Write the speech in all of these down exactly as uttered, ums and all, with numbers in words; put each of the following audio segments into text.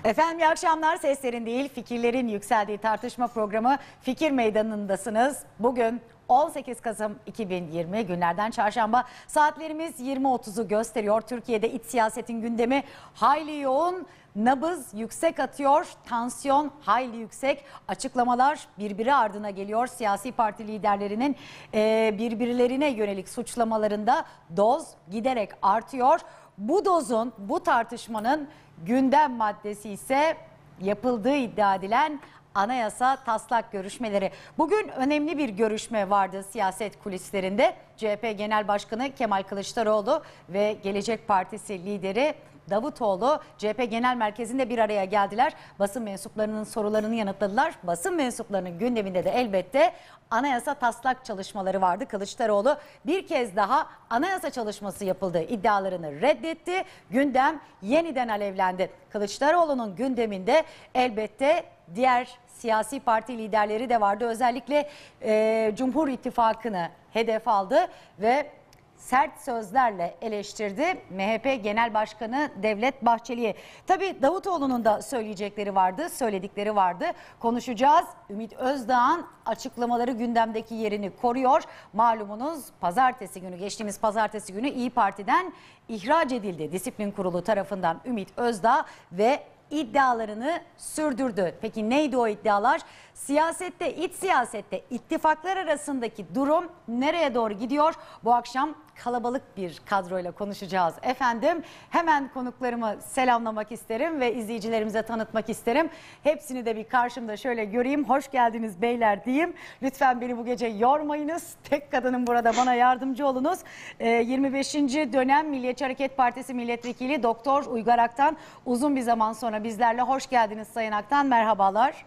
Efendim iyi akşamlar. Seslerin değil, fikirlerin yükseldiği tartışma programı Fikir Meydanı'ndasınız. Bugün on sekiz Kasım iki bin yirmi günlerden çarşamba, saatlerimiz yirmi otuzu gösteriyor. Türkiye'de iç siyasetin gündemi hayli yoğun, nabız yüksek atıyor, tansiyon hayli yüksek, açıklamalar birbiri ardına geliyor. Siyasi parti liderlerinin e, birbirlerine yönelik suçlamalarında doz giderek artıyor. Bu dozun, bu tartışmanın gündem maddesi ise yapıldığı iddia edilen anayasa taslak görüşmeleri. Bugün önemli bir görüşme vardı siyaset kulislerinde. C H P Genel Başkanı Kemal Kılıçdaroğlu ve Gelecek Partisi lideri Davutoğlu C H P Genel Merkezi'nde bir araya geldiler. Basın mensuplarının sorularını yanıtladılar. Basın mensuplarının gündeminde de elbette anayasa taslak çalışmaları vardı. Kılıçdaroğlu bir kez daha anayasa çalışması yapıldığı iddialarını reddetti. Gündem yeniden alevlendi. Kılıçdaroğlu'nun gündeminde elbette diğer siyasi parti liderleri de vardı. Özellikle e, Cumhur İttifakı'nı hedef aldı ve sert sözlerle eleştirdi M H P Genel Başkanı Devlet Bahçeli'yi. Tabii Davutoğlu'nun da söyleyecekleri vardı, söyledikleri vardı. Konuşacağız. Ümit Özdağ'ın açıklamaları gündemdeki yerini koruyor. Malumunuz pazartesi günü, geçtiğimiz pazartesi günü İYİ Parti'den ihraç edildi. Disiplin Kurulu tarafından Ümit Özdağ ve iddialarını sürdürdü. Peki neydi o iddialar? Siyasette, iç siyasette ittifaklar arasındaki durum nereye doğru gidiyor? Bu akşam kalabalık bir kadroyla konuşacağız efendim. Hemen konuklarımı selamlamak isterim ve izleyicilerimize tanıtmak isterim. Hepsini de bir karşımda şöyle göreyim. Hoş geldiniz beyler diyeyim. Lütfen beni bu gece yormayınız. Tek kadının burada, bana yardımcı olunuz. Ee, yirmi beşinci dönem Milliyetçi Hareket Partisi Milletvekili Doktor Uygar Aktan uzun bir zaman sonra bizlerle. Hoş geldiniz Sayın Aktan. Merhabalar.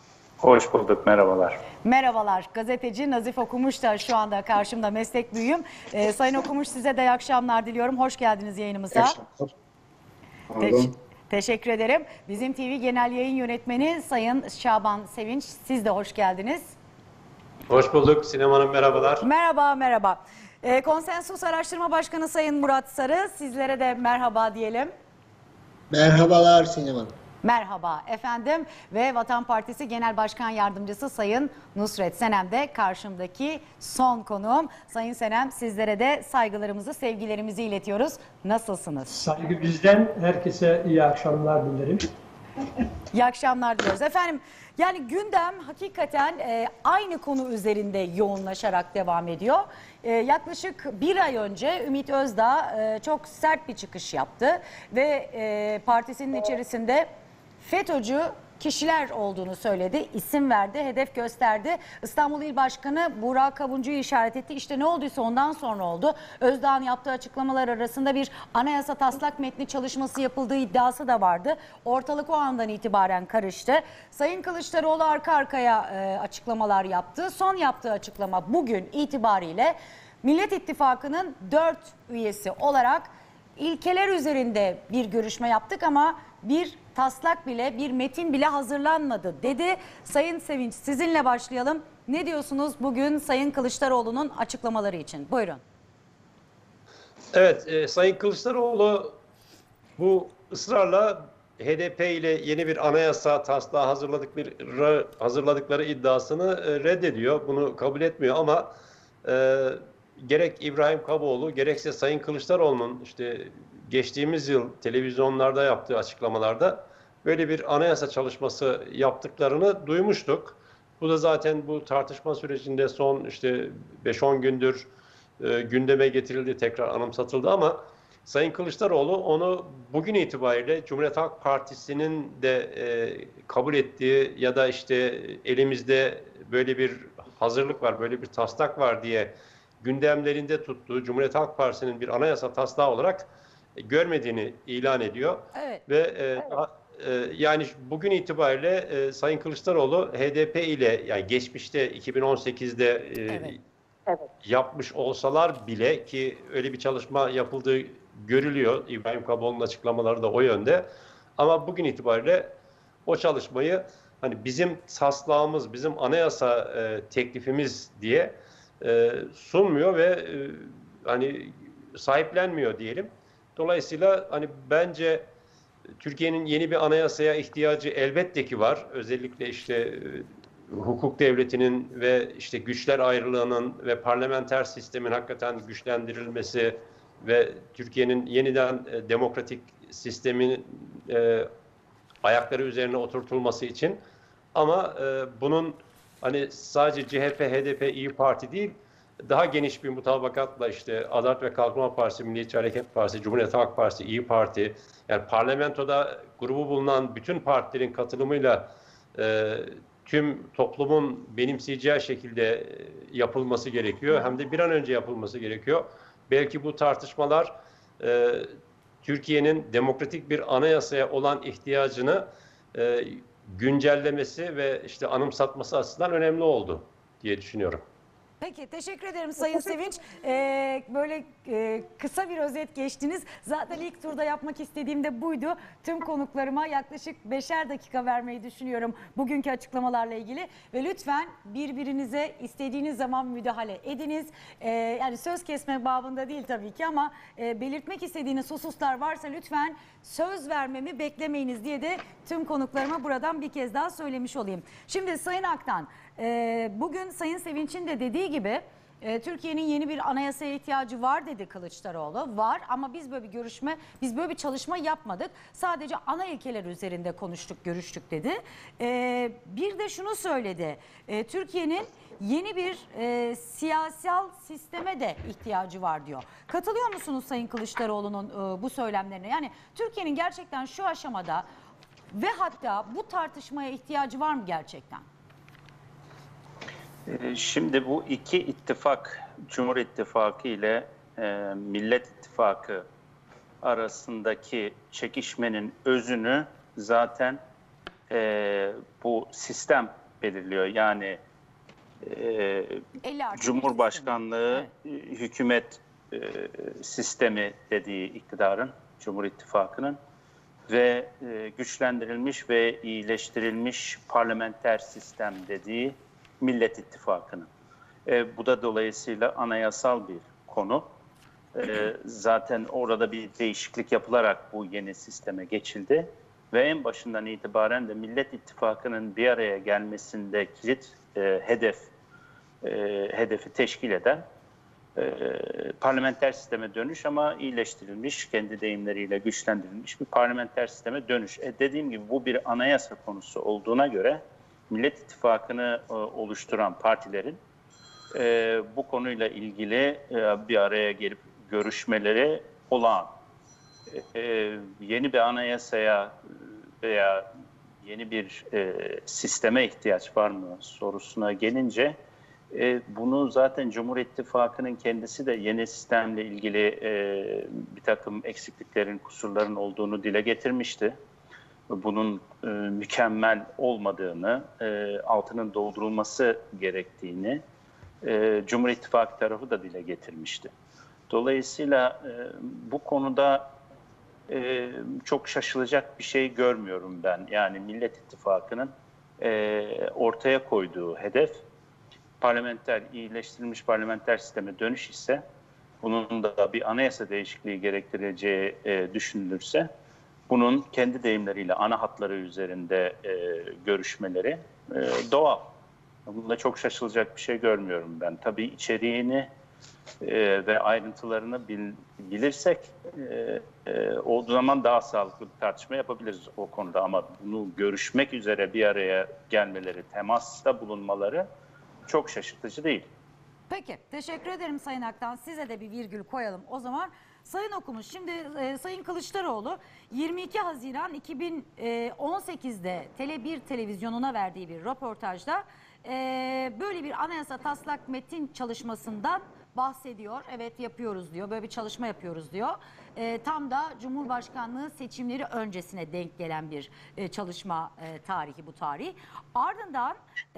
Hoş bulduk, merhabalar. Merhabalar. Gazeteci Nazif Okumuş da şu anda karşımda, meslek büyüğüm. Ee, Sayın Okumuş, size de iyi akşamlar diliyorum. Hoş geldiniz yayınımıza. Te teşekkür ederim. Bizim T V Genel Yayın Yönetmeni Sayın Şaban Sevinç, siz de hoş geldiniz. Hoş bulduk. Sinem Hanım merhabalar. Merhaba, merhaba. Ee, Konsensus Araştırma Başkanı Sayın Murat Sarı, sizlere de merhaba diyelim. Merhabalar Sinem Hanım. Merhaba efendim ve Vatan Partisi Genel Başkan Yardımcısı Sayın Nusret Senem de karşımdaki son konuğum. Sayın Senem, sizlere de saygılarımızı, sevgilerimizi iletiyoruz. Nasılsınız? Saygı bizden, herkese iyi akşamlar dilerim. İyi akşamlar diliyoruz. Efendim, yani gündem hakikaten e, aynı konu üzerinde yoğunlaşarak devam ediyor. E, yaklaşık bir ay önce Ümit Özdağ e, çok sert bir çıkış yaptı ve e, partisinin içerisinde FETÖ'cü kişiler olduğunu söyledi, isim verdi, hedef gösterdi. İstanbul İl Başkanı Burak Kavuncu'yu işaret etti. İşte ne olduysa ondan sonra oldu. Özdağ'ın yaptığı açıklamalar arasında bir anayasa taslak metni çalışması yapıldığı iddiası da vardı. Ortalık o andan itibaren karıştı. Sayın Kılıçdaroğlu arka arkaya e, açıklamalar yaptı. Son yaptığı açıklama bugün itibariyle Millet İttifakı'nın dört üyesi olarak ilkeler üzerinde bir görüşme yaptık ama bir taslak bile, bir metin bile hazırlanmadı dedi. Sayın Sevinç, sizinle başlayalım. Ne diyorsunuz bugün Sayın Kılıçdaroğlu'nun açıklamaları için? Buyurun. Evet, e, Sayın Kılıçdaroğlu bu ısrarla H D P ile yeni bir anayasa taslağı hazırladıkları, hazırladıkları iddiasını e, reddediyor. Bunu kabul etmiyor ama e, gerek İbrahim Kaboğlu gerekse Sayın Kılıçdaroğlu'nun işte geçtiğimiz yıl televizyonlarda yaptığı açıklamalarda böyle bir anayasa çalışması yaptıklarını duymuştuk. Bu da zaten bu tartışma sürecinde son işte beş on gündür e, gündeme getirildi, tekrar anımsatıldı ama Sayın Kılıçdaroğlu onu bugün itibariyle Cumhuriyet Halk Partisi'nin de e, kabul ettiği ya da işte elimizde böyle bir hazırlık var, böyle bir taslak var diye gündemlerinde tuttuğu Cumhuriyet Halk Partisi'nin bir anayasa taslağı olarak e, görmediğini ilan ediyor. Evet. Ve e, evet. e, yani bugün itibariyle e, Sayın Kılıçdaroğlu H D P ile, yani geçmişte iki bin on sekizde e, evet. Evet. yapmış olsalar bile, ki öyle bir çalışma yapıldığı görülüyor. İbrahim Kaboğlu'nun açıklamaları da o yönde. Ama bugün itibariyle o çalışmayı hani bizim taslağımız, bizim anayasa e, teklifimiz diye e, sunmuyor ve e, hani sahiplenmiyor diyelim. Dolayısıyla hani bence Türkiye'nin yeni bir anayasaya ihtiyacı elbette ki var. Özellikle işte e, hukuk devletinin ve işte güçler ayrılığının ve parlamenter sistemin hakikaten güçlendirilmesi ve Türkiye'nin yeniden e, demokratik sistemin e, ayakları üzerine oturtulması için. Ama e, bunun hani sadece C H P, H D P, İyi Parti değil, daha geniş bir mutabakatla işte Adalet ve Kalkınma Partisi, Milliyetçi Hareket Partisi, Cumhuriyet Halk Partisi, İyi Parti, yani parlamentoda grubu bulunan bütün partilerin katılımıyla e, tüm toplumun benimseyeceği şekilde yapılması gerekiyor. Hem de bir an önce yapılması gerekiyor. Belki bu tartışmalar e, Türkiye'nin demokratik bir anayasaya olan ihtiyacını e, güncellemesi ve işte anımsatması açısından önemli oldu diye düşünüyorum. Peki, teşekkür ederim Sayın Sevinç. Ee, böyle e, kısa bir özet geçtiniz. Zaten ilk turda yapmak istediğim de buydu. Tüm konuklarıma yaklaşık beşer dakika vermeyi düşünüyorum bugünkü açıklamalarla ilgili. Ve lütfen birbirinize istediğiniz zaman müdahale ediniz. Ee, yani söz kesme babında değil tabii ki, ama e, belirtmek istediğiniz hususlar varsa lütfen söz vermemi beklemeyiniz diye de tüm konuklarıma buradan bir kez daha söylemiş olayım. Şimdi Sayın Aktan, e, bugün Sayın Sevinç'in de dediği gibi e, Türkiye'nin yeni bir anayasaya ihtiyacı var dedi Kılıçdaroğlu. Var, ama biz böyle bir görüşme, biz böyle bir çalışma yapmadık. Sadece ana ilkeler üzerinde konuştuk, görüştük dedi. E, bir de şunu söyledi. E, Türkiye'nin yeni bir e, siyasal sisteme de ihtiyacı var diyor. Katılıyor musunuz Sayın Kılıçdaroğlu'nun e, bu söylemlerine? Yani Türkiye'nin gerçekten şu aşamada ve hatta bu tartışmaya ihtiyacı var mı gerçekten? Şimdi bu iki ittifak, Cumhur İttifakı ile e, Millet İttifakı arasındaki çekişmenin özünü zaten e, bu sistem belirliyor. Yani e, Cumhurbaşkanlığı, evet, hükümet e, sistemi dediği iktidarın, Cumhur İttifakı'nın ve e, güçlendirilmiş ve iyileştirilmiş parlamenter sistem dediği Millet İttifakı'nın. E, bu da dolayısıyla anayasal bir konu. E, zaten orada bir değişiklik yapılarak bu yeni sisteme geçildi. Ve en başından itibaren de Millet İttifakı'nın bir araya gelmesinde kilit e, hedef, e, hedefi teşkil eden e, parlamenter sisteme dönüş, ama iyileştirilmiş, kendi deyimleriyle güçlendirilmiş bir parlamenter sisteme dönüş. E, dediğim gibi bu bir anayasa konusu olduğuna göre Millet İttifakı'nı e, oluşturan partilerin e, bu konuyla ilgili e, bir araya gelip görüşmeleri olağan. E, e, yeni bir anayasaya veya yeni bir e, sisteme ihtiyaç var mı sorusuna gelince e, bunu zaten Cumhur İttifakı'nın kendisi de yeni sistemle ilgili e, bir takım eksikliklerin, kusurların olduğunu dile getirmişti. Bunun e, mükemmel olmadığını, e, altının doldurulması gerektiğini e, Cumhur İttifakı tarafı da dile getirmişti. Dolayısıyla e, bu konuda e, çok şaşılacak bir şey görmüyorum ben. Yani Millet İttifakı'nın e, ortaya koyduğu hedef parlamenter, iyileştirilmiş parlamenter sisteme dönüş ise, bunun da bir anayasa değişikliği gerektireceği e, düşünülürse, bunun kendi deyimleriyle ana hatları üzerinde e, görüşmeleri e, doğal. Bunda çok şaşılacak bir şey görmüyorum ben. Tabii içeriğini e, ve ayrıntılarını bil, bilirsek e, e, o zaman daha sağlıklı bir tartışma yapabiliriz o konuda. Ama bunu görüşmek üzere bir araya gelmeleri, temasta bulunmaları çok şaşırtıcı değil. Peki, teşekkür ederim Sayın Aktan. Size de bir virgül koyalım o zaman. Sayın Okumuş, şimdi e, Sayın Kılıçdaroğlu yirmi iki Haziran iki bin on sekiz'de Tele bir televizyonuna verdiği bir röportajda e, böyle bir anayasa taslak metin çalışmasından bahsediyor. Evet, yapıyoruz diyor, böyle bir çalışma yapıyoruz diyor. E, tam da Cumhurbaşkanlığı seçimleri öncesine denk gelen bir e, çalışma e, tarihi bu tarih. Ardından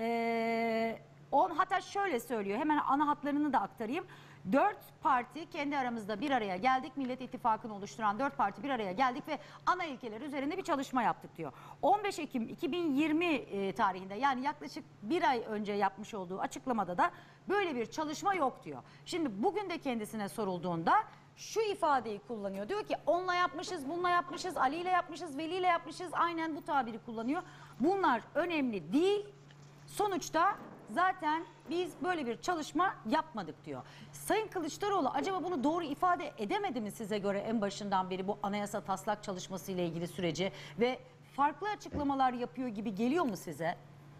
e, on, hatta şöyle söylüyor, hemen ana hatlarını da aktarayım. Dört parti kendi aramızda bir araya geldik. Millet İttifakı'nı oluşturan dört parti bir araya geldik ve ana ilkeler üzerinde bir çalışma yaptık diyor. on beş Ekim iki bin yirmi e, tarihinde, yani yaklaşık bir ay önce yapmış olduğu açıklamada da böyle bir çalışma yok diyor. Şimdi bugün de kendisine sorulduğunda şu ifadeyi kullanıyor. Diyor ki onunla yapmışız, bununla yapmışız, Ali ile yapmışız, Veli ile yapmışız. Aynen bu tabiri kullanıyor. Bunlar önemli değil. Sonuçta zaten biz böyle bir çalışma yapmadık diyor. Sayın Kılıçdaroğlu acaba bunu doğru ifade edemedi mi size göre en başından beri bu anayasa taslak çalışması ile ilgili süreci ve farklı açıklamalar yapıyor gibi geliyor mu size?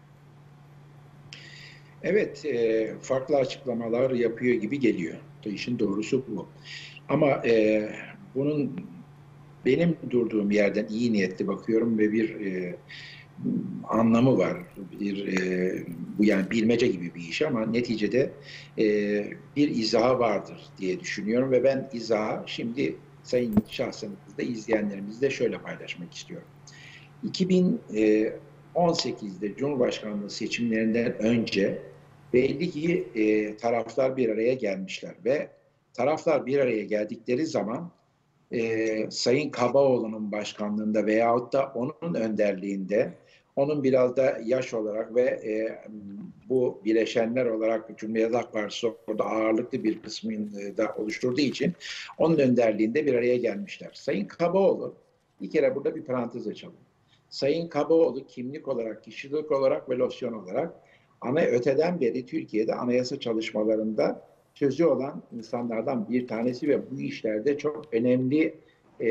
Evet, e, farklı açıklamalar yapıyor gibi geliyor. İşin doğrusu bu. Ama e, bunun benim durduğum yerden iyi niyetli bakıyorum ve bir e, anlamı var. Bir e, bu yani bilmece gibi bir iş ama neticede e, bir izahı vardır diye düşünüyorum ve ben izahı şimdi sayın şahsınızda izleyenlerimizle şöyle paylaşmak istiyorum. iki bin on sekizde Cumhurbaşkanlığı seçimlerinden önce belli ki e, taraflar bir araya gelmişler ve taraflar bir araya geldikleri zaman e, Sayın Kabaoğlu'nun başkanlığında veyahut da onun önderliğinde onun biraz da yaş olarak ve e, bu bileşenler olarak Cumhuriyet Halk Partisi orada ağırlıklı bir kısmını da oluşturduğu için onun önderliğinde bir araya gelmişler. Sayın Kabaoğlu, bir kere burada bir parantez açalım. Sayın Kabaoğlu kimlik olarak, kişilik olarak ve losyon olarak ana öteden beri Türkiye'de anayasa çalışmalarında sözü olan insanlardan bir tanesi ve bu işlerde çok önemli e,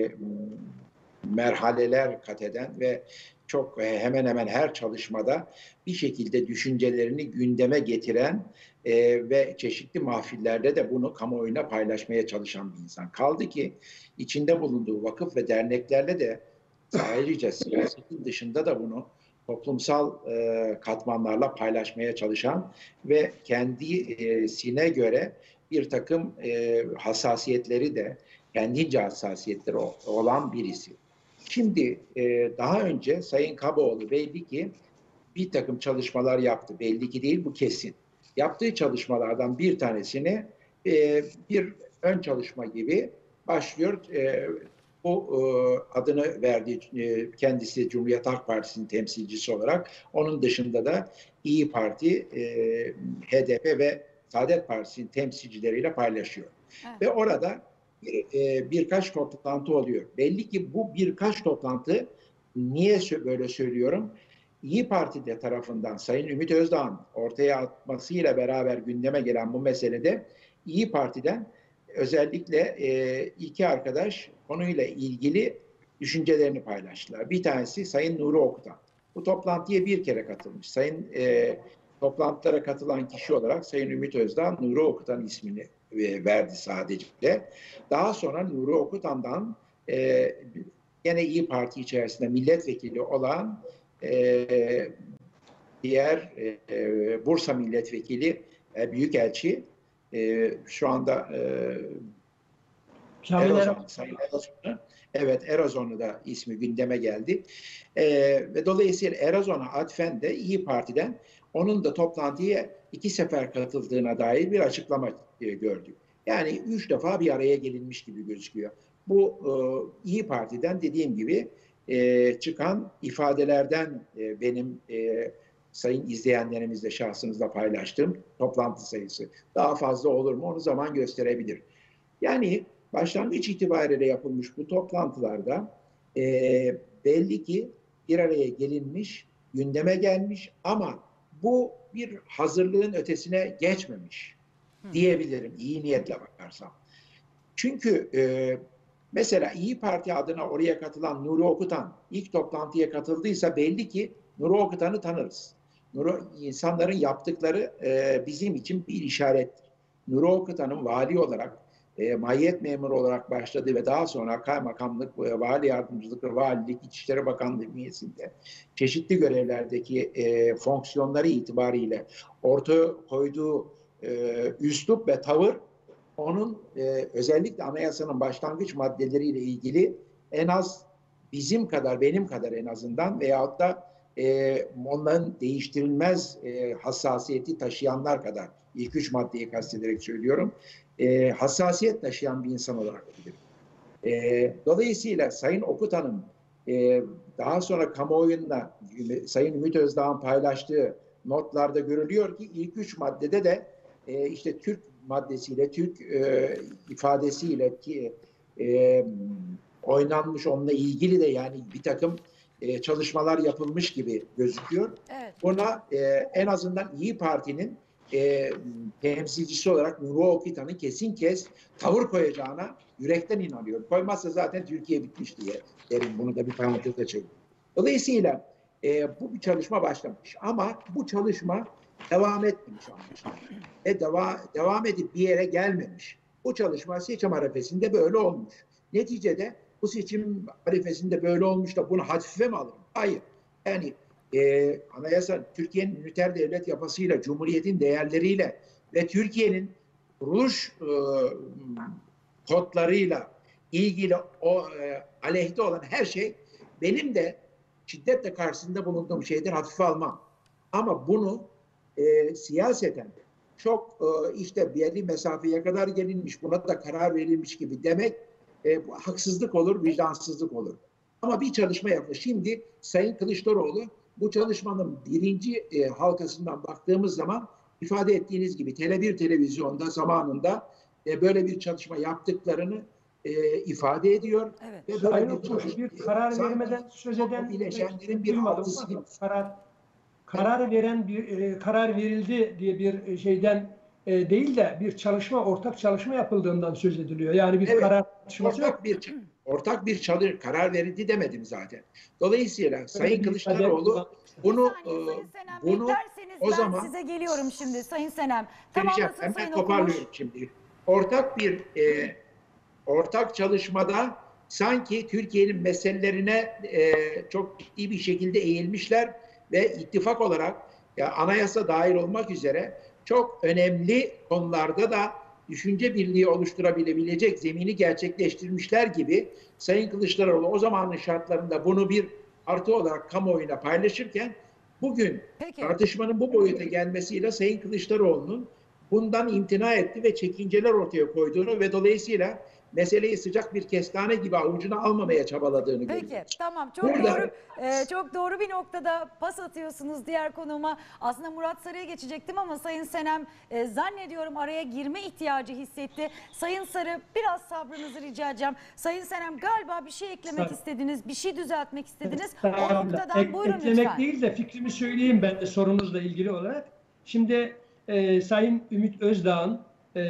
merhaleler kat eden ve çok e, hemen hemen her çalışmada bir şekilde düşüncelerini gündeme getiren e, ve çeşitli mahfillerde de bunu kamuoyuna paylaşmaya çalışan bir insan. Kaldı ki içinde bulunduğu vakıf ve derneklerle de ayrıca siyasetin dışında da bunu toplumsal e, katmanlarla paylaşmaya çalışan ve kendisine göre bir takım e, hassasiyetleri de kendince hassasiyetleri olan birisi. Şimdi e, daha önce Sayın Kabaoğlu belli ki bir takım çalışmalar yaptı. Belli ki değil, bu kesin. Yaptığı çalışmalardan bir tanesini e, bir ön çalışma gibi başlıyor. E, Bu e, adını verdiği e, kendisi Cumhuriyet Halk Partisi'nin temsilcisi olarak, onun dışında da İyi Parti, e, H D P ve Saadet Partisi'nin temsilcileriyle paylaşıyor. Evet. Ve orada bir, e, birkaç toplantı oluyor. Belli ki bu birkaç toplantı, niye böyle söylüyorum? İyi Parti tarafından Sayın Ümit Özdağ'ın ortaya atmasıyla beraber gündeme gelen bu meselede İyi Parti'den özellikle e, iki arkadaş konuyla ilgili düşüncelerini paylaştılar. Bir tanesi Sayın Nuri Okutan. Bu toplantıya bir kere katılmış. Sayın e, toplantılara katılan kişi olarak Sayın Ümit Özdağ Nuri Okutan ismini e, verdi sadece. Daha sonra Nuri Okutan'dan e, yine İyi Parti içerisinde milletvekili olan e, diğer e, Bursa milletvekili e, Büyükelçi e, şu anda e, Erozan, Sayın Erozan'ı, evet Erozan'ı da ismi gündeme geldi. E, ve dolayısıyla Erozan'a atfen de İyi Parti'den onun da toplantıya iki sefer katıldığına dair bir açıklama e, gördük. Yani üç defa bir araya gelinmiş gibi gözüküyor. Bu e, İyi Parti'den dediğim gibi e, çıkan ifadelerden e, benim e, sayın izleyenlerimizle şahsınızla paylaştığım toplantı sayısı. Daha fazla olur mu onu zaman gösterebilir. Yani başlangıç itibariyle yapılmış bu toplantılarda e, belli ki bir araya gelinmiş, gündeme gelmiş ama bu bir hazırlığın ötesine geçmemiş diyebilirim iyi niyetle bakarsam. Çünkü e, mesela İyi Parti adına oraya katılan Nuri Okutan ilk toplantıya katıldıysa belli ki Nuri Okutan'ı tanırız. Nuri, insanların yaptıkları e, bizim için bir işarettir. Nuri Okutan'ın vali olarak, e, mahiyet memuru olarak başladığı ve daha sonra kaymakamlık, e, vali yardımcılık ve valilik, İçişleri Bakanlığı bünyesinde çeşitli görevlerdeki e, fonksiyonları itibariyle ortaya koyduğu e, üslup ve tavır onun e, özellikle anayasanın başlangıç maddeleriyle ilgili en az bizim kadar, benim kadar en azından veyahut da e, onların değiştirilmez e, hassasiyeti taşıyanlar kadar, ilk üç maddeyi kastederek söylüyorum, e, hassasiyet taşıyan bir insan olarak bilirim. E, dolayısıyla Sayın Okutan'ın e, daha sonra kamuoyunda Sayın Ümit Özdağ'ın paylaştığı notlarda görülüyor ki ilk üç maddede de e, işte Türk maddesiyle, Türk e, ifadesiyle ki e, oynanmış, onunla ilgili de yani bir takım e, çalışmalar yapılmış gibi gözüküyor. Evet. Buna e, en azından İyi Parti'nin e, temsilcisi olarak Nuri Okita'nın kesin kes tavır koyacağına yürekten inanıyorum. Koymazsa zaten Türkiye bitmiş diye derim. Bunu da bir parantez açayım. Dolayısıyla e, bu bir çalışma başlamış. Ama bu çalışma devam etmemiş anlaşılan. Ve deva, devam edip bir yere gelmemiş. Bu çalışma seçim arifesinde böyle olmuş. Neticede bu seçim arifesinde böyle olmuş da bunu hafife mi alırım? Hayır. Yani e, anayasa Türkiye'nin üniter devlet yapısıyla, Cumhuriyet'in değerleriyle ve Türkiye'nin kuruluş e, kodlarıyla ilgili o e, aleyhte olan her şey benim de şiddetle karşısında bulunduğum şeyden hafife almam. Ama bunu e, siyaseten çok e, işte belli mesafeye kadar gelinmiş, buna da karar verilmiş gibi demek e, bu haksızlık olur, vicdansızlık olur. Ama bir çalışma yapmış. Şimdi Sayın Kılıçdaroğlu bu çalışmanın birinci e, halkasından baktığımız zaman ifade ettiğiniz gibi Tele bir televizyonda zamanında e, böyle bir çalışma yaptıklarını e, ifade ediyor. Evet. Ve böyle Sayın bir, Okur, çalışma, bir karar sanki vermeden söz eden bileşenlerin bir duymadım altısı gibi. ama karar karar veren bir e, karar verildi diye bir şeyden e, değil de bir çalışma, ortak çalışma yapıldığından söz ediliyor. Yani bir Evet, karar çalışması yok. ortak bir ortak bir çalı karar verildi demedim zaten. Dolayısıyla Sayın bir Kılıçdaroğlu bunu Bir saniye Sayın Senem, bunu beklerseniz o ben zaman size geliyorum şimdi Sayın Senem. söyleyeceğim. Tamamlasın Hemen Sayın toparlıyorum Okumuş. şimdi. Ortak bir e, ortak çalışmada sanki Türkiye'nin meselelerine e, çok ciddi bir şekilde eğilmişler ve ittifak olarak ya, anayasa dahil olmak üzere çok önemli konularda da düşünce birliği oluşturabilecek zemini gerçekleştirmişler gibi Sayın Kılıçdaroğlu o zamanın şartlarında bunu bir artı olarak kamuoyuna paylaşırken bugün Peki. tartışmanın bu boyuta gelmesiyle Sayın Kılıçdaroğlu'nun bundan imtina etti ve çekinceler ortaya koyduğunu ve dolayısıyla meseleyi sıcak bir kestane gibi avucuna almamaya çabaladığını Peki görüyoruz. tamam, çok Burada- doğru e, çok doğru bir noktada pas atıyorsunuz diğer konuma. Aslında Murat Sarı'ya geçecektim ama Sayın Senem e, zannediyorum araya girme ihtiyacı hissetti. Sayın Sarı, biraz sabrınızı rica edeceğim. Sayın Senem, galiba bir şey eklemek Sarı. istediniz, bir şey düzeltmek istediniz. O Estağfurullah. noktadan Ek- buyurun eklemek lütfen. değil de fikrimi söyleyeyim ben de sorunuzla ilgili olarak. Şimdi e, Sayın Ümit Özdağ'ın e,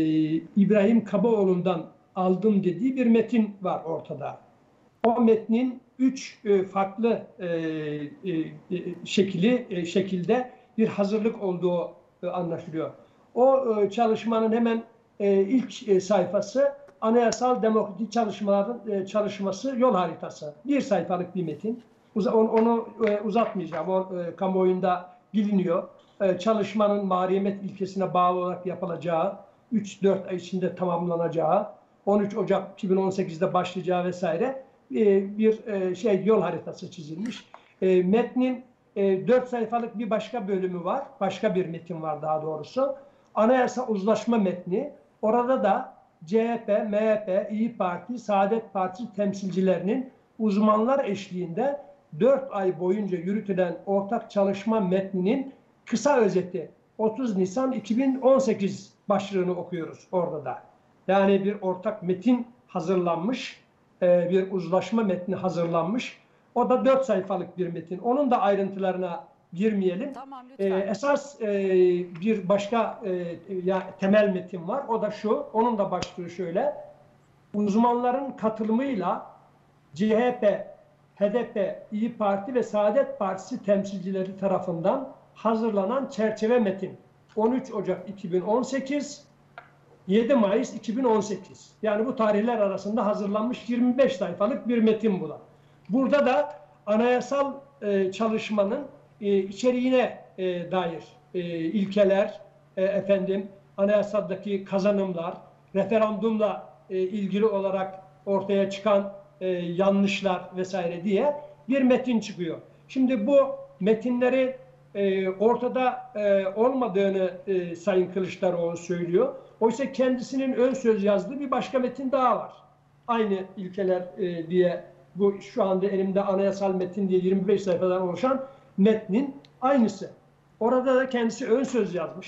İbrahim Kabaoğlu'ndan aldım dediği bir metin var ortada. O metnin üç e, farklı e, e, şekli e, şekilde bir hazırlık olduğu e, anlaşılıyor. O e, çalışmanın hemen e, ilk e, sayfası Anayasal Demokratik Çalışmaların e, çalışması yol haritası. Bir sayfalık bir metin. Uza, onu onu e, uzatmayacağım. O e, kamuoyunda biliniyor. E, çalışmanın mahremiyet ilkesine bağlı olarak yapılacağı, üç dört ay içinde tamamlanacağı, on üç Ocak iki bin on sekiz'de başlayacağı vesaire e, bir e, şey yol haritası çizilmiş. E, metnin e, dört sayfalık bir başka bölümü var. Başka bir metin var daha doğrusu. Anayasa uzlaşma metni. Orada da C H P, M H P, İyi Parti, Saadet Partisi temsilcilerinin uzmanlar eşliğinde dört ay boyunca yürütülen ortak çalışma metninin kısa özeti otuz Nisan iki bin on sekiz başlığını okuyoruz orada da. Yani bir ortak metin hazırlanmış, bir uzlaşma metni hazırlanmış. O da dört sayfalık bir metin. Onun da ayrıntılarına girmeyelim. Tamam, lütfen. Esas bir başka temel metin var. O da şu, onun da başlığı şöyle. Uzmanların katılımıyla C H P, H D P, İyi Parti ve Saadet Partisi temsilcileri tarafından hazırlanan çerçeve metin. on üç Ocak iki bin on sekiz, yedi Mayıs iki bin on sekiz. Yani bu tarihler arasında hazırlanmış yirmi beş sayfalık bir metin bu da. Burada da anayasal e, çalışmanın e, içeriğine e, dair e, ilkeler, e, efendim anayasadaki kazanımlar, referandumla e, ilgili olarak ortaya çıkan e, yanlışlar vesaire diye bir metin çıkıyor. Şimdi bu metinleri e, ortada e, olmadığını e, Sayın Kılıçdaroğlu söylüyor. Oysa kendisinin ön söz yazdığı bir başka metin daha var. Aynı ilkeler e, diye bu şu anda elimde anayasal metin diye yirmi beş sayfadan oluşan metnin aynısı. Orada da kendisi ön söz yazmış.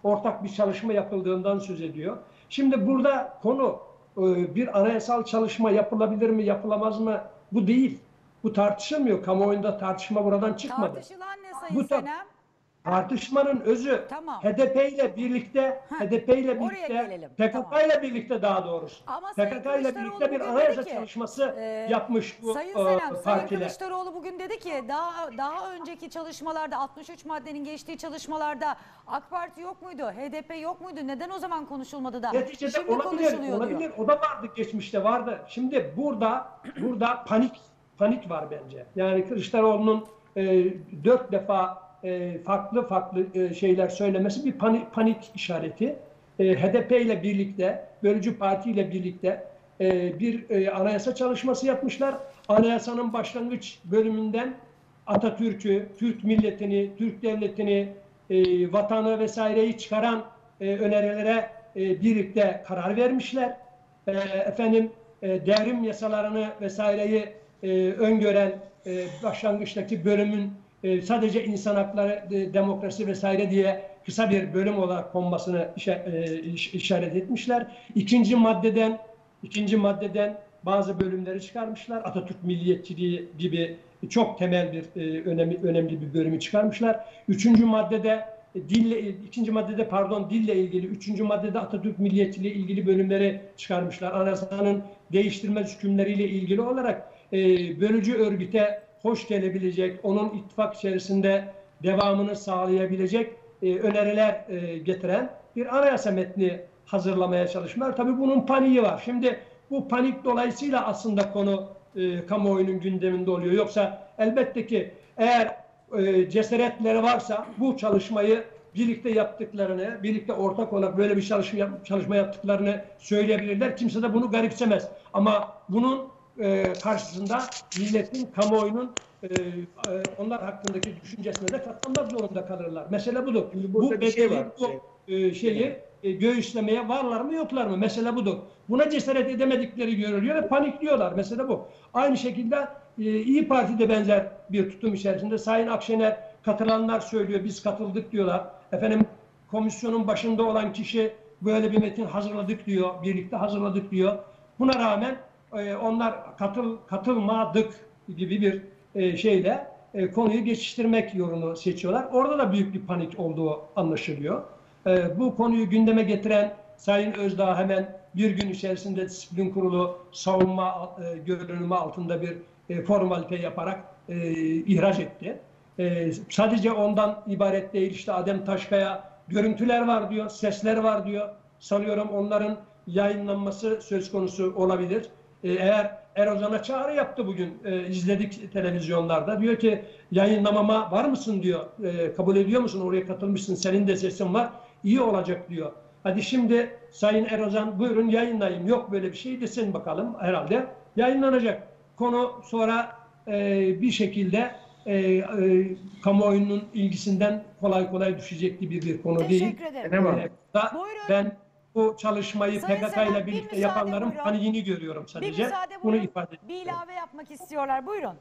ortak bir çalışma yapıldığından söz ediyor. Şimdi burada konu bir anayasal çalışma yapılabilir mi, yapılamaz mı? Bu değil. Bu tartışılmıyor. Kamuoyunda tartışma buradan çıkmadı. Tartışılan ne Sayın Bu Senem? tartışmanın özü Tamam. H D P ile birlikte, Heh, H D P ile oraya birlikte, gelelim. P K K Tamam. ile birlikte daha doğrusu. Ama P Sayın K K ile Kılıçdaroğlu birlikte bir bugün anayasa dedi ki, çalışması e, yapmış bu Sayın e, Senem, Sayın partiler. Kılıçdaroğlu bugün dedi ki daha daha önceki çalışmalarda altmış üç maddenin geçtiği çalışmalarda AK Parti yok muydu? H D P yok muydu? Neden o zaman konuşulmadı da Neticede şimdi olabilir, konuşuluyor olabilir. diyor. O da vardı, geçmişte vardı. Şimdi burada burada panik panik var bence. Yani Kılıçdaroğlu'nun e, dört defa e, farklı farklı e, şeyler söylemesi bir panik, panik işareti. E, H D P ile birlikte, Bölücü Parti ile birlikte e, bir e, anayasa çalışması yapmışlar. Anayasanın başlangıç bölümünden Atatürk'ü, Türk milletini, Türk devletini, e, vatanı vesaireyi çıkaran e, önerilere e, birlikte karar vermişler. E, efendim e, devrim yasalarını vesaireyi e, öngören e, başlangıçtaki bölümün e, sadece insan hakları, e, demokrasi vesaire diye kısa bir bölüm olarak konmasını işe, e, iş, işaret etmişler. İkinci maddeden ikinci maddeden bazı bölümleri çıkarmışlar. Atatürk milliyetçiliği gibi çok temel bir e, önemli önemli bir bölümü çıkarmışlar. Üçüncü maddede e, dille ikinci maddede pardon dille ilgili, üçüncü maddede Atatürk milliyetçiliği ilgili bölümleri çıkarmışlar. Anayasanın değiştirmez hükümleriyle ilgili olarak e, bölücü örgüte hoş gelebilecek, onun ittifak içerisinde devamını sağlayabilecek e, öneriler e, getiren bir anayasa metni hazırlamaya çalışmışlar. Tabii bunun paniği var. Şimdi bu panik dolayısıyla aslında konu e, kamuoyunun gündeminde oluyor. Yoksa elbette ki eğer e, cesaretleri varsa bu çalışmayı birlikte yaptıklarını, birlikte ortak olarak böyle bir çalışma, çalışma yaptıklarını söyleyebilirler. Kimse de bunu garipsemez. Ama bunun e, karşısında milletin, kamuoyunun e, e, onlar hakkındaki düşüncesine de katlanmak zorunda kalırlar. Mesele budur. Bu bir şey bedeli, var. bu e, şeyi e, göğüslemeye varlar mı yoklar mı? Mesele budur. Buna cesaret edemedikleri görülüyor ve panikliyorlar. Mesele bu. Aynı şekilde e, İyi Parti de benzer bir tutum içerisinde. Sayın Akşener, katılanlar söylüyor, biz katıldık diyorlar. Efendim komisyonun başında olan kişi böyle bir metin hazırladık diyor, birlikte hazırladık diyor. Buna rağmen e, onlar katıl katılmadık gibi bir e, şeyle e, konuyu geçiştirmek yolunu seçiyorlar. Orada da büyük bir panik olduğu anlaşılıyor. E, bu konuyu gündeme getiren Sayın Özdağ hemen bir gün içerisinde disiplin kurulu savunma e, görünümü altında bir e, formalite yaparak e, ihraç etti. E, sadece ondan ibaret değil, işte Adem Taşkaya görüntüler var diyor, sesler var diyor. Sanıyorum onların yayınlanması söz konusu olabilir. E, eğer Erozan'a çağrı yaptı bugün, e, izledik televizyonlarda. Diyor ki yayınlamama var mısın diyor, e, kabul ediyor musun, oraya katılmışsın, senin de sesin var, iyi olacak diyor. Hadi şimdi Sayın Erozan buyurun yayınlayın, yok böyle bir şey desin bakalım, herhalde yayınlanacak. Konu sonra e, bir şekilde e, e, kamuoyunun ilgisinden kolay kolay düşecek gibi bir konu değil. Teşekkür ederim. Tamam. Da Buyurun. ben bu çalışmayı Sayın P K K Senem, ile bir birlikte müsaade yapanların buyurun. paniğini görüyorum Bir sadece. müsaade Bunu buyurun. ifade Bir ediyorum. ilave yapmak istiyorlar. Buyurun.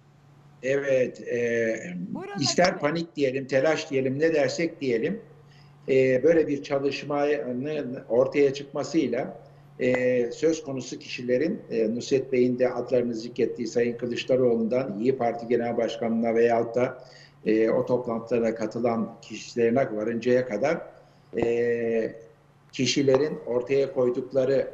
Evet, e, Buyurun ister Necip Bey. panik diyelim, telaş diyelim, ne dersek diyelim, e, böyle bir çalışmanın ortaya çıkmasıyla e, söz konusu kişilerin, e, Nusret Bey'in de adlarını zikrettiği Sayın Kılıçdaroğlu'ndan İyi Parti Genel Başkanı'na veyahut da e, o toplantılara katılan kişilerine varıncaya kadar e, kişilerin ortaya koydukları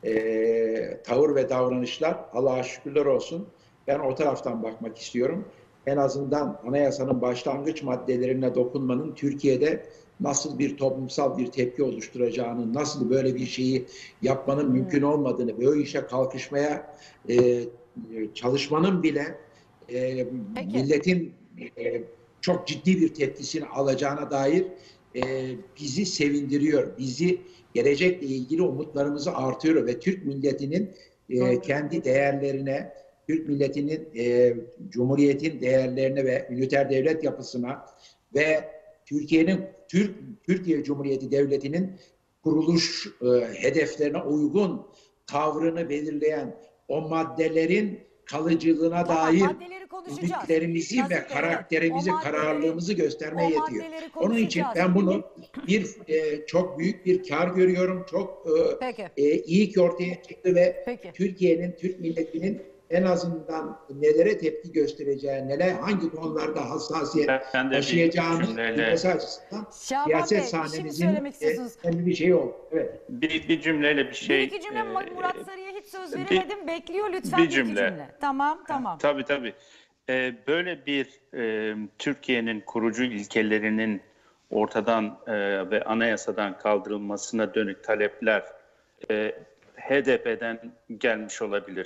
e, tavır ve davranışlar, Allah'a şükürler olsun, ben o taraftan bakmak istiyorum. En azından anayasanın başlangıç maddelerine dokunmanın Türkiye'de nasıl bir toplumsal bir tepki oluşturacağını, nasıl böyle bir şeyi yapmanın mümkün olmadığını ve o işe kalkışmaya e, çalışmanın bile e, milletin e, çok ciddi bir tepkisini alacağına dair e, bizi sevindiriyor. Bizi gelecekle ilgili umutlarımızı artırıyor ve Türk milletinin e, kendi değerlerine, Türk milletinin e, Cumhuriyet'in değerlerine ve üniter devlet yapısına ve Türkiye'nin Türk Türkiye Cumhuriyeti Devleti'nin kuruluş e, hedeflerine uygun tavrını belirleyen o maddelerin kalıcılığına Tamam, dair maddeleri konuşacağız. ümitlerimizi Nazım ve Bey, karakterimizi, evet, o maddeleri- kararlılığımızı göstermeye o yetiyor. maddeleri Onun için konuşacağız. ben bunu bir e, çok büyük bir kar görüyorum. Çok e, Peki. e, iyi ki ortaya çıktı ve Peki. Türkiye'nin, Türk milletinin en azından nelere tepki göstereceği, neler, hangi konularda hassasiyet Ben de bir taşıyacağını cümleyle- bilmesi açısından Şaban siyaset Bey, bir şey mi sahnemizin söylemek e, istiyorsunuz? önemli bir şey oldu. Evet. Bir, bir cümleyle bir şey. Bir iki cümle e, Murat Sarı'ya hiç söz bir- veremedim. Bekliyor lütfen bir bir iki cümle. cümle. Tamam tamam. Tabii tabii. Ee, böyle bir e, Türkiye'nin kurucu ilkelerinin ortadan e, ve anayasadan kaldırılmasına dönük talepler e, H D P'den gelmiş olabilir.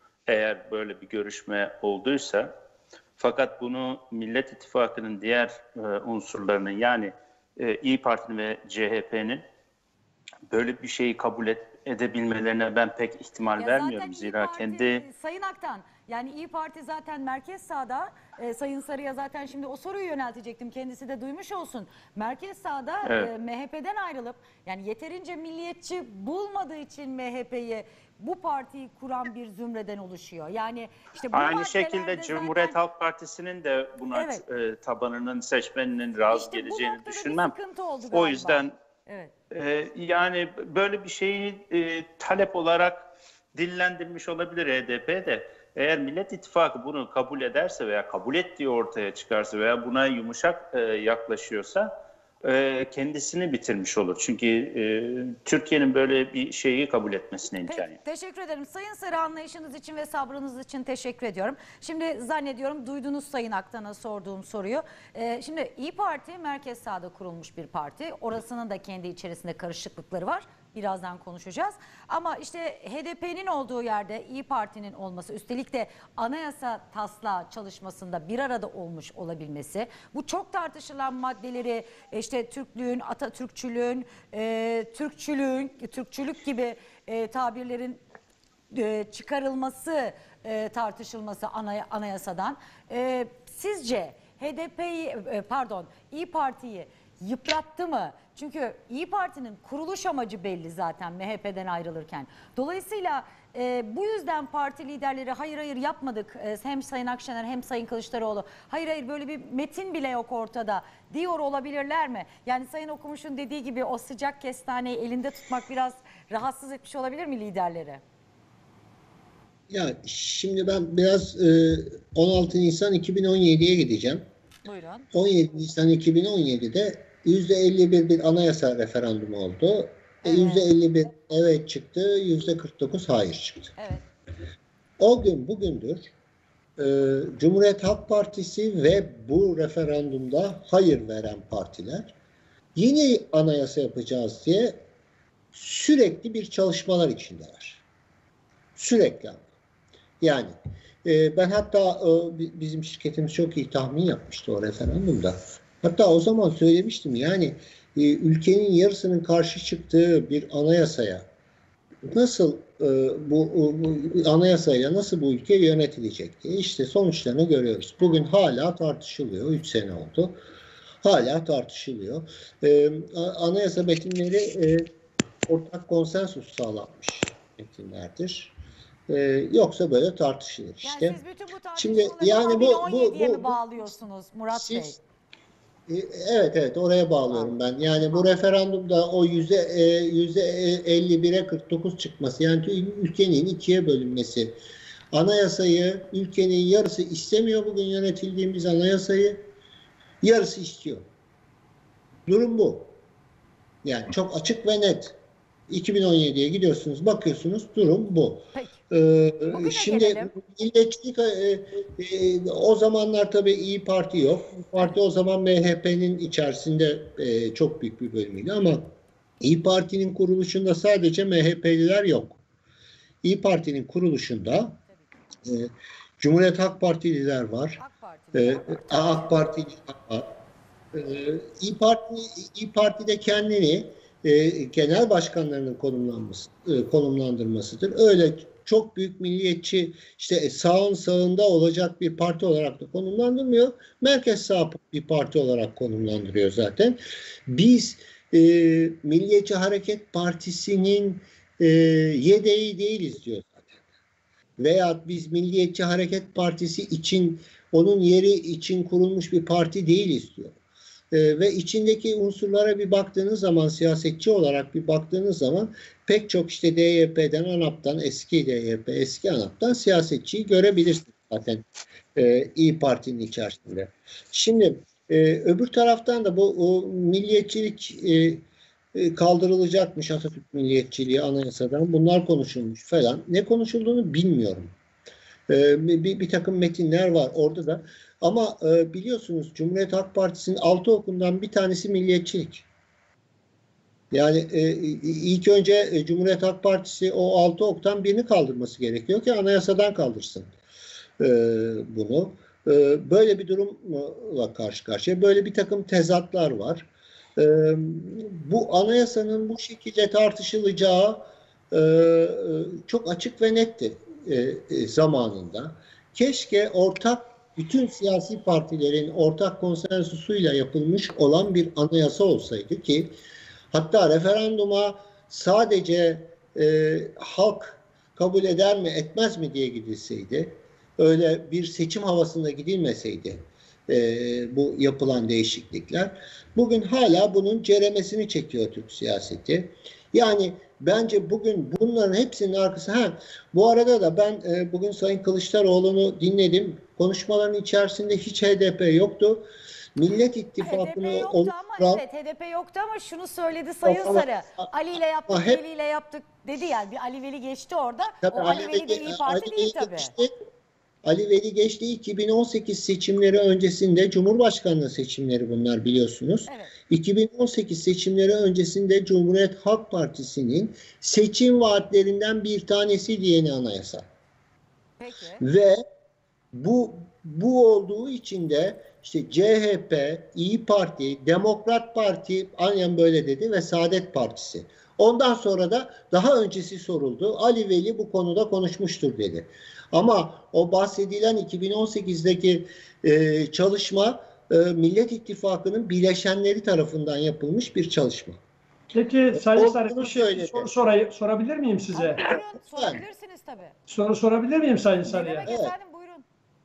Eğer böyle bir görüşme olduysa. Fakat bunu Millet İttifakı'nın diğer e, unsurlarının yani e, İYİ Parti'nin ve C H P'nin böyle bir şeyi kabul et, edebilmelerine ben pek ihtimal Ya vermiyorum. zaten İYİ Zira Parti, kendi Sayın Aktan, yani İYİ Parti zaten merkez sağda, e, Sayın Sarı'ya zaten şimdi o soruyu yöneltecektim. Kendisi de duymuş olsun. Merkez sağda Evet. e, M H P'den ayrılıp yani yeterince milliyetçi bulmadığı için M H P'yi bu partiyi kuran bir zümreden oluşuyor. Yani işte bu aynı şekilde maddelerde Cumhuriyet zaten- Halk Partisi'nin de buna Evet. e, tabanının, seçmeninin razı İşte bu geleceğini noktada bir düşünmem. sıkıntı oldu O galiba. yüzden Evet. e, yani böyle bir şeyi e, talep olarak dillendirmiş olabilir H D P de. Eğer Millet İttifakı bunu kabul ederse veya kabul ettiği ortaya çıkarsa veya buna yumuşak e, yaklaşıyorsa e, kendisini bitirmiş olur. Çünkü e, Türkiye'nin böyle bir şeyi kabul etmesine imkan Peki, yok. teşekkür ederim. Sayın Sarı, anlayışınız için ve sabrınız için teşekkür ediyorum. Şimdi zannediyorum duydunuz Sayın Aktan'a sorduğum soruyu. Ee, şimdi İYİ Parti merkez sağda kurulmuş bir parti. Orasının da kendi içerisinde karışıklıkları var. Birazdan konuşacağız. Ama işte H D P'nin olduğu yerde İYİ Parti'nin olması, üstelik de anayasa taslağı çalışmasında bir arada olmuş olabilmesi, bu çok tartışılan maddeleri işte Türklüğün, Atatürkçülüğün, e, Türkçülüğün, Türkçülük gibi e, tabirlerin e, çıkarılması, e, tartışılması anay- anayasadan. E, sizce H D P'yi, e, pardon İYİ Parti'yi yıprattı mı? Çünkü İYİ Parti'nin kuruluş amacı belli zaten M H P'den ayrılırken. Dolayısıyla e, bu yüzden parti liderleri hayır hayır yapmadık, e, hem Sayın Akşener hem Sayın Kılıçdaroğlu hayır hayır böyle bir metin bile yok ortada diyor olabilirler mi? Yani Sayın Okumuş'un dediği gibi o sıcak kestaneyi elinde tutmak biraz rahatsız etmiş olabilir mi liderleri? Ya şimdi ben biraz e, on altı Nisan iki bin on yediye gideceğim. Buyurun. on yedi Nisan iki bin on yedide yüzde elli bir bir anayasa referandumu oldu. E, Evet. yüzde elli bir evet çıktı, yüzde kırk dokuz hayır çıktı. Evet. O gün bugündür e, Cumhuriyet Halk Partisi ve bu referandumda hayır veren partiler yeni anayasa yapacağız diye sürekli bir çalışmalar içindeler. Sürekli. Yani e, ben hatta e, bizim şirketimiz çok iyi tahmin yapmıştı o referandumda. Hatta o zaman söylemiştim yani e, ülkenin yarısının karşı çıktığı bir anayasaya nasıl e, bu, bu anayasayla nasıl bu ülke yönetilecek diye işte sonuçlarını görüyoruz. Bugün hala tartışılıyor. Üç sene oldu. Hala tartışılıyor. E, anayasa metinleri e, ortak konsensus sağlanmış metinlerdir. Ee, yoksa böyle tartışılır işte. Yani siz bütün bu Şimdi tartışmaları yani bu- bu- iki bin on yediye bu- mi bağlıyorsunuz Murat Siz- Bey? E, Evet evet oraya bağlıyorum ben. Yani bu referandumda o yüzde e, yüzde elli bire kırk dokuz çıkması yani ülkenin ikiye bölünmesi. Anayasayı ülkenin yarısı istemiyor bugün yönetildiğimiz anayasayı. Yarısı istiyor. Durum bu. Yani çok açık ve net. iki bin on yediye gidiyorsunuz, bakıyorsunuz durum bu. Peki. Ee, Bugüne şimdi gelelim. milliyetçilik e, e, o zamanlar tabii İYİ Parti yok. Parti o zaman M H P'nin içerisinde e, çok büyük bir bölümüydü ama İYİ Parti'nin kuruluşunda sadece M H P'liler yok. İYİ Parti'nin kuruluşunda e, Cumhuriyet Halk Partililer var. AK Parti. E, AK Partililer var. E, İYİ Parti İYİ Parti'de kendini e, genel başkanlarının konumlanması, e, konumlandırmasıdır. Öyle çok büyük milliyetçi işte sağın sağında olacak bir parti olarak da konumlandırmıyor. Merkez sağ bir parti olarak konumlandırıyor zaten. Biz e, Milliyetçi Hareket Partisi'nin e, yedeği değiliz diyor zaten. veya biz Milliyetçi Hareket Partisi için, onun yeri için kurulmuş bir parti değiliz diyor. Ee, ve içindeki unsurlara bir baktığınız zaman, siyasetçi olarak bir baktığınız zaman pek çok işte D Y P'den, ANAP'tan, eski D Y P, eski ANAP'tan siyasetçiyi görebilirsiniz zaten e, İYİ Parti'nin içerisinde. Şimdi e, öbür taraftan da bu o, milliyetçilik e, e, kaldırılacakmış, Atatürk milliyetçiliği anayasadan, bunlar konuşulmuş falan. Ne konuşulduğunu bilmiyorum. E, bir, bir takım metinler var orada da. Ama e, biliyorsunuz Cumhuriyet Halk Partisi'nin altı okundan bir tanesi milliyetçilik. Yani e, ilk önce e, Cumhuriyet Halk Partisi o altı oktan birini kaldırması gerekiyor ki anayasadan kaldırsın e, bunu. E, böyle bir durumla karşı karşıya. Böyle bir takım tezatlar var. E, bu anayasanın bu şekilde tartışılacağı e, çok açık ve netti e, e, zamanında. Keşke ortak, bütün siyasi partilerin ortak konsensusuyla yapılmış olan bir anayasa olsaydı ki hatta referanduma sadece e, halk kabul eder mi etmez mi diye gidilseydi, öyle bir seçim havasında gidilmeseydi e, bu yapılan değişiklikler, bugün hala bunun ceremesini çekiyor Türk siyaseti. Yani bence bugün bunların hepsinin arkası, ha bu arada da ben e, bugün Sayın Kılıçdaroğlu'nu dinledim. Konuşmaların içerisinde hiç H D P yoktu. Millet İttifakı'nı H D P yoktu oluşturan... ama evet H D P yoktu ama şunu söyledi Sayın Ama- Sarı. Ali ile yaptık, Ama hep- Veli ile yaptık dedi yani. Bir Ali Veli geçti orada. Tabii o Ali Veli de İYİ Parti Ali değil Veli tabii. geçti. Ali Veli geçti. iki bin on sekiz seçimleri öncesinde, Cumhurbaşkanlığı seçimleri bunlar biliyorsunuz. Evet. iki bin on sekiz seçimleri öncesinde Cumhuriyet Halk Partisi'nin seçim vaatlerinden bir tanesi yeni anayasa. Peki. Ve bu bu olduğu için de işte C H P, İYİ Parti, Demokrat Parti aynen böyle dedi ve Saadet Partisi. Ondan sonra da daha öncesi soruldu. Ali Veli bu konuda konuşmuştur dedi. Ama o bahsedilen iki bin on sekizdeki e, çalışma e, Millet İttifakı'nın bileşenleri tarafından yapılmış bir çalışma. Peki Sayın O Sarı bunu bir şey, söyledi. soru sorayım, sorabilir miyim size? Buyurun sorabilirsiniz tabii. Soru sorabilir miyim Sayın Ne Sarı'ya? demek Evet. efendim buyurun.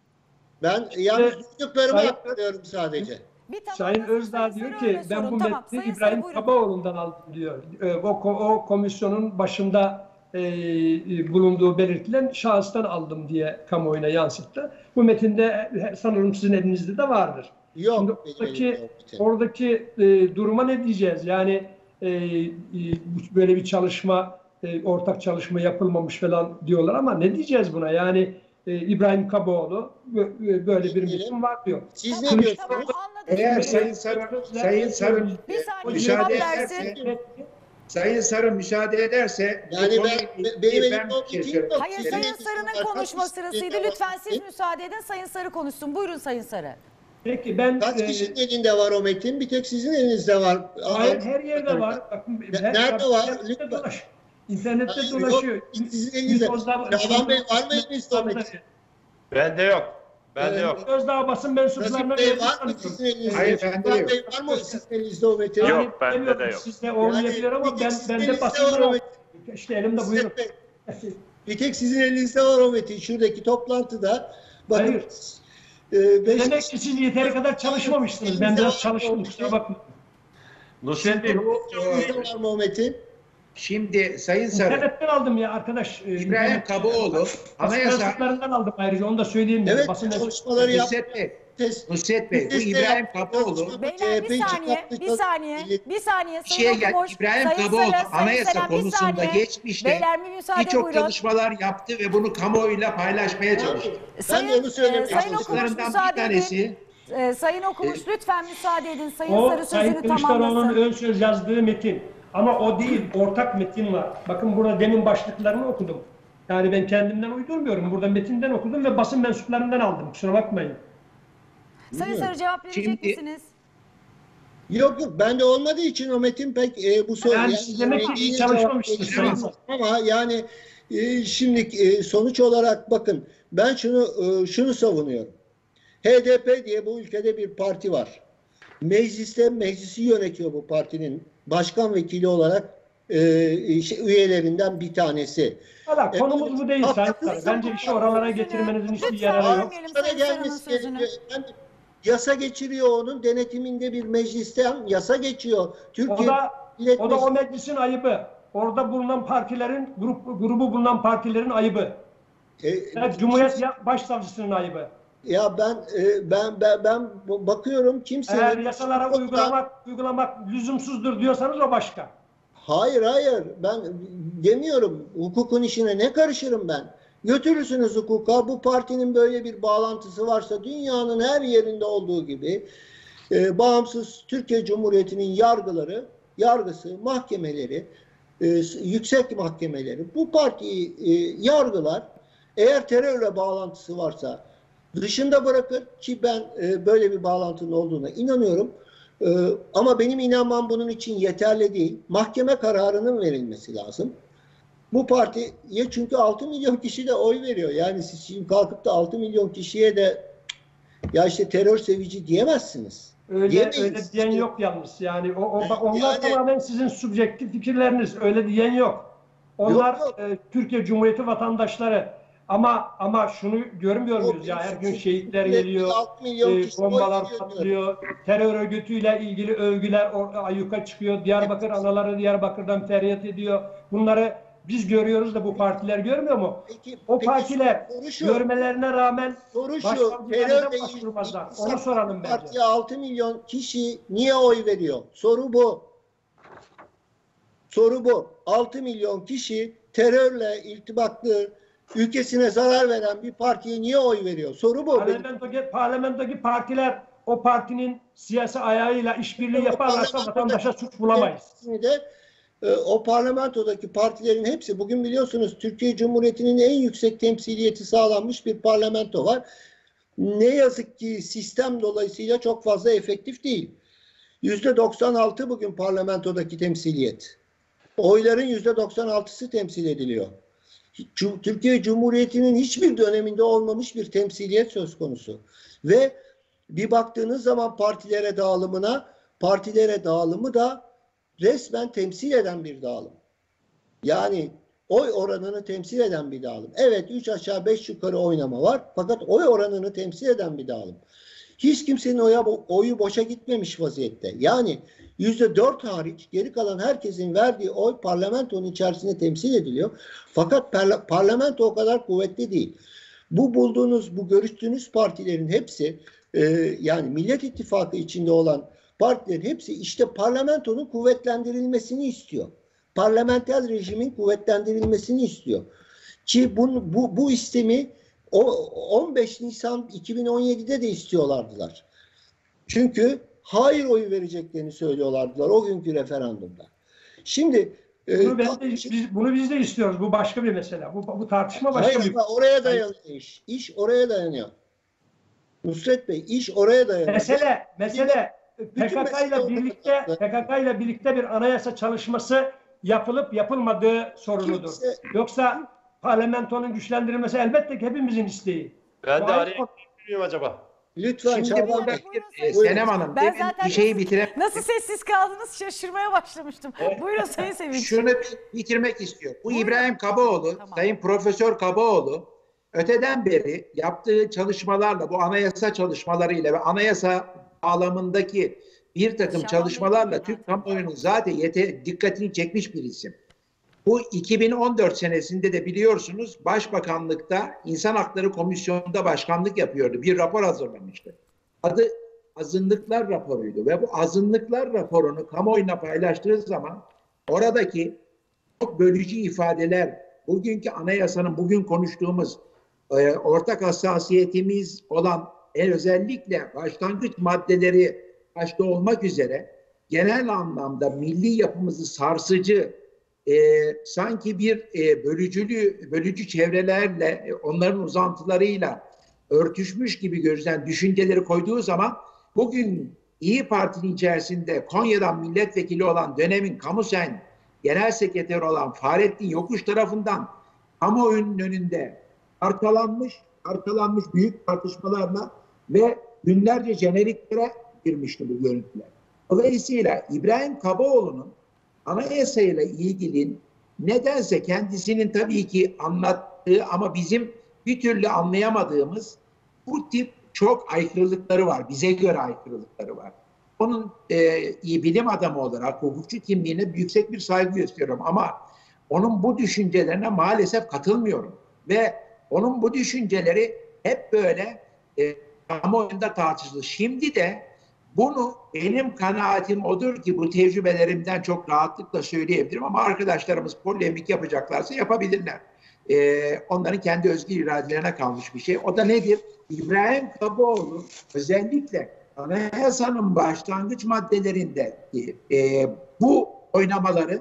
Ben yalnız duyduklarımı Sayın- aktarıyorum sadece. Bir tamam, Sayın nasıl Özdağ Sayın diyor Sarı ki öyle ben sorun. bu Tamam, metni Sayın Sarı, İbrahim buyurun. Kabaoğlu'ndan aldım diyor. E, O, ko- o komisyonun başında e, e, bulunduğu belirtilen şahıstan aldım diye kamuoyuna yansıttı. Bu metinde e, sanırım sizin elinizde de vardır. Yok. Şimdi benim oradaki, elimde yok bir tek. oradaki e, duruma ne diyeceğiz? Yani e, e, böyle bir çalışma, e, ortak çalışma yapılmamış falan diyorlar ama ne diyeceğiz buna? Yani e, İbrahim Kabaoğlu bö- böyle bir metin var diyor. Siz ne Tamam, diyorsunuz? tamam anladık. Eğer Şimdi- Sayın Sarı, Sayın Sarı Bir saniye müsaade cevap ederse, versin. Sayın Sarı müsaade ederse Yani bu ben, konuyu- benim ben elimde o bir şey metin söyleyeyim. yok. Hayır Sizin Sayın elinizde Sarı'nın var. konuşma Kaç sırasıydı. kişinin Lütfen elinde siz var? müsaade edin Sayın Sarı konuşsun. Buyurun Sayın Sarı. Peki ben Kaç e, kişinin elinde var o metin? Bir tek sizin elinizde var. hayır, her yerde var. Bakın, her, Nerede var? internette Lütfen. dolaş- İnternette Hayır, dolaşıyor. yok. Sizin elinizde. Şaban Bey var mı elinizde o metin? Bende yok. Bende Ee, yok. Özdağ basın mensuplarına Nazif Bey vermiş var mı sanıyorum. sizin elinizde? Hayır, bende Şaban yok. Bey var mı sizin elinizde o metin? Yok, Yani bende de bilemiyorum, yok. Sizde olmayabilir ama bir tek ben sizin bende elinizde basında var o yok. metin. İşte elimde buyurun. İsmet Bey, bir tek sizin elinizde var o metin. Şuradaki toplantıda. Bakın, Hayır. e, beş Demek ki siz yeteri kadar çalışmamışsınız. Ben biraz çalıştım, kusura bakmayın. Nusret Bey, bu elinizde var mı o metin? Şimdi Sayın Sarı, İnternetten aldım ya arkadaş. e, İbrahim internet- Kabaoğlu Basın anayasa mensuplarından aldım ayrıca, onu da söyleyeyim. Evet, Basın mensup- çalışmaları yap. Nusret Bey, Test- Nusret Bey, bu test de İbrahim yaptık, Kabaoğlu çalışma- Beyler C H P bir için saniye, yaptık, bir saniye, millet- bir saniye. Bir şeye Sayın gel. Okumuş, İbrahim Sayın Kabaoğlu Sarı, Sayın anayasa Selam, bir konusunda saniye. geçmişte Beyler bir müsaade birçok buyurun. çalışmalar yaptı ve bunu kamuoyuyla paylaşmaya çalıştı. Ben Sayın, de onu söylemeye e, Sayın çalıştım. Okumuş Çalışmalarından müsaade bir tanesi edin. E, Sayın Okumuş lütfen müsaade edin. Sayın O Sarı Sayın sözünü Kılıçdaroğlu'nun tamamlasın. ön söz yazdığı metin. Ama o değil, ortak metin var. Bakın burada demin başlıklarını okudum. Yani ben kendimden uydurmuyorum. Burada metinden okudum ve basın mensuplarından aldım. Kusura bakmayın. Sayın Sarı cevap verecek Şimdi- misiniz? Yok yok, bende olmadığı için o metin pek e, bu soru. Yani siz demek ki iyi yine çalışmamışsınız cevap Sayın vereceğim. Ama yani e, şimdi e, sonuç olarak bakın, ben şunu e, şunu savunuyorum. H D P diye bu ülkede bir parti var. Mecliste meclisi yönetiyor bu partinin. Başkan vekili olarak e, şey, üyelerinden bir tanesi. Valla konumuz Evet, bu değil Sayın haklısınız. Sarı. Bence işi oralara getirmenizin hiçbir Lütfen yararı yok. bölmeyelim Sana Sayın Sarı'nın gelmesi sözünü. gerekiyor. Efendim, yasa geçiriyor onun denetiminde bir meclisten yasa geçiyor. Türkiye O da, Millet o da o Meclisi- meclisin ayıbı. Orada bulunan partilerin, grup, grubu bulunan partilerin ayıbı. E, Evet, Cumhuriyet ya- Başsavcısının ayıbı. Ya ben e, ben ben ben bakıyorum kimsenin Eğer yasalara uygulamak uygulamak lüzumsuzdur diyorsanız o başka. Hayır hayır ben demiyorum, hukukun işine ne karışırım ben. Götürürsünüz hukuka, bu partinin böyle bir bağlantısı varsa dünyanın her yerinde olduğu gibi e, bağımsız Türkiye Cumhuriyeti'nin yargıları, yargısı, mahkemeleri, e, yüksek mahkemeleri bu partiyi e, yargılar. Eğer terörle bağlantısı varsa dışında bırakır ki ben e, böyle bir bağlantının olduğuna inanıyorum. E, ama benim inanmam bunun için yeterli değil. Mahkeme kararının verilmesi lazım. Bu partiye çünkü altı milyon kişi de oy veriyor. Yani siz şimdi kalkıp da altı milyon kişiye de ya işte terör sevici diyemezsiniz. Öyle Diyemeyiz. öyle diyen yok yalnız. Yani o, o onlar Yani- tamamen sizin subjektif fikirleriniz. Öyle diyen yok. Onlar Yok, yok. e, Türkiye Cumhuriyeti vatandaşları. Ama ama şunu görmüyor muyuz ya, her gün şehitler geliyor, altı milyon e, kişi oy bombalar veriyor diyor. patlıyor, terör örgütüyle ilgili övgüler or- ayyuka çıkıyor. Diyarbakır anaları Diyarbakır'dan feryat ediyor. Bunları biz görüyoruz da bu partiler görmüyor mu? Peki, O peki partiler soru şu, görmelerine rağmen soru şu, başsavcıya terörle neden başvurmazlar? Onu soralım bence. partiye altı milyon kişi niye oy veriyor? Soru bu. Soru bu. altı milyon kişi terörle irtibatlı, ülkesine zarar veren bir partiye niye oy veriyor? Soru bu. Parlamentodaki, parlamentodaki partiler o partinin siyasi ayağıyla işbirliği yaparlarsa vatandaşa suç bulamayız. De, e, o parlamentodaki partilerin hepsi, bugün biliyorsunuz Türkiye Cumhuriyeti'nin en yüksek temsiliyeti sağlanmış bir parlamento var. Ne yazık ki sistem dolayısıyla çok fazla efektif değil. yüzde doksan altı bugün parlamentodaki temsiliyet. Oyların yüzde doksan altısı temsil ediliyor. Türkiye Cumhuriyeti'nin hiçbir döneminde olmamış bir temsiliyet söz konusu. Ve bir baktığınız zaman partilere dağılımına, partilere dağılımı da resmen temsil eden bir dağılım. Yani oy oranını temsil eden bir dağılım. Evet, üç aşağı beş yukarı oynama var, fakat oy oranını temsil eden bir dağılım. Hiç kimsenin oya, oyu boşa gitmemiş vaziyette. Yani yüzde dört hariç geri kalan herkesin verdiği oy parlamentonun içerisinde temsil ediliyor. Fakat parla, parlamento o kadar kuvvetli değil. Bu bulduğunuz, bu görüştüğünüz partilerin hepsi e, yani Millet İttifakı içinde olan partilerin hepsi işte parlamentonun kuvvetlendirilmesini istiyor. Parlamenter rejimin kuvvetlendirilmesini istiyor. Ki bu, bu, bu istemi o on beş Nisan iki bin on yedi'de de istiyorlardılar. Çünkü hayır oyu vereceklerini söylüyorlardılar o günkü referandumda. Şimdi Bunu, ben de, biz, bunu biz de istiyoruz. Bu başka bir mesele. Bu, bu tartışma başka hayır, bir. oraya dayanıyor iş. İş oraya dayanıyor. Nusret Bey, iş oraya dayanıyor. Mesele, mesele P K K ile mesele birlikte orada. P K K ile birlikte bir anayasa çalışması yapılıp yapılmadığı sorunudur. Kimse- Yoksa parlamentonun güçlendirilmesi elbette ki hepimizin isteği. Ben de Bu araya ayrı- gireyim acaba? Lütfen Şimdi Şaban burada Bey. e, Buyurun. Senem Hanım, Ben demin zaten bir şeyi nasıl- bitirem. Nasıl sessiz kaldınız şaşırmaya başlamıştım. Buyurun Sayın Sevinç. Şunu bir bitirmek istiyor. Bu Buyurun. İbrahim Kabaoğlu, Tamam. Sayın Profesör Kabaoğlu öteden beri yaptığı çalışmalarla, bu anayasa çalışmalarıyla ve anayasa bağlamındaki bir takım Şaban çalışmalarla Bey. Türk kamuoyunun zaten yete, dikkatini çekmiş bir isim. Bu iki bin on dört senesinde de biliyorsunuz Başbakanlıkta İnsan Hakları Komisyonu'nda başkanlık yapıyordu. Bir rapor hazırlamıştı. Adı Azınlıklar Raporu'ydu ve bu Azınlıklar Raporu'nu kamuoyuna paylaştığı zaman oradaki çok bölücü ifadeler, bugünkü anayasanın, bugün konuştuğumuz e, ortak hassasiyetimiz olan en özellikle başlangıç maddeleri başta olmak üzere genel anlamda milli yapımızı sarsıcı, e, sanki bir e, bölücülü, bölücü çevrelerle, e, onların uzantılarıyla örtüşmüş gibi gözüken düşünceleri koyduğu zaman bugün İyi Parti'nin içerisinde Konya'dan milletvekili olan dönemin Kamusen Genel Sekreteri olan Fahrettin Yokuş tarafından kamuoyunun önünde arkalanmış, arkalanmış büyük tartışmalarla ve günlerce jeneriklere girmişti bu görüntüler. Dolayısıyla İbrahim Kabaoğlu'nun anayasayla ilgili nedense kendisinin tabii ki anlattığı ama bizim bir türlü anlayamadığımız bu tip çok aykırılıkları var. Bize göre aykırılıkları var. Onun e, iyi bilim adamı olarak hukukçu kimliğine yüksek bir saygı gösteriyorum ama onun bu düşüncelerine maalesef katılmıyorum. Ve onun bu düşünceleri hep böyle e, kamuoyunda tartışılır. Şimdi de bunu benim kanaatim odur ki bu tecrübelerimden çok rahatlıkla söyleyebilirim ama arkadaşlarımız polemik yapacaklarsa yapabilirler. Ee, onların kendi özgür iradelerine kalmış bir şey. O da nedir? İbrahim Kaboğlu özellikle anayasanın başlangıç maddelerindeki e, bu oynamaları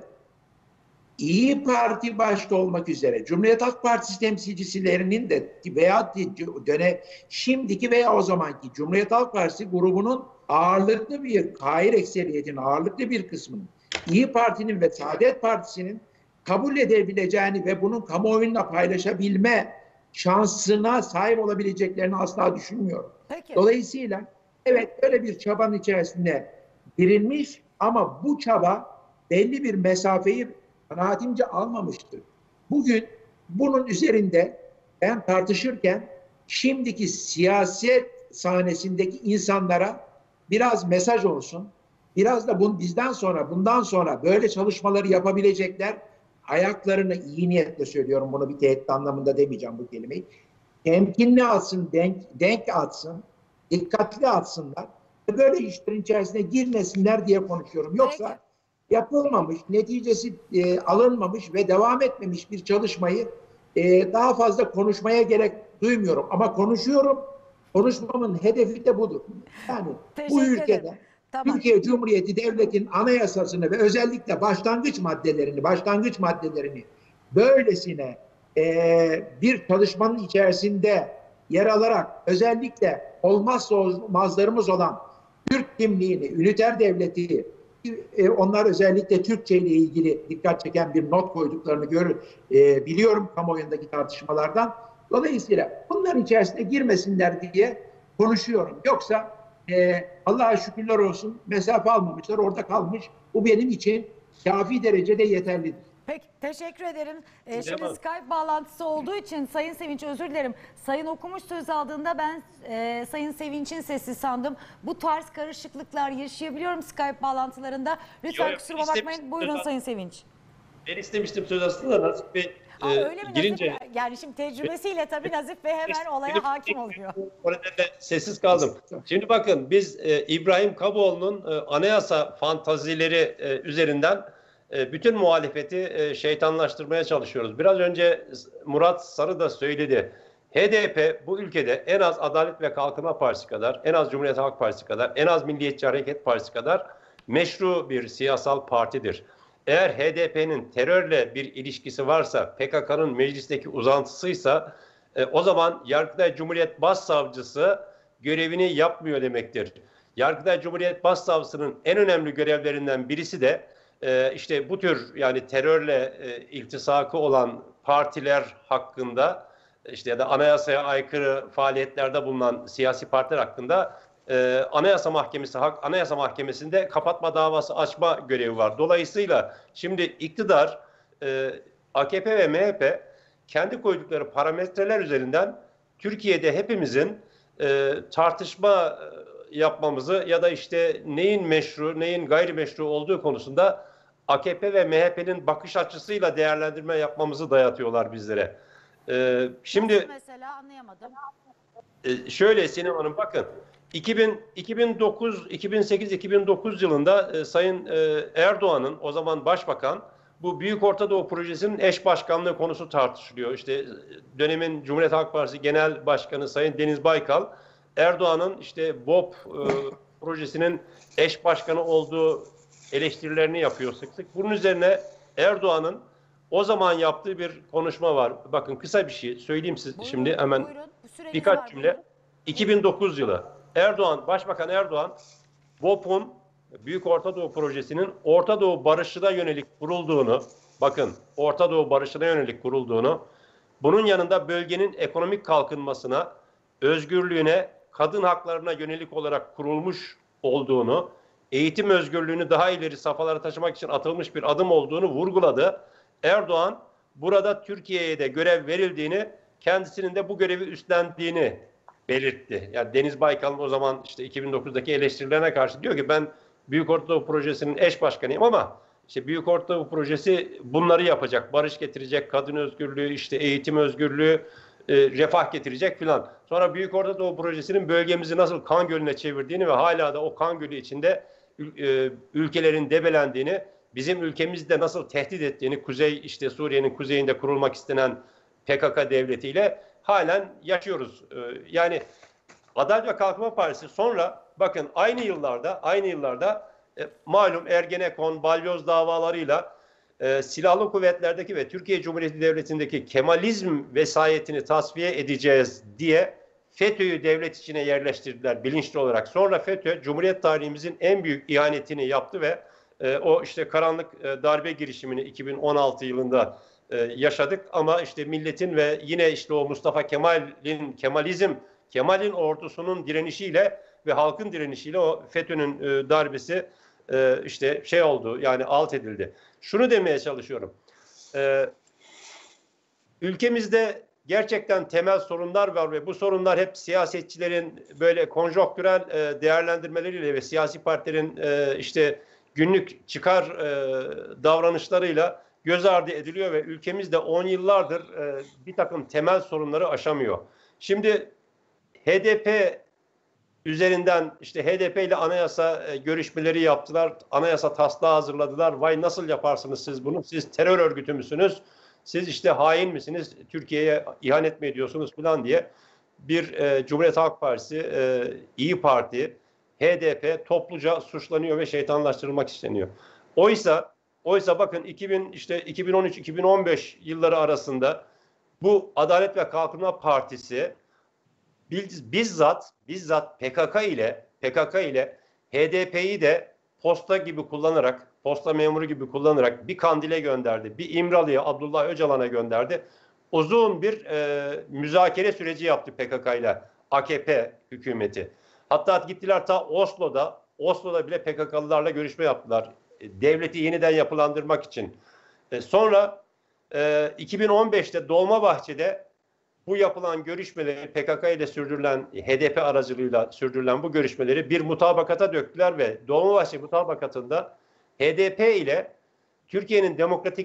İyi Parti başta olmak üzere Cumhuriyet Halk Partisi temsilcilerinin de veya döne şimdiki veya o zamanki Cumhuriyet Halk Partisi grubunun ağırlıklı bir hayır ekseriyetinin ağırlıklı bir kısmının İyi Parti'nin ve Saadet Partisi'nin kabul edebileceğini ve bunun kamuoyuyla paylaşabilme şansına sahip olabileceklerini asla düşünmüyorum. Peki. Dolayısıyla evet böyle bir çabanın içerisine girilmiş ama bu çaba belli bir mesafeyi kanaatimce almamıştır. Bugün bunun üzerinde ben tartışırken şimdiki siyaset sahnesindeki insanlara biraz mesaj olsun, biraz da bunu bizden sonra, bundan sonra böyle çalışmaları yapabilecekler, ayaklarını iyi niyetle söylüyorum, bunu bir tehdit anlamında demeyeceğim bu kelimeyi, temkinli atsın, denk, denk atsın, dikkatli atsınlar ve böyle işlerin içerisine girmesinler diye konuşuyorum. Yoksa Peki. yapılmamış, neticesi e, alınmamış ve devam etmemiş bir çalışmayı e, daha fazla konuşmaya gerek duymuyorum. Ama konuşuyorum, konuşmamın hedefi de budur. Yani bu Teşekkür ülkede ederim. Tamam. Türkiye Cumhuriyeti Devleti'nin anayasasını ve özellikle başlangıç maddelerini, başlangıç maddelerini böylesine e, bir çalışmanın içerisinde yer alarak özellikle olmazsa olmazlarımız olan Türk kimliğini, üniter devleti, e, onlar özellikle Türkçe ile ilgili dikkat çeken bir not koyduklarını görür, e, biliyorum kamuoyundaki tartışmalardan. Dolayısıyla bunların içerisine girmesinler diye konuşuyorum. Yoksa e, Allah'a şükürler olsun mesafe almamışlar, orada kalmış. Bu benim için kafi derecede yeterlidir. Peki, teşekkür ederim. Ee, şimdi Tamam. Skype bağlantısı olduğu için Sayın Sevinç, özür dilerim. Sayın Okumuş söz aldığında ben e, Sayın Sevinç'in sesi sandım. Bu tarz karışıklıklar yaşayabiliyorum Skype bağlantılarında. Lütfen Yok, yok, kusuruma istemiştim bakmayın. Buyurun zaten. Sayın Sevinç. Ben istemiştim söz aslında da Nazif Bey Aa, e, öyle mi girince... Nazif Bey? Yani şimdi tecrübesiyle tabii Nazif Bey hemen olaya hakim oluyor. O nedenle sessiz kaldım. Şimdi bakın biz e, İbrahim Kaboğlu'nun e, anayasa fantazileri e, üzerinden e, bütün muhalefeti e, şeytanlaştırmaya çalışıyoruz. Biraz önce Murat Sarı da söyledi. H D P bu ülkede en az Adalet ve Kalkınma Partisi kadar, en az Cumhuriyet Halk Partisi kadar, en az Milliyetçi Hareket Partisi kadar meşru bir siyasal partidir. Eğer H D P'nin terörle bir ilişkisi varsa, P K K'nın meclisteki uzantısıysa e, o zaman Yargıtay Cumhuriyet Başsavcısı görevini yapmıyor demektir. Yargıtay Cumhuriyet Başsavcısının en önemli görevlerinden birisi de e, işte bu tür yani terörle e, iltisakı olan partiler hakkında işte ya da anayasaya aykırı faaliyetlerde bulunan siyasi partiler hakkında e, Anayasa Mahkemesi hak Anayasa Mahkemesi'nde kapatma davası açma görevi var. Dolayısıyla şimdi iktidar e, A K P ve M H P kendi koydukları parametreler üzerinden Türkiye'de hepimizin e, tartışma yapmamızı ya da işte neyin meşru, neyin gayrimeşru olduğu konusunda A K P ve M H P'nin bakış açısıyla değerlendirme yapmamızı dayatıyorlar bizlere. E, şimdi Nasıl mesela anlayamadım. e, şöyle Sinem Hanım bakın iki bin, iki bin dokuz, iki bin sekiz, iki bin dokuz yılında e, Sayın e, Erdoğan'ın o zaman başbakan bu Büyük Orta Doğu Projesi'nin eş başkanlığı konusu tartışılıyor. İşte dönemin Cumhuriyet Halk Partisi Genel Başkanı Sayın Deniz Baykal, Erdoğan'ın işte B O P e, projesinin eş başkanı olduğu eleştirilerini yapıyor sık sık. Bunun üzerine Erdoğan'ın o zaman yaptığı bir konuşma var. Bakın kısa bir şey söyleyeyim siz Buyurun, şimdi hemen buyurun. Bu süreniz birkaç var, cümle. buyurun. iki bin dokuz yılı Erdoğan, Başbakan Erdoğan B O P'un Büyük Orta Doğu Projesi'nin Orta Doğu barışına yönelik kurulduğunu, bakın Orta Doğu barışına yönelik kurulduğunu, bunun yanında bölgenin ekonomik kalkınmasına, özgürlüğüne, kadın haklarına yönelik olarak kurulmuş olduğunu, eğitim özgürlüğünü daha ileri safhalara taşımak için atılmış bir adım olduğunu vurguladı. Erdoğan burada Türkiye'ye de görev verildiğini, kendisinin de bu görevi üstlendiğini belirtti. Yani Deniz Baykal'ın o zaman işte iki bin dokuzdaki eleştirilerine karşı diyor ki ben Büyük Orta Doğu Projesi'nin eş başkanıyım ama işte Büyük Orta Doğu Projesi bunları yapacak. Barış getirecek, kadın özgürlüğü, işte eğitim özgürlüğü, e, refah getirecek filan. Sonra Büyük Orta Doğu Projesi'nin bölgemizi nasıl kan gölüne çevirdiğini ve hala da o kan gölü içinde e, ülkelerin debelendiğini, bizim ülkemizde nasıl tehdit ettiğini, Kuzey işte Suriye'nin kuzeyinde kurulmak istenen P K K devletiyle halen yaşıyoruz. E, yani Adalet ve Kalkınma Partisi sonra bakın aynı yıllarda aynı yıllarda e, malum Ergenekon, Balyoz davalarıyla e, silahlı kuvvetlerdeki ve Türkiye Cumhuriyeti Devleti'ndeki Kemalizm vesayetini tasfiye edeceğiz diye FETÖ'yü devlet içine yerleştirdiler bilinçli olarak. Sonra FETÖ Cumhuriyet tarihimizin en büyük ihanetini yaptı ve e, o işte karanlık e, darbe girişimini iki bin on altı yılında e, yaşadık ama işte milletin ve yine işte o Mustafa Kemal'in Kemalizm Kemal'in ordusunun direnişiyle ve halkın direnişiyle o FETÖ'nün e, darbesi e, işte şey oldu, yani alt edildi. Şunu demeye çalışıyorum. E, ülkemizde gerçekten temel sorunlar var ve bu sorunlar hep siyasetçilerin böyle konjonktürel e, değerlendirmeleriyle ve siyasi partilerin e, işte günlük çıkar e, davranışlarıyla göz ardı ediliyor ve ülkemizde on yıllardır e, bir takım temel sorunları aşamıyor. Şimdi H D P üzerinden işte H D P ile anayasa e, görüşmeleri yaptılar. Anayasa taslağı hazırladılar. Vay nasıl yaparsınız siz bunu? Siz terör örgütü müsünüz? Siz işte hain misiniz? Türkiye'ye ihanet mi ediyorsunuz falan diye bir e, Cumhuriyet Halk Partisi, e, İyi Parti, H D P topluca suçlanıyor ve şeytanlaştırılmak isteniyor. Oysa oysa bakın iki bin işte iki bin on üç iki bin on beş yılları arasında bu Adalet ve Kalkınma Partisi bizzat bizzat P K K ile P K K ile H D P'yi de posta gibi kullanarak, posta memuru gibi kullanarak bir Kandil'e gönderdi, bir İmralı'ya, Abdullah Öcalan'a gönderdi. Uzun bir e, müzakere süreci yaptı P K K ile A K P hükümeti. Hatta gittiler ta Oslo'da, Oslo'da bile P K K'lılarla görüşme yaptılar. E, devleti yeniden yapılandırmak için. E, sonra e, iki bin on beşte Dolmabahçe'de bu yapılan görüşmeleri P K K ile sürdürülen, H D P aracılığıyla sürdürülen bu görüşmeleri bir mutabakata döktüler ve Dolmabahçe mutabakatında H D P ile Türkiye'nin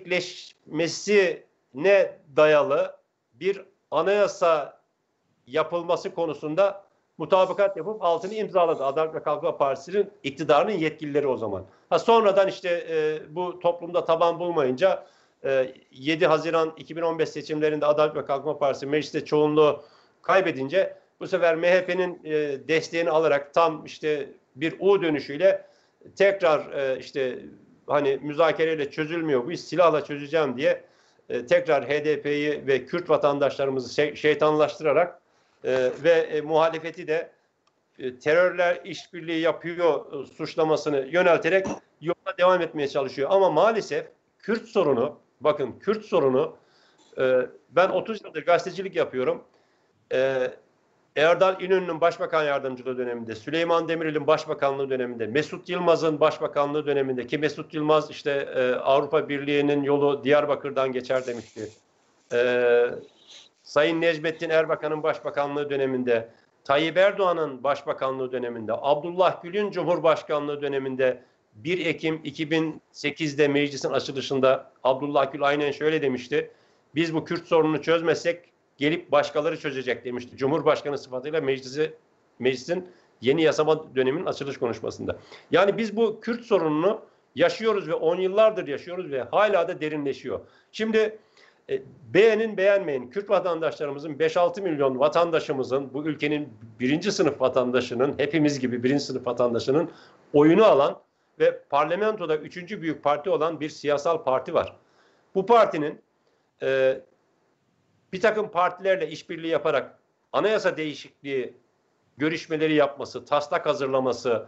demokratikleşmesine dayalı bir anayasa yapılması konusunda mutabakat yapıp altını imzaladı. Adalet ve Kalkınma Partisi'nin iktidarının yetkilileri o zaman. Ha, sonradan işte e, bu toplumda taban bulmayınca yedi Haziran iki bin on beş seçimlerinde Adalet ve Kalkınma Partisi mecliste çoğunluğu kaybedince bu sefer M H P'nin desteğini alarak tam işte bir U dönüşüyle tekrar işte hani müzakereyle çözülmüyor bu iş, silahla çözeceğim diye tekrar H D P'yi ve Kürt vatandaşlarımızı şeytanlaştırarak ve muhalefeti de terörler işbirliği yapıyor suçlamasını yönelterek yoluna devam etmeye çalışıyor. Ama maalesef Kürt sorunu, bakın Kürt sorunu, e, ben otuz yıldır gazetecilik yapıyorum. E, Erdal İnönü'nün başbakan yardımcılığı döneminde, Süleyman Demirel'in başbakanlığı döneminde, Mesut Yılmaz'ın başbakanlığı döneminde ki Mesut Yılmaz işte e, Avrupa Birliği'nin yolu Diyarbakır'dan geçer demişti. E, Sayın Necmettin Erbakan'ın başbakanlığı döneminde, Tayyip Erdoğan'ın başbakanlığı döneminde, Abdullah Gül'ün Cumhurbaşkanlığı döneminde bir Ekim iki bin sekizde meclisin açılışında Abdullah Gül aynen şöyle demişti. Biz bu Kürt sorununu çözmezsek gelip başkaları çözecek demişti. Cumhurbaşkanı sıfatıyla meclisi, meclisin yeni yasama döneminin açılış konuşmasında. Yani biz bu Kürt sorununu yaşıyoruz ve on yıllardır yaşıyoruz ve hala da derinleşiyor. Şimdi e, beğenin beğenmeyin Kürt vatandaşlarımızın beş altı milyon vatandaşımızın bu ülkenin birinci sınıf vatandaşının hepimiz gibi birinci sınıf vatandaşının oyunu alan ve parlamentoda üçüncü büyük parti olan bir siyasal parti var. Bu partinin e, bir takım partilerle işbirliği yaparak anayasa değişikliği görüşmeleri yapması, taslak hazırlaması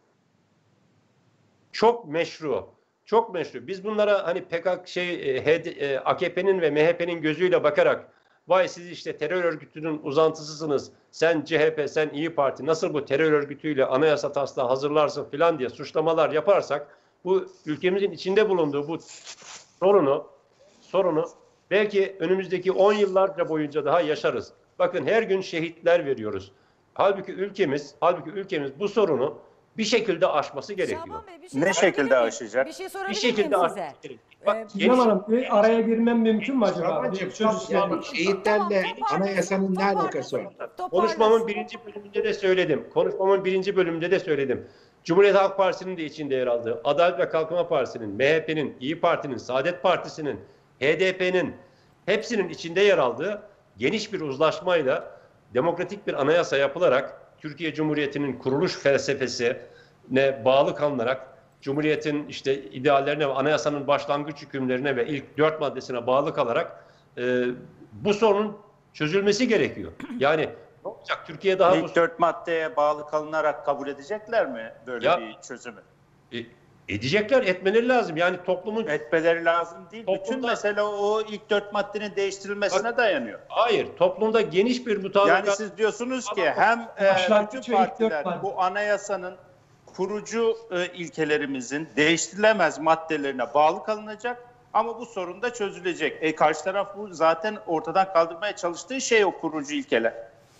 çok meşru. Çok meşru. Biz bunlara hani P K K şey A K P'nin ve M H P'nin gözüyle bakarak Vay siz işte terör örgütünün uzantısısınız. Sen C H P, sen İyi Parti nasıl bu terör örgütüyle anayasa taslağı hazırlarsın filan diye suçlamalar yaparsak bu ülkemizin içinde bulunduğu bu sorunu sorunu belki önümüzdeki on yıllarca boyunca daha yaşarız. Bakın her gün şehitler veriyoruz. Halbuki ülkemiz, halbuki ülkemiz bu sorunu bir şekilde aşması gerekiyor. Şaban Bey, bir şey Ne sorabilir şekilde miyim? aşacak? Bir şey Bir sorabilir şekilde miyim aşması size? gerekiyor. Ee, Bak, Gizem Hanım, bir araya girmem mümkün mü acaba? Şabancığım, Bir söz isterim. yani şehitlerle Tamam, anayasanın ne toparlasın, alakası var? toparlasın. Konuşmamın birinci bölümünde de söyledim. Konuşmamın birinci bölümünde de söyledim. Cumhuriyet Halk Partisi'nin de içinde yer aldığı, Adalet ve Kalkınma Partisi'nin, M H P'nin, İyi Parti'nin, Saadet Partisi'nin, H D P'nin hepsinin içinde yer aldığı geniş bir uzlaşmayla demokratik bir anayasa yapılarak Türkiye Cumhuriyeti'nin kuruluş felsefesine bağlı kalınarak Cumhuriyet'in işte ideallerine ve anayasanın başlangıç hükümlerine ve ilk dört maddesine bağlı kalarak e, bu sorunun çözülmesi gerekiyor. Yani ne olacak? Türkiye daha İlk dört maddeye bağlı kalınarak kabul edecekler mi böyle Ya- bir çözümü? E, edecekler, etmeleri lazım. Yani toplumun Etmeleri lazım değil. Bütün Toplumda- mesele o ilk dört maddenin değiştirilmesine Bak- dayanıyor. hayır, toplumda geniş bir mutabakat. Yani siz diyorsunuz ki hem e, Başlangıç bütün ve ilk dört partiler madde. bu anayasanın kurucu e, ilkelerimizin değiştirilemez maddelerine bağlı kalınacak ama bu sorun da çözülecek. E, karşı taraf bu zaten ortadan kaldırmaya çalıştığı şey o kurucu ilkeler.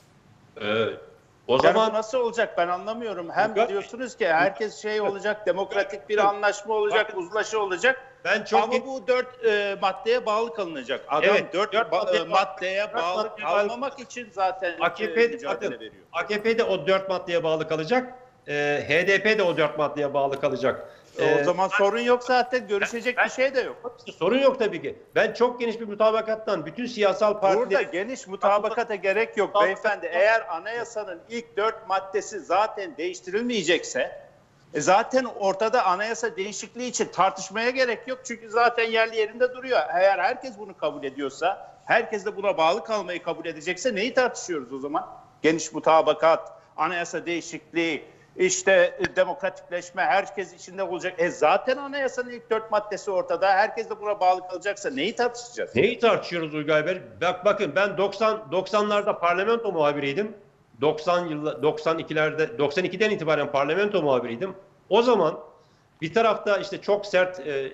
e, o Yani zaman bu nasıl olacak ben anlamıyorum. Hem Uygar- diyorsunuz ki herkes şey olacak, demokratik bir anlaşma olacak, Bakın, uzlaşı olacak. ben çok Ama bu dört e, maddeye bağlı kalınacak. Adam Evet, dört, dört ba- maddeye e, maddeye dört bağlı maddeye bağlı- kalmamak için zaten A K e, P, mücadele bakın, veriyor. A K P de o dört maddeye bağlı kalacak. E, H D P de o dört maddeye bağlı kalacak. o E, zaman sorun yok zaten. Görüşecek ben- bir şey de yok. sorun yok tabii ki. Ben çok geniş bir mutabakattan bütün siyasal Burada partiler geniş mutabakata gerek yok Mutabakata- beyefendi. Eğer anayasanın ilk dört maddesi zaten değiştirilmeyecekse e zaten ortada anayasa değişikliği için tartışmaya gerek yok. Çünkü zaten yerli yerinde duruyor. Eğer herkes bunu kabul ediyorsa, herkes de buna bağlı kalmayı kabul edecekse neyi tartışıyoruz o zaman? Geniş mutabakat, anayasa değişikliği, işte e, demokratikleşme, herkes içinde olacak. E zaten anayasanın ilk dört maddesi ortada. Herkes de buna bağlı kalacaksa neyi tartışacağız? neyi tartışıyoruz Uygar Bey? Bak bakın ben doksan doksanlarda parlamento muhabiriydim. doksan yıl doksan ikilerde doksan ikiden itibaren parlamento muhabiriydim. O zaman bir tarafta işte çok sert e,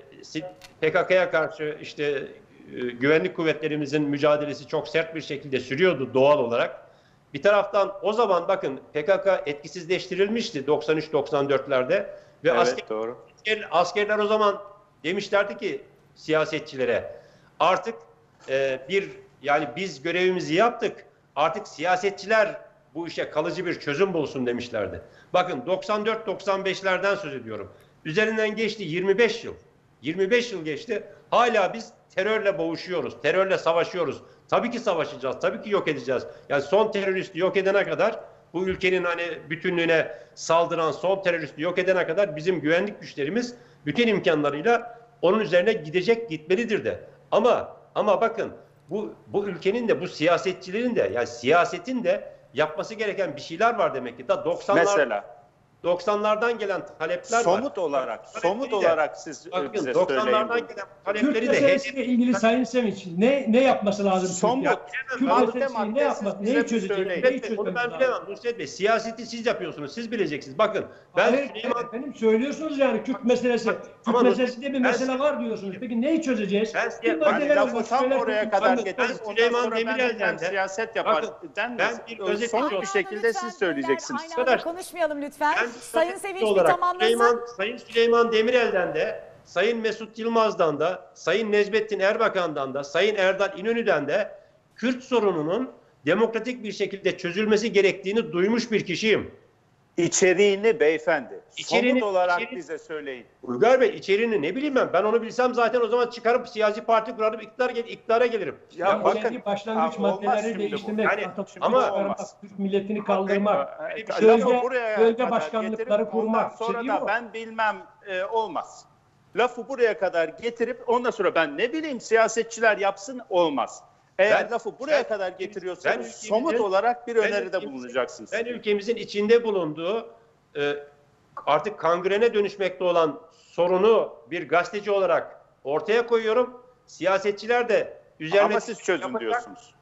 P K K'ya karşı işte e, güvenlik kuvvetlerimizin mücadelesi çok sert bir şekilde sürüyordu doğal olarak. Bir taraftan o zaman bakın P K K etkisizleştirilmişti doksan üç doksan dörtlerde ve Evet asker, doğru. asker- askerler o zaman demişlerdi ki siyasetçilere artık e, bir yani biz görevimizi yaptık artık siyasetçiler bu işe kalıcı bir çözüm bulsun demişlerdi. Bakın doksan dört doksan beşlerden söz ediyorum. Üzerinden geçti yirmi beş yıl. yirmi beş yıl geçti. Hala biz terörle boğuşuyoruz. Terörle savaşıyoruz. Tabii ki savaşacağız. Tabii ki yok edeceğiz. Yani son teröristi yok edene kadar bu ülkenin hani bütünlüğüne saldıran son teröristi yok edene kadar bizim güvenlik güçlerimiz bütün imkanlarıyla onun üzerine gidecek, gitmelidir de. Ama ama bakın bu bu ülkenin de bu siyasetçilerin de yani siyasetin de yapması gereken bir şeyler var demek ki. Da doksanlar Mesela doksanlardan gelen talepler somut var. olarak, Talepleri somut de- olarak siz Bakın bize söyleyin. doksanlardan bunu. gelen Kürt talepleri de meselesiyle ilgili Sayın Sevinç ne ne yapması lazım? Somut. Türkiye? Kürt Madde meselesiyle madde ne yapmak, siz bize neyi bir çözecek, söyleyin. neyi Nusret Bey, onu çözmemiz ben lazım? bilemem Nusret Bey. Siyaseti siz yapıyorsunuz. Siz bileceksiniz. Bakın ben Hayır, Süleyman, efendim söylüyorsunuz yani Kürt meselesi. Kürt Ama meselesi diye bir ben- mesele var diyorsunuz. Peki neyi çözeceğiz? Ben- Bir ben maddeler lafı var, tam şöyle oraya çok- kadar Bakın, getirip ben ondan Süleyman sonra ben Demirel'den hem de- siyaset yapar Bakın, denmesin. ben bir Son özet bir istiyorum. şekilde siz söyleyeceksiniz. Aynı anda Arkadaş, konuşmayalım lütfen. Ben Sayın gazeteci Sevinç bir olarak tamamlasın. Süleyman, Sayın Süleyman Demirel'den de, Sayın Mesut Yılmaz'dan da, Sayın Necmettin Erbakan'dan da, Sayın Erdal İnönü'den de Kürt sorununun demokratik bir şekilde çözülmesi gerektiğini duymuş bir kişiyim. İçeriğini beyefendi, İçeriğini- somut olarak içeriğini- bize söyleyin. Uygar Bey içeriğini ne bileyim ben. Ben onu bilsem zaten o zaman çıkarıp siyasi parti kurarım, iktidar gel iktidara gelirim. Ya Yani bakın, kendi başlangıç ha, olmaz maddeleri şimdi bu. değiştirmek, Yani, Atatürk'ü ama çıkarmak, olmaz. Türk milletini kaldırmak, Ee, Öyle bir şey bölge- lafı buraya bölge kadar başkanlıkları getirip kurmak, ondan sonra şey değil da mi? ben bilmem e, olmaz. Lafı buraya kadar getirip ondan sonra ben ne bileyim siyasetçiler yapsın olmaz. Eğer Ben- lafı buraya ben- kadar ben getiriyorsanız ülkemizin- somut olarak bir ben öneride ülkemizin- bulunacaksınız. Ben ülkemizin içinde bulunduğu e, artık kangrene dönüşmekte olan sorunu bir gazeteci olarak ortaya koyuyorum. Siyasetçiler de üzerine Ama siz çözün yapacak. diyorsunuz.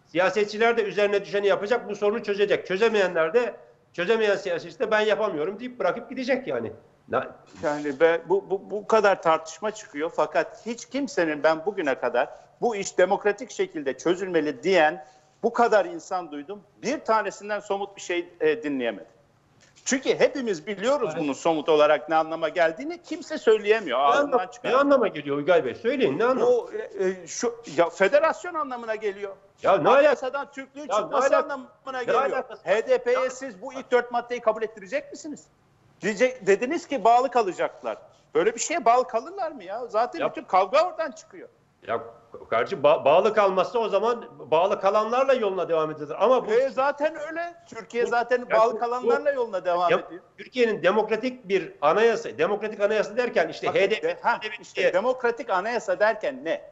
Siyasetçiler de üzerine düşeni yapacak, bu sorunu çözecek. Çözemeyenler de, çözemeyen siyasetçi de ben yapamıyorum deyip bırakıp gidecek yani. Yani be, bu, bu, bu kadar tartışma çıkıyor fakat hiç kimsenin ben bugüne kadar bu iş demokratik şekilde çözülmeli diyen bu kadar insan duydum. Bir tanesinden somut bir şey e, dinleyemedim. Çünkü hepimiz biliyoruz Evet. bunun somut olarak ne anlama geldiğini, kimse söyleyemiyor. Ne, Ağzından anlam, ne çıkıyor. anlama geliyor Uygar Bey? Söyleyin, ne anlam? Bu e, e, şu ya federasyon anlamına geliyor. Ya ne alakası? Anayasadan Türklüğün Ya ne çıkması alakası- anlamına ne geliyor. alakası var? H D P'ye Ya- siz bu ilk dört maddeyi kabul ettirecek misiniz? Diyecek, dediniz ki bağlı kalacaklar. Böyle bir şeye bağlı kalırlar mı ya? Zaten Ya- bütün kavga oradan çıkıyor. Ya kardeşim ba- bağlı kalmazsa o zaman bağlı kalanlarla yoluna devam edilir. Ama bu E, zaten öyle. Türkiye Bu- zaten Ya bağlı bu- kalanlarla yoluna devam Ya- ediyor. Türkiye'nin demokratik bir anayasa, demokratik anayasa derken işte Bakın, H D P, de- ha, işte demokratik anayasa derken ne?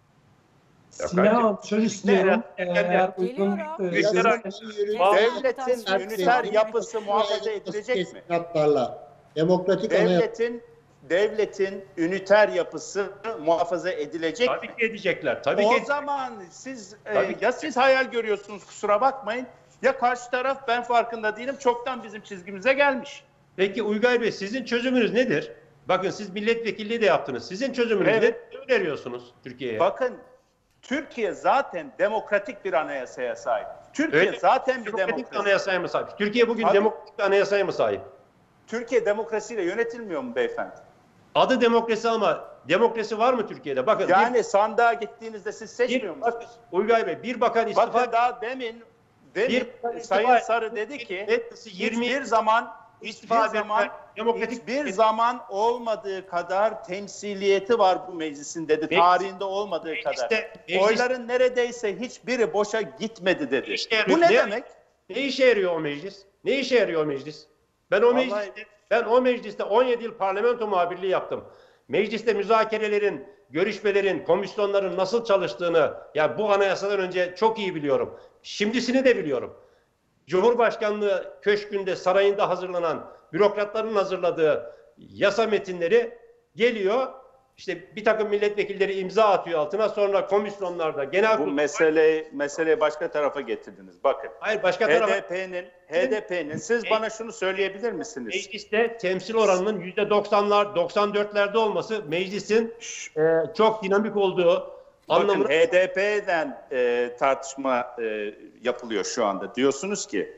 Sinan Hanım söz istiyorum. Eğer uygun Geliyorum. e, Güçler görürseniz- Yürüyüş- Devletin Tabii. üniter Tabii. yapısı muhafaza edilecek mi? Teşkilatlarla demokratik anayasa Devletin devletin üniter yapısı muhafaza edilecek tabii mi? ki edecekler. Tabii O ki zaman siz e, Tabii ki. ya siz hayal görüyorsunuz, kusura bakmayın, ya karşı taraf ben farkında değilim çoktan bizim çizgimize gelmiş. Peki Uygar Bey, sizin çözümünüz nedir? Bakın siz milletvekilliği de yaptınız. Sizin çözümünüz Evet. ne? Ne öneriyorsunuz Türkiye'ye? Bakın, Türkiye zaten demokratik bir anayasaya sahip. Türkiye Öyle. zaten bir Demokratik bir demokrasi. anayasaya mı sahip? Türkiye bugün Tabii. demokratik bir anayasaya mı sahip? Türkiye demokrasiyle yönetilmiyor mu beyefendi? Adı demokrasi ama demokrasi var mı Türkiye'de? Bakın Yani sandığa gittiğinizde siz bir, seçmiyor bir musunuz? bakın, Uygar Bey, bir bakan istifa Bakın daha demin, demin Bir bakan Sayın istifa- Sarı dedi ki Meclisi yirmi hiçbir zaman istifa hiçbir zaman etme, demokratik hiçbir zaman olmadığı kadar temsiliyeti var bu meclisin dedi. Meclis- Tarihinde olmadığı Mecliste- kadar. meclis- Oyların neredeyse hiçbiri boşa gitmedi dedi. İşe yarıyor. Bu ne Ne- demek? Ne işe yarıyor o meclis? Ne işe yarıyor o meclis? Ben o Vallahi- mecliste ben o mecliste on yedi yıl parlamento muhabirliği yaptım. Mecliste müzakerelerin, görüşmelerin, komisyonların nasıl çalıştığını ya bu anayasadan önce çok iyi biliyorum. Şimdisini de biliyorum. Cumhurbaşkanlığı köşkünde, sarayında hazırlanan, bürokratların hazırladığı yasa metinleri geliyor. İşte bir takım milletvekilleri imza atıyor altına, sonra komisyonlarda genel Bu kurul- meseleyi meseleyi başka tarafa getirdiniz. Bakın. hayır başka tarafa H D P'nin H D P'nin siz bana şunu söyleyebilir misiniz? mecliste temsil oranının yüzde doksanlar, doksan dörtlerde olması meclisin e, çok dinamik olduğu Bakın anlamına H D P'den e, tartışma e, yapılıyor şu anda. Diyorsunuz ki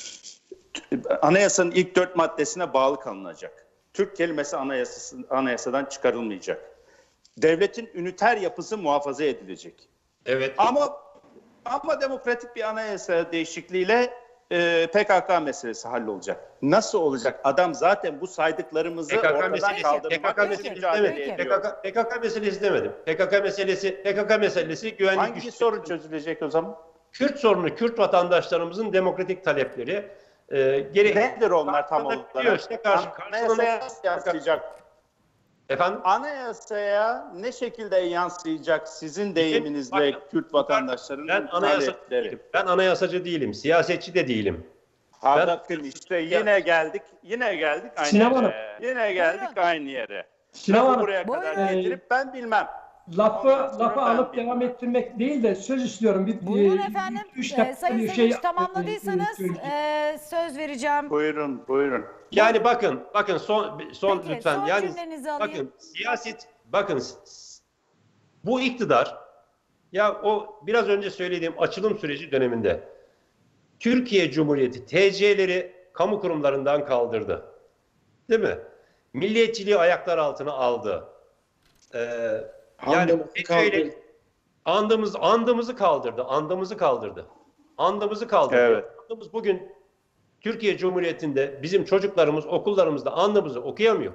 anayasanın ilk dört maddesine bağlı kalınacak. Türk kelimesi anayasası, anayasadan çıkarılmayacak. Devletin üniter yapısı muhafaza edilecek. evet. Ama ama demokratik bir anayasa değişikliğiyle e, P K K meselesi hallolacak. Nasıl olacak? Adam zaten bu saydıklarımızı P K K ortadan meselesi, P kaldırmak K K için meselesi mücadele demedim. ediyor. P K K, P K K meselesi demedim. P K K meselesi, P K K meselesi güvenlik Hangi güçleri. sorun çözülecek o zaman? Kürt sorunu, Kürt vatandaşlarımızın demokratik talepleri e, geri Nedir onlar tam karşılanabiliyor olarak? işte, karşı- Anayasaya karşılanabiliyor. yansıyacak. Efendim? Anayasaya ne şekilde yansıyacak sizin deyiminizle Bakın, Kürt vatandaşlarının Ben anayasa talepleri? değilim. Ben anayasacı değilim. Siyasetçi de değilim. Ha Ben- bakın işte yine geldik, yine geldik aynı Sinan Hanım. yere. Yine geldik Buyurun. aynı yere. Sinan Lafı Hanım, buraya Buyurun. kadar getirip ben bilmem. lafı Ondan sonra lafı ben alıp bilmem. devam ettirmek değil de söz istiyorum. Bir, Buyurun e, efendim. üç Ee, dakika Sayın bir Sevinç şey tamamladıysanız e, söyleyeceğim. e, söz vereceğim. Buyurun, buyurun. Yani bakın, bakın son son Peki, lütfen son yani cümlenizi alayım. bakın siyaset bakın s- bu iktidar ya o biraz önce söylediğim açılım süreci döneminde Türkiye Cumhuriyeti T C'leri kamu kurumlarından kaldırdı. Değil mi? Milliyetçiliği ayaklar altına aldı. Ee, yani Andımızı T C'yle kaldırdı. andımız andımızı kaldırdı. Andımızı kaldırdı. Andımızı kaldırdı. Evet. Andımız bugün Türkiye Cumhuriyeti'nde bizim çocuklarımız okullarımızda andımızı okuyamıyor.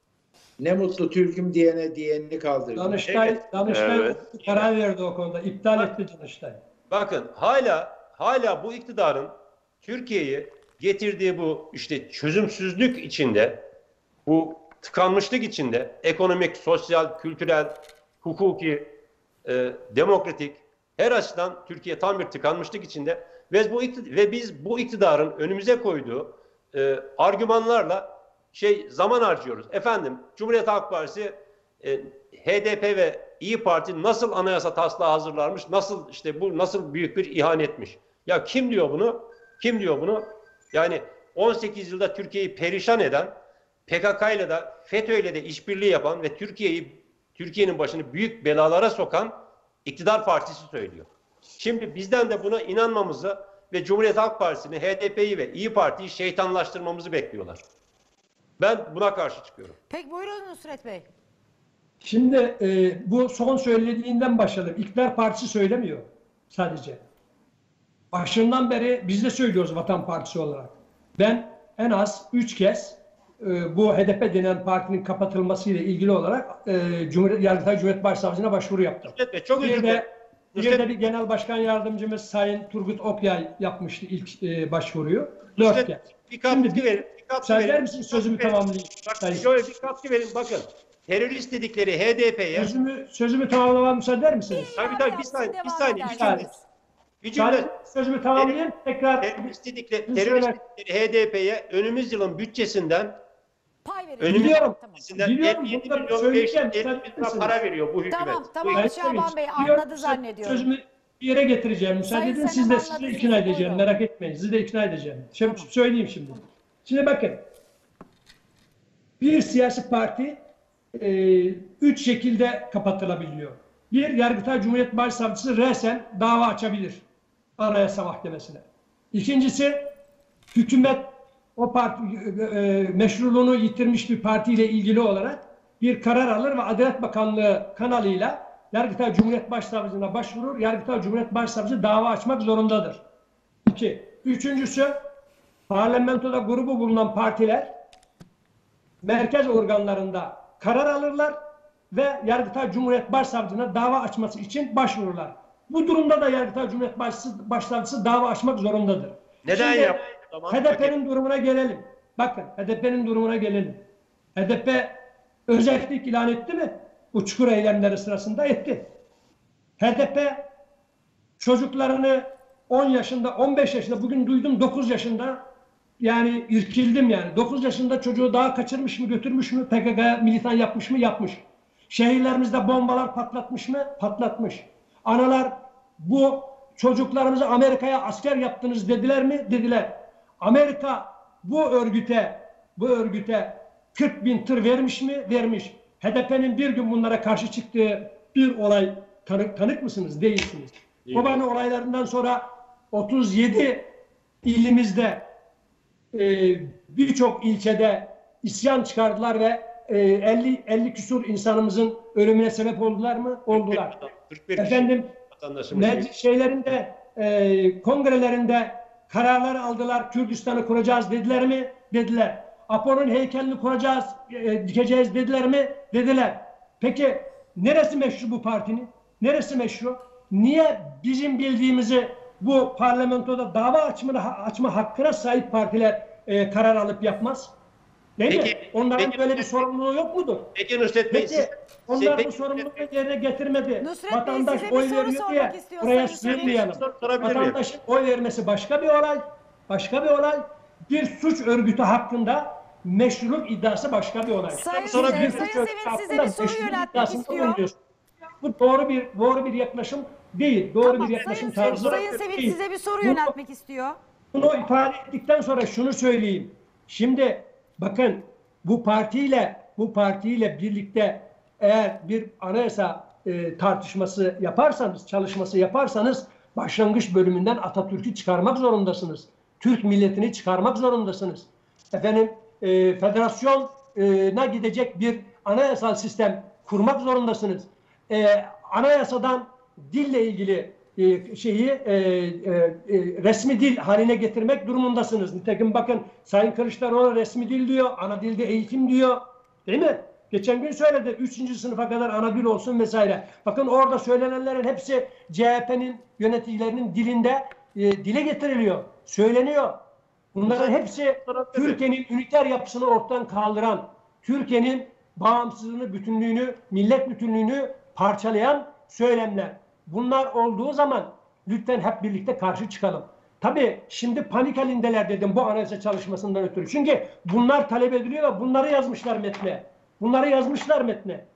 Ne mutlu Türk'üm diyene diyenini kaldırdı. Danıştay, Evet. Danıştay Evet. karar verdi o konuda. İptal etti Danıştay. Bakın hala hala bu iktidarın Türkiye'yi getirdiği bu işte çözümsüzlük içinde, bu tıkanmışlık içinde ekonomik, sosyal, kültürel, hukuki, e, demokratik her açıdan Türkiye tam bir tıkanmışlık içinde ve bu iktid- ve biz bu iktidarın önümüze koyduğu e, argümanlarla şey zaman harcıyoruz. Efendim Cumhuriyet Halk Partisi e, H D P ve İyi Parti nasıl anayasa taslağı hazırlarmış, nasıl işte bu nasıl büyük bir ihanetmiş. Ya kim diyor bunu? Kim diyor bunu? Yani on sekiz yılda Türkiye'yi perişan eden, P K K ile de FETÖ ile de işbirliği yapan ve Türkiye'yi Türkiye'nin başını büyük belalara sokan iktidar partisi söylüyor. Şimdi bizden de buna inanmamızı ve Cumhuriyet Halk Partisi'ni, H D P'yi ve İyi Parti'yi şeytanlaştırmamızı bekliyorlar. Ben buna karşı çıkıyorum. Peki buyurun Nusret Bey. Şimdi e, bu son söylediğinden başladım. İktidar Partisi söylemiyor sadece. Başından beri biz de söylüyoruz Vatan Partisi olarak. Ben en az üç kez e, bu H D P denen partinin kapatılmasıyla ilgili olarak e, Cumhuriyet, Yargıtay Cumhuriyet Başsavcısına başvuru yaptım. Nusret Bey, çok Bir özür de, dilerim. bir de bir Genel Başkan Yardımcımız Sayın Turgut Okyay yapmıştı ilk e, başvuruyu. Dört Nusret, kez. bir katkı Şimdi verin. Bir katkı müsaade eder verin. misin sözümü Katkı verin. tamamlayayım? Bak, Sayın. şöyle bir katkı verin. Bakın. Terörist dedikleri H D P'ye Sözümü, sözümü tamamlamama müsaade eder misiniz? tabii tabii bir saniye, bir Devam saniye, bir cümle. edersiniz. Bir Sadece cümle. sözümü tamamlayayım. Tekrar Terörist dedikleri, Biz terörist şöyle- dedikleri H D P'ye önümüz yılın bütçesinden Pay verin. önümüz Biliyorum. Tamam. bütçesinden Biliyorum, elli yedi bunu da milyon söyleyeceğim, beş yüz elli bin lira para veriyor bu hükümet. Tamam, Bu tamam. hükümet. Şaban Bey Biliyorum, anladı zannediyorum. Sözümü bir yere getireceğim. Müsaade Sayın edin. Senem Siz de anladı, sizi siz ikna de edeceğim. buyurun. Merak etmeyin. Sizi de ikna edeceğim. Şimdi Tamam. söyleyeyim şimdi. Şimdi bakın. Bir siyasi parti e, üç şekilde kapatılabiliyor. Bir, Yargıtay Cumhuriyet Başsavcısı resen dava açabilir Anayasa Mahkemesi'ne. İkincisi, hükümet o parti e, meşruluğunu yitirmiş bir partiyle ilgili olarak bir karar alır ve Adalet Bakanlığı kanalıyla Yargıtay Cumhuriyet Başsavcılığına başvurur. Yargıtay Cumhuriyet Başsavcısı dava açmak zorundadır. İki. Üçüncüsü, parlamentoda grubu bulunan partiler merkez organlarında karar alırlar ve Yargıtay Cumhuriyet Başsavcılığına dava açması için başvururlar. Bu durumda da Yargıtay Cumhuriyet Başsavcısı dava açmak zorundadır. Neden Şimdi yaptı o zaman? H D P'nin durumuna gelelim. Bakın H D P'nin durumuna gelelim. H D P özellik ilan etti mi? Bu çukur eylemleri sırasında etti. H D P çocuklarını on yaşında, on beş yaşında, bugün duydum dokuz yaşında, yani irkildim yani. dokuz yaşında çocuğu daha kaçırmış mı, götürmüş mü, P K K militan yapmış mı, yapmış. Şehirlerimizde bombalar patlatmış mı, patlatmış. Analar bu çocuklarımızı Amerika'ya asker yaptınız dediler mi, dediler. Amerika bu örgüte, bu örgüte kırk bin tır vermiş mi, vermiş. H D P'nin bir gün bunlara karşı çıktığı bir olay tanık, tanık mısınız, değilsiniz. Kobani olaylarından sonra otuz yedi ilimizde e, birçok ilçede isyan çıkardılar ve e, elli elli küsur insanımızın ölümüne sebep oldular mı? Oldular. kırk bir kişi Efendim vatandaşımız. meclis şeylerinde, e, kongrelerinde kararlar aldılar. Kürdistan'ı kuracağız dediler mi? Dediler. Apo'nun heykelini kuracağız, e, dikeceğiz dediler mi? Dediler. Peki neresi meşru bu partinin? Neresi meşru? Niye bizim bildiğimizi bu parlamentoda dava açma, açma hakkına sahip partiler e, karar alıp yapmaz? Değil Peki, mi? Onların peki, böyle bir peki. sorumluluğu yok mudur? Peki Nusret Bey, Peki siz, onlar peki, bu sorumluluğu yerine getirmedi. Nusret Bey, Vatandaş size bir oy soru veriyor sormak diye istiyor oraya Sayın Sevinç. sürmeyelim. sorabilir miyim? Vatandaşın oy vermesi başka bir olay. Başka bir olay. Bir suç örgütü hakkında meşruluk iddiası başka bir olay. Sayın, Sonra Sayın, bir Sayın suç örgütü Sevinç size hakkında bir soru meşruluk yöneltmek iddiasında istiyor. bulunuyorsun. Bu doğru bir doğru bir yaklaşım değil. Doğru Tamam, bir yaklaşım Sayın, tarzı Sayın Sevinç değil. size bir soru Bu- yöneltmek istiyor. Bunu ifade ettikten sonra şunu söyleyeyim. Şimdi bakın bu partiyle bu partiyle birlikte eğer bir anayasa e, tartışması yaparsanız, çalışması yaparsanız başlangıç bölümünden Atatürk'ü çıkarmak zorundasınız. Türk milletini çıkarmak zorundasınız. Efendim e, federasyona gidecek bir anayasal sistem kurmak zorundasınız. E, anayasadan dille ilgili e, şeyi e, e, e, resmi dil haline getirmek durumundasınız. Nitekim bakın Sayın Kılıçdaroğlu resmi dil diyor, ana dilde eğitim diyor. Değil mi? Geçen gün söyledi. Üçüncü sınıfa kadar ana dil olsun vesaire. Bakın orada söylenenlerin hepsi C H P'nin yöneticilerinin dilinde e, dile getiriliyor. Söyleniyor. Bunların hepsi Türkiye'nin üniter yapısını ortadan kaldıran, Türkiye'nin bağımsızlığını, bütünlüğünü, millet bütünlüğünü parçalayan söylemler. Bunlar olduğu zaman lütfen hep birlikte karşı çıkalım. Tabii şimdi panik halindeler dedim bu anayasa çalışmasından ötürü. Çünkü bunlar talep ediliyor ve bunları yazmışlar metne. Bunları yazmışlar metne.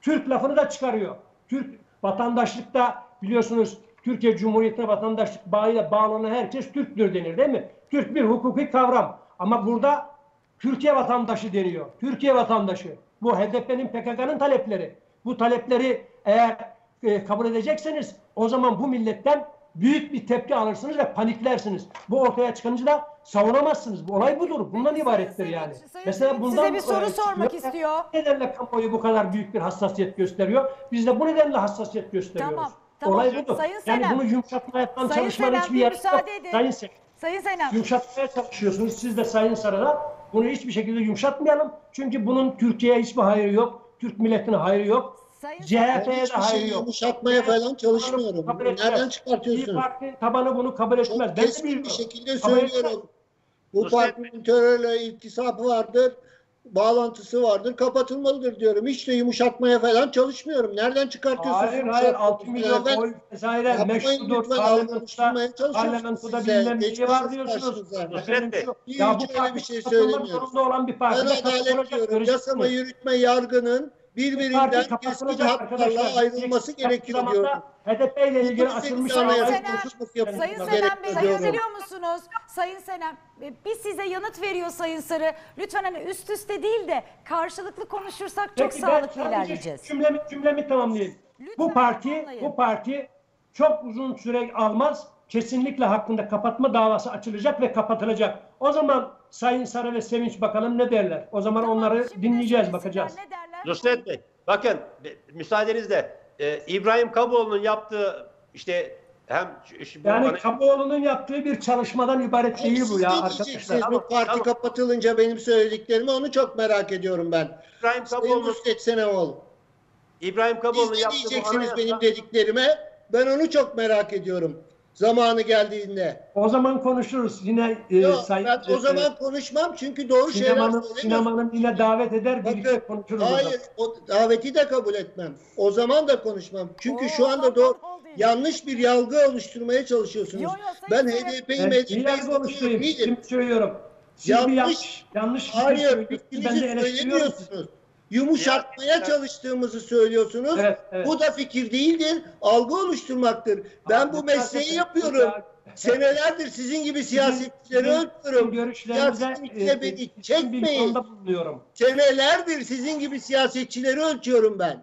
Türk lafını da çıkarıyor. Türk vatandaşlıkta biliyorsunuz Türkiye Cumhuriyeti'ne vatandaşlık bağıyla bağlanan herkes Türktür denir değil mi? Türk bir hukuki kavram. Ama burada Türkiye vatandaşı deniyor. Türkiye vatandaşı. Bu H D P'nin P K K'nın talepleri. Bu talepleri eğer e, kabul edecekseniz o zaman bu milletten büyük bir tepki alırsınız ve paniklersiniz. Bu ortaya çıkınca da savunamazsınız. Bu olay budur. Bundan ibarettir yani. Sayın Mesela bundan size bir soru e, sormak çıkıyor. istiyor. Bu nedenle kamuoyu bu kadar büyük bir hassasiyet gösteriyor. Biz de bu nedenle hassasiyet gösteriyoruz. Tamam, tamam. Olay budur. Sayın Yani Senem. bunu yumuşatmaya falan Sayın çalışmanın Senem, hiçbir bir yeri yok. müsaade edin. Sayın Senem. Sayın Senem. Yumuşatmaya çalışıyorsunuz. Siz de Sayın Sarı'da bunu hiçbir şekilde yumuşatmayalım. Çünkü bunun Türkiye'ye hiçbir hayrı yok. Türk milletine hayrı yok. Sayın C H P'ye de Hiçbir hayrı şey yok. yumuşatmaya falan çalışmıyorum. Kabul etmez. Nereden İYİ çıkartıyorsunuz? Parti tabanı bunu kabul etmez. Çok Ben de keskin bir biliyorum. şekilde Kabul etmez. söylüyorum. Bu Nusret partinin terörle iltisapı vardır, bağlantısı vardır, kapatılmalıdır diyorum. Hiç de yumuşatmaya falan çalışmıyorum. Nereden çıkartıyorsunuz? Hayır hayır altı yumuşatmayı milyon falan? oy vesaire Yapmayın meşrudur. lütfen, Parlamentoda, algılaştırmaya çalışıyorsunuz parlamentoda siz de. bilmem neyi Geçmiş var diyorsunuz. karşınıza. Efendim Bey, şu- hiç ya bu öyle parti bir şey kapatılmak söylemiyorum. zorunda olan bir Ben parti. adalet diyorum. Yasama, yürütme, yargının birbirinden Parti keskin kapatılacak hatlarla arkadaşlar. ayrılması gerekiyor Zamanda diyorum. H D P ile ilgili Hukuk açılmış sistemi Sayın davayı Senem, konuşması yapılması Sayın Senem Bey gerekiyor diyorum. duyabiliyor musunuz? Sayın Senem, e, biz size yanıt veriyor Sayın Sarı. Lütfen hani üst üste değil de karşılıklı konuşursak çok Peki ben sağlıklı sadece ilerleyeceğiz. Cümlemi, cümlemi tamamlayayım. Lütfen Bu parti, tamamlayın. bu parti çok uzun süre almaz. Kesinlikle hakkında kapatma davası açılacak ve kapatılacak. O zaman Sayın Sarı ve Sevinç bakalım ne derler? O zaman Tamam, onları şimdi dinleyeceğiz, söylesinler, bakacağız. Ne derler? Nusret Bey, bakın müsaadenizle e, İbrahim Kaboğlu'nun yaptığı işte hem şu- bu Yani hani- Kaboğlu'nun yaptığı bir çalışmadan ibaret değil bu Siz ya ne arkadaşlar. diyeceksiniz Tamam, bu parti tamam. kapatılınca benim söylediklerimi, onu çok merak ediyorum ben. İbrahim Sayın Kaboğlu'nun Nusret Seneoğlu. İbrahim Siz Kaboğlu'nun ne yaptığı bu diyeceksiniz anayasa- benim dediklerime? Ben onu çok merak ediyorum. Zamanı geldiğinde. O zaman konuşuruz. Yine e, Yok, Sayın ben o e, zaman konuşmam çünkü doğru şeyler Sinemanın, söylemiyorum. sinemanın yine davet eder, birlikte Bakın, konuşuruz o hayır, zaman. o daveti de kabul etmem. O zaman da konuşmam. Çünkü Oo, şu anda zaten doğru, oldu. yanlış bir yalgı oluşturmaya çalışıyorsunuz. Yo, yo, Sayın ben Senem. H D P'yi Ben iyi mecliste yargı oluşturayım. değilim. Şimdi söylüyorum. Siz Yanlış- bir yanlış, yanlış fikir Hayır, söylüyorsunuz. Ben fikrinizi de eleştiriyorum sizi. söylemiyorsunuz. Yumuşatmaya Ya- çalıştığımızı söylüyorsunuz. Evet, evet. Bu da fikir değildir, algı oluşturmaktır. Ben bu mesleği yapıyorum. Senelerdir sizin gibi siyasetçileri öldürüyorum. Görüşlerinize Siyasetin içine beni bir çekmeyin. konuda bulunuyorum. Senelerdir sizin gibi siyasetçileri ölçüyorum ben.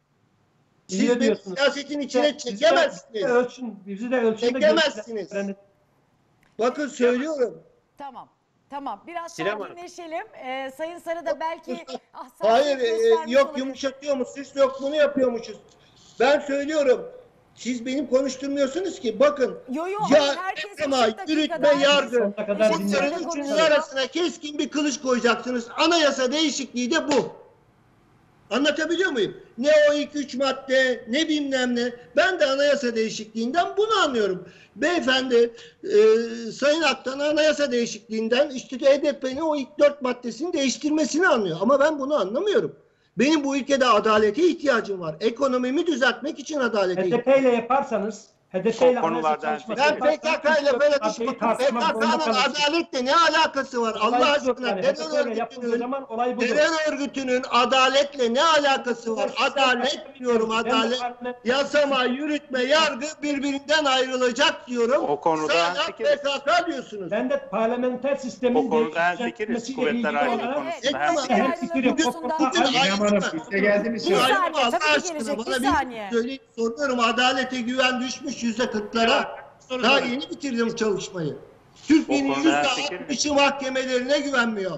İyi Siz beni diyorsunuz. siyasetin içine Bizi de- çekemezsiniz. Bizi de ölçün, bizi de ölçün. de Çekemezsiniz. görüşlerinizi- Bakın söylüyorum. Tamam. Tamam. Biraz Sinem Hanım. sakinleşelim. Ee, Sayın Sarı da belki ah, Hayır, sakinlik e, göstermiş yok olabilir. yumuşatıyormuşuz, yok bunu yapıyormuşuz. Ben söylüyorum. Siz benim konuşturmuyorsunuz ki. Bakın. Yo, yo, ya hayır, herkes ama eşit dakikada, yürütme, herkes- yargı. Sonuna kadar Eşit dinleyelim. Bunların dakikada üçünün konuşalım. arasına keskin bir kılıç koyacaksınız. Anayasa değişikliği de bu. Anlatabiliyor muyum? Ne o iki üç madde, ne bilmem ne. Ben de anayasa değişikliğinden bunu anlıyorum. Beyefendi, e, Sayın Aktan anayasa değişikliğinden işte H D P'nin o ilk dört maddesini değiştirmesini anlıyor. Ama ben bunu anlamıyorum. Benim bu ülkede adalete ihtiyacım var. Ekonomimi düzeltmek için adalete H D ihtiyacım var. P ile yaparsanız, H D P ile O konulardan anayasa çalışması Ben fikir- yaparsanız, P K K ile böyle P düşmanım. tartışmak zorunda P K K'nın kalırsınız. adaletle ne alakası var? Allah Olay budur aşkına yani. H D P terör ile yapıldığı örgütünün zaman olay budur. terör örgütünün adaletle ne alakası var? Adalet diyorum, adalet. Yasama, yürütme, yargı birbirinden ayrılacak diyorum. O konuda Sana hemfikiriz. P K K diyorsunuz. Ben de parlamenter sistemin O konuda değişmesiyle hemfikiriz. ilgili Kuvvetler olarak- ayrılığı Evet, konusunda evet. hemfikiriz. Hem fikrim, Ayrılığı o konusunda- konuda- Bugün İrem Hanım, ayrılma. size geldi mi Bu söz? Bir ayrılma saniye, Allah tabii ki aşkına gelecek, bana bir bir saniye. söyleyip soruyorum. Adalete güven düşmüş yüzde kırklara. Soru Daha sorayım. yeni bitirdim çalışmayı. Türkiye'nin O konuda yüzde hemfikiriz. altmışı mahkemelerine güvenmiyor.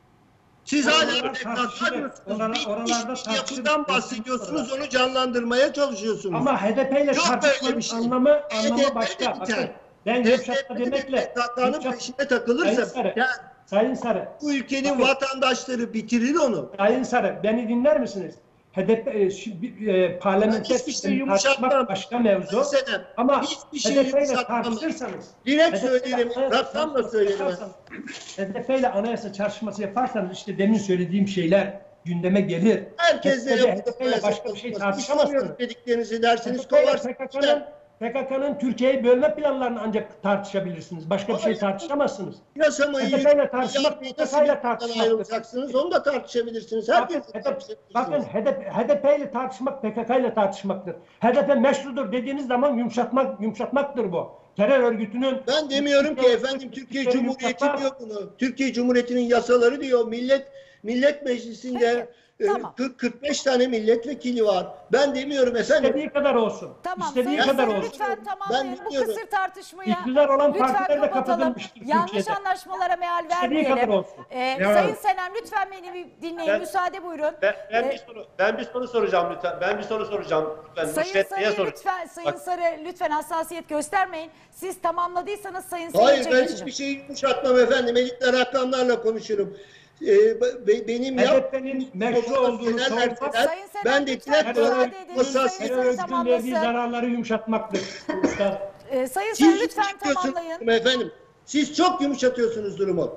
Siz Oralar hala P K K tartışılır. diyorsunuz. Oralar- Bitmiş oralarda bir yapıdan tartışılır. bahsediyorsunuz. Onu canlandırmaya çalışıyorsunuz. Ama H D P ile Yok tartışmanın böyle bir şey. anlamı, H D P anlamı başka. biter. Bakın, ben H D yumuşatma P'nin demekle, P K K'nın yumuşat- peşine Sayın takılırsa Sarı, yani Sayın Sarı, bu ülkenin Bakın. vatandaşları bitirir onu. Sayın Sarı, beni dinler misiniz? H D P, e, şu- bir- e, parlamenter Hiçbir şey sistemi yumuşatmam. tartışmak başka mevzu. Senem, Ama hiçbir şey H D P ile yumuşatmam. tartışırsanız, Direkt H D P ile söylerim, anayasa rakamla çalışması söylerim. yaparsanız, H D P ile anayasa çalışması yaparsanız işte demin söylediğim şeyler gündeme gelir. Herkesle H D P ile yapılır. H D P ile başka bir şey İstemiyorum tartışamazsınız. dediklerinizi dersiniz H D P ile kovarsınız. P K K'nın P K K'nın Türkiye'yi bölme planlarını ancak tartışabilirsiniz. Başka bir şey Hayır. tartışamazsınız. Yasamayı H D P ile tartışmak, P K K ile tartışmaktır. ayrılacaksınız. Onu da tartışabilirsiniz. Bakın, Herkes H D P, tartışabilirsiniz. bakın H D P, H D P ile tartışmak P K K ile tartışmaktır. H D P meşrudur dediğiniz zaman yumuşatmak yumuşatmaktır bu. Terör örgütünün... Ben demiyorum ki efendim Türkiye Cumhuriyeti diyor bunu. Türkiye Cumhuriyeti'nin yasaları diyor. Millet Millet Meclisi'nde Peki, e, tamam. kırk kırk beş tane milletvekili var. Ben demiyorum efendim. İstediği kadar olsun. Tamam İstediği Sayın kadar Senem olsun. lütfen tamamlayın Ben bu biliyorum. kısır tartışmayı. İktidar olan Lütfen partiler de kapatalım. kapatılmıştır Yanlış Türkiye'de. anlaşmalara meal İstediği kadar vermeyelim. olsun. Ee, Evet. Sayın Senem lütfen beni bir dinleyin. Ben- Müsaade buyurun. Ben, ben Ee, bir soru ben bir soru soracağım lütfen. Ben bir soru soracağım. Lütfen Sayın Nusret Bey'e Sarı soracağım. lütfen, Sayın Bak- Sarı lütfen hassasiyet göstermeyin. Siz tamamladıysanız Sayın Sevinç'e Hayır ben geçin. hiçbir şeyi yumuşatmam efendim. Elikler rakamlarla konuşurum. Ee, be- benim H D yap- P'nin meşru olduğunu Neler savunmak, verseler, Sayın Senem ben de lütfen net müsaade olarak edin. masal Sayın terör Senem örgütünün verdiği tamamlasın. zararları yumuşatmaktır. Üstad. Ee, Sayın Sarı Siz lütfen yumuşatıyorsunuz tamamlayın. durumu efendim. Siz çok yumuşatıyorsunuz durumu.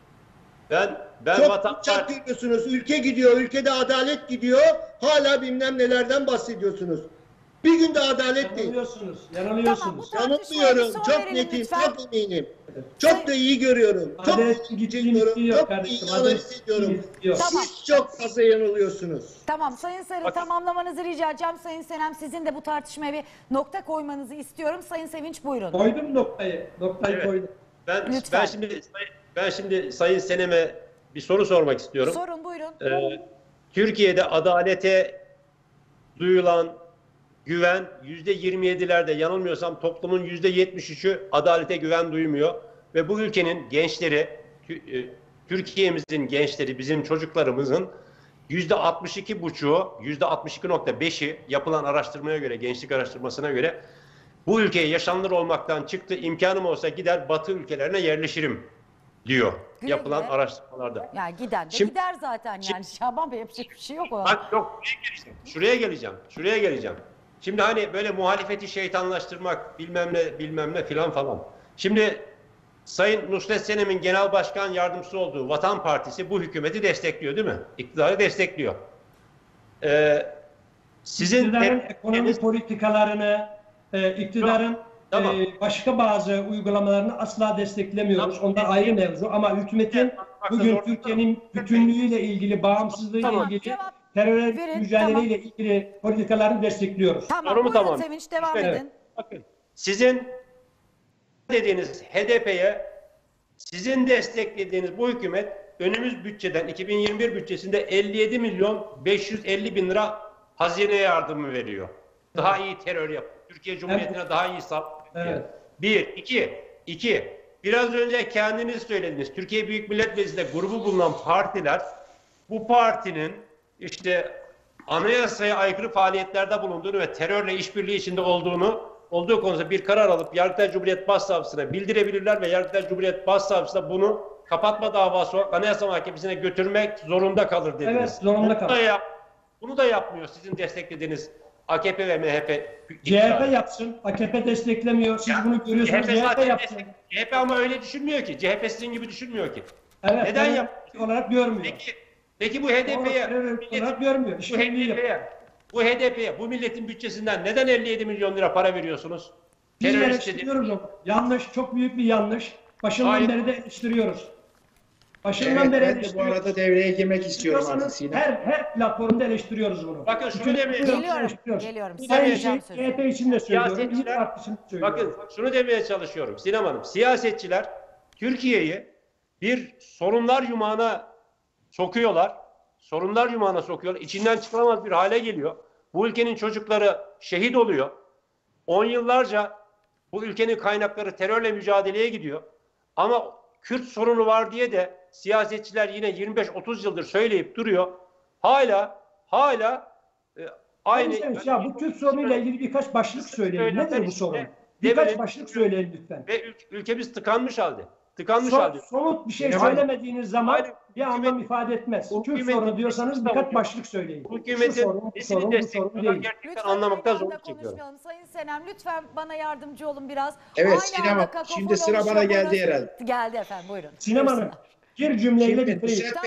Ben ben Çok Vatan yumuşak Partisi görüyorsunuz. Ülke gidiyor, ülkede adalet gidiyor. Hala bilmem nelerden bahsediyorsunuz. Bir günde adalet değil. Yanılıyorsunuz. Tamam, Yanılıyorsunuz. bu tartışmaya bir Yanılmıyorum. son Çok verelim netim, lütfen. çok eminim. Çok da iyi görüyorum. Çok da Adaletin iyi gittiği görüyorum. bittiği yok Çok da kardeşim. iyi analiz Adaletin ediyorum. gittiği bittiği yok. Tamam. Siz çok fazla yanılıyorsunuz. Tamam Sayın Sarı Bakın. tamamlamanızı rica edeceğim. Sayın Senem sizin de bu tartışmaya bir nokta koymanızı istiyorum. Sayın Sevinç buyurun. Koydum noktayı. Noktayı Evet. koydum. ben Lütfen. ben şimdi ben şimdi Sayın Senem'e bir soru sormak istiyorum. Sorun buyurun. Ee, Türkiye'de adalete duyulan güven yüzde yirmi yedilerde, yanılmıyorsam toplumun yüzde yetmiş üçü adalete güven duymuyor ve bu ülkenin gençleri, Tü- e, Türkiye'mizin gençleri, bizim çocuklarımızın yüzde altmış iki buçuğu, yüzde altmış iki nokta beşi yapılan araştırmaya göre, gençlik araştırmasına göre bu ülkeye yaşanılır olmaktan çıktı. İmkanım olsa gider Batı ülkelerine yerleşirim diyor Güle yapılan güle. araştırmalarda. Ya giden de Şimdi- gider zaten yani. Şaban Bey yapacak bir şey yok o. Bak yok, şuraya geleceğim. Şuraya geleceğim. Şuraya geleceğim. Şimdi hani böyle muhalefeti şeytanlaştırmak bilmem ne bilmem ne filan falan. Şimdi Sayın Nusret Senem'in genel başkan yardımcısı olduğu Vatan Partisi bu hükümeti destekliyor değil mi? İktidarı destekliyor. Ee, sizin İktidarın tepkiniz- ekonomi politikalarını, e, iktidarın Tamam. e, başka bazı uygulamalarını asla desteklemiyoruz. Tamam. Onlar ayrı mevzu ama hükümetin Bakın bugün orada- Türkiye'nin bütünlüğüyle ilgili, bağımsızlığıyla Tamam, ilgili, cevap terör verin, mücadeleyle ilgili politikalarını destekliyoruz. Tamam Sorumu buyurun tamam. Sevinç devam Evet. edin. Bakın sizin dediğiniz H D P'ye sizin desteklediğiniz bu hükümet önümüz bütçeden iki bin yirmi bir bütçesinde elli yedi milyon beş yüz elli bin lira hazine yardımı veriyor. Daha iyi terör yap. Türkiye Cumhuriyeti'ne daha iyi sağlık. Evet. Bir, iki, iki. Biraz önce kendiniz söylediniz. Türkiye Büyük Millet Meclisi'nde grubu bulunan partiler bu partinin işte anayasaya aykırı faaliyetlerde bulunduğunu ve terörle işbirliği içinde olduğunu olduğu konusunda bir karar alıp Yargıtay Cumhuriyet Başsavcısına bildirebilirler ve Yargıtay Cumhuriyet Başsavcısı da bunu kapatma davası olarak Anayasa Mahkemesi'ne götürmek zorunda kalır dediniz. Evet, zorunda Bunu da kalır. yap- Bunu da yapmıyor sizin desteklediğiniz A K P ve M H P. C H P yapsın, A K P desteklemiyor. Siz Ya, bunu görüyorsunuz, C H P C H P zaten yapsın. destek- C H P ama öyle düşünmüyor ki. C H P sizin gibi düşünmüyor ki. Evet, Neden terör yap- olarak görmüyor. Peki, peki bu H D Doğru, P'ye terör olarak görmüyor. bu İşbirliği yapıyor. H D P'ye bu H D P'ye bu milletin bütçesinden neden elli yedi milyon lira para veriyorsunuz? Biz Terörist dedi. eleştiriyoruz onu. Yanlış, çok büyük bir yanlış. Başından Hayır. beri de eleştiriyoruz. Başından Evet, beri ben de bu eleştiriyoruz. arada devreye girmek istiyorum artık Diyorsanız Sinem. her, her platformda eleştiriyoruz bunu. Bakın şunu Bütün- demeye- bütün Geliyorum, eleştiriyoruz. geliyorum. Aynı Söyleyeceğim şeyi sözü. C H P için de söylüyorum. İyi Siyasetçiler- Parti için de söylüyorum. Bakın şunu demeye çalışıyorum Sinem Hanım. Siyasetçiler Türkiye'yi bir sorunlar yumağına sokuyorlar. Sorunlar yumağına sokuyorlar. İçinden çıkılamaz bir hale geliyor. Bu ülkenin çocukları şehit oluyor. On yıllarca bu ülkenin kaynakları terörle mücadeleye gidiyor. Ama Kürt sorunu var diye de siyasetçiler yine yirmi beş otuz yıldır söyleyip duruyor. Hala hala e, aynı Aynı ya bu Kürt sorunuyla ilgili birkaç başlık söyleyin. Nedir bu sorun? Develin- Birkaç başlık söyleyin lütfen. ve ül- ülkemiz tıkanmış halde. Tıkanmış Son, halde. somut bir şey Aynen. söylemediğiniz zaman Aynen. bir anlam ifade etmez. Bu Kürt hükümetin sorunu diyorsanız sesini birkaç savunuyor. başlık söyleyin. Bu Şu hükümetin sorun, bu sesini sorun, bu sorun destekliyorlar. değil. Gerçekten Lütfen anlamakta aynı anda zorluk çekiyorum. konuşmayalım. Sayın Senem lütfen bana yardımcı olun biraz. Evet, Aynı Sinem anda Hanım, kakofon şimdi sıra bana oluşuyor geldi burası. herhalde. Geldi efendim buyurun. Sinem Hanım, Buyursunlar. bir cümleyle Şimdi bitireyim. Nusret Tamam Bey, Sayın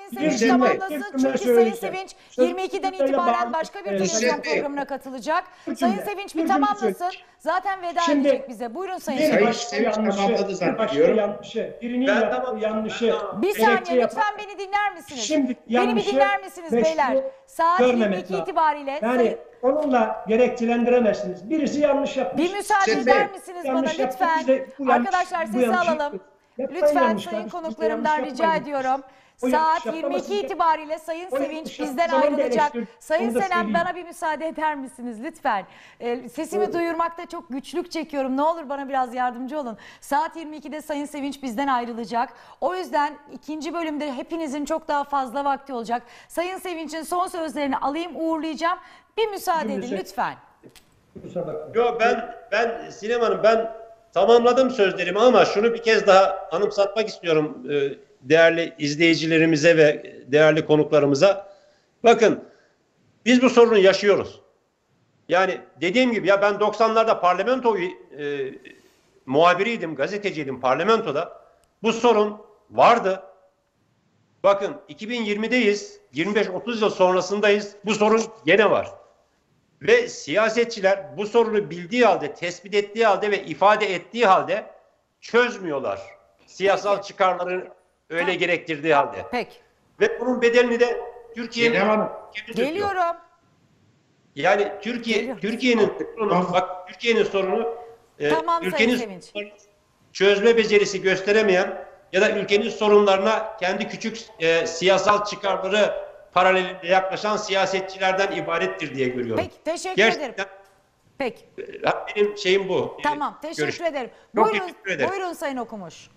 Sevinç Nusret Bey, tamamlasın. bir cümle Çünkü Sayın söyleyeceğim. Sevinç Söz- yirmi ikiden sözlerle itibaren bağlı- başka bir Evet. televizyon Nusret Bey. programına katılacak. Bir Sayın cümle, Sevinç bir bir cümle tamamlasın. söyleyeceğim. Zaten veda Şimdi- edecek bize. Buyurun Sayın Bir Sevinç. Sayın başka Sevinç yanlışı, tamamladı bir başka zannediyorum. yanlışı, birinin Ben yaptığı tamam- yanlışı. Bir gerekçe saniye yapan- lütfen beni dinler misiniz? Şimdi Beni bir yanlışı dinler misiniz meşru beyler? Saat görmemek yirmi iki lazım. itibariyle Yani Sayın- onunla gerekçelendiremezsiniz. Birisi yanlış yapmış. bir müsaade Nusret eder Bey, misiniz bana yanlış yaptı, lütfen? biz de bu yanlış- Arkadaşlar bu sesi yanlış alalım. yaptık. Yapmayın Lütfen yanlış sayın kardeşim, konuklarımdan yanlış rica yapmayın. ediyorum. O yanlış Saat yirmi iki yapmaması- itibariyle Sayın O yanlış Sevinç yaptığı bizden zaman da ayrılacak. eleştirdim. Sayın Onu da Senem söyleyeyim. bana bir müsaade eder misiniz lütfen? Ee, sesimi duyurmakta çok güçlük çekiyorum. Ne olur bana biraz yardımcı olun. Saat yirmi ikide Sayın Sevinç bizden ayrılacak. O yüzden ikinci bölümde hepinizin çok daha fazla vakti olacak. Sayın Sevinç'in son sözlerini alayım, uğurlayacağım. Bir müsaade edin Cümlesi- lütfen. Kusura bakmayın. Yo ben ben Sinem Hanım ben tamamladım sözlerimi ama şunu bir kez daha anımsatmak istiyorum e, değerli izleyicilerimize ve değerli konuklarımıza. Bakın biz bu sorunu yaşıyoruz. Yani dediğim gibi ya ben doksanlarda parlamento e, muhabiriydim, gazeteciydim parlamentoda. Bu sorun vardı. Bakın iki bin yirmideyiz. yirmi beş otuz yıl sonrasındayız. Bu sorun gene var. Ve siyasetçiler bu sorunu bildiği halde, tespit ettiği halde ve ifade ettiği halde çözmüyorlar. Siyasal Peki. çıkarları öyle Tamam. gerektirdiği halde. Peki. Ve bunun bedelini de Türkiye'nin Sinem Hanım. kendi çözüyor. Geliyorum. Yani Türkiye Geliyorum. Türkiye'nin sorunu, bak Türkiye'nin sorunu e, Tamam Sayın ülkenin Sevinç. sorunlarını çözme becerisi gösteremeyen ya da ülkenin sorunlarına kendi küçük e, siyasal çıkarları paralelinde yaklaşan siyasetçilerden ibarettir diye görüyorum. Peki teşekkür Gerçekten ederim. Peki. e, benim şeyim bu. E, Tamam teşekkür görüşüm. ederim. Çok Buyurun, teşekkür ederim. buyurun Sayın Okumuş.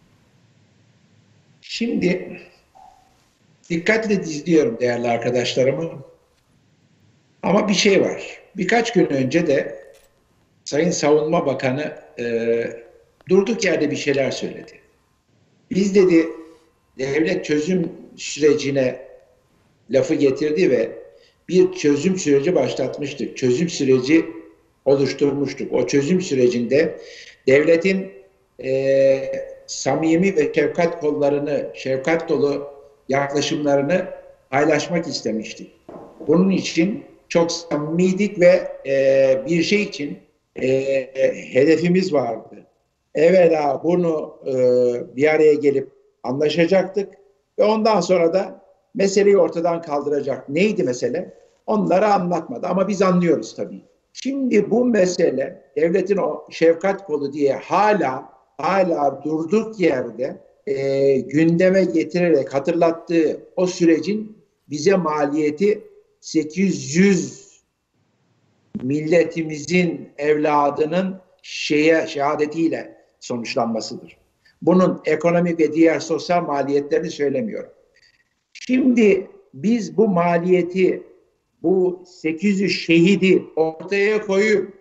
Şimdi dikkatle izliyorum değerli arkadaşlarımı. Ama bir şey var. Birkaç gün önce de Sayın Savunma Bakanı e, durduk yerde bir şeyler söyledi. Biz dedi devlet çözüm sürecine lafı getirdi ve bir çözüm süreci başlatmıştık. Çözüm süreci oluşturmuştuk. O çözüm sürecinde devletin e, samimi ve şefkat kollarını, şefkat dolu yaklaşımlarını paylaşmak istemiştik. Bunun için çok samimiydik ve e, bir şey için e, hedefimiz vardı. Evvela bunu e, bir araya gelip anlaşacaktık ve ondan sonra da meseleyi ortadan kaldıracak. Neydi mesele? Onları anlatmadı ama biz anlıyoruz tabii. Şimdi bu mesele devletin o şefkat kolu diye hala hala durduk yerde e, gündeme getirerek hatırlattığı o sürecin bize maliyeti sekiz yüz milletimizin evladının şeye, şehadetiyle sonuçlanmasıdır. Bunun ekonomik ve diğer sosyal maliyetlerini söylemiyorum. Şimdi biz bu maliyeti, bu sekiz yüz şehidi ortaya koyup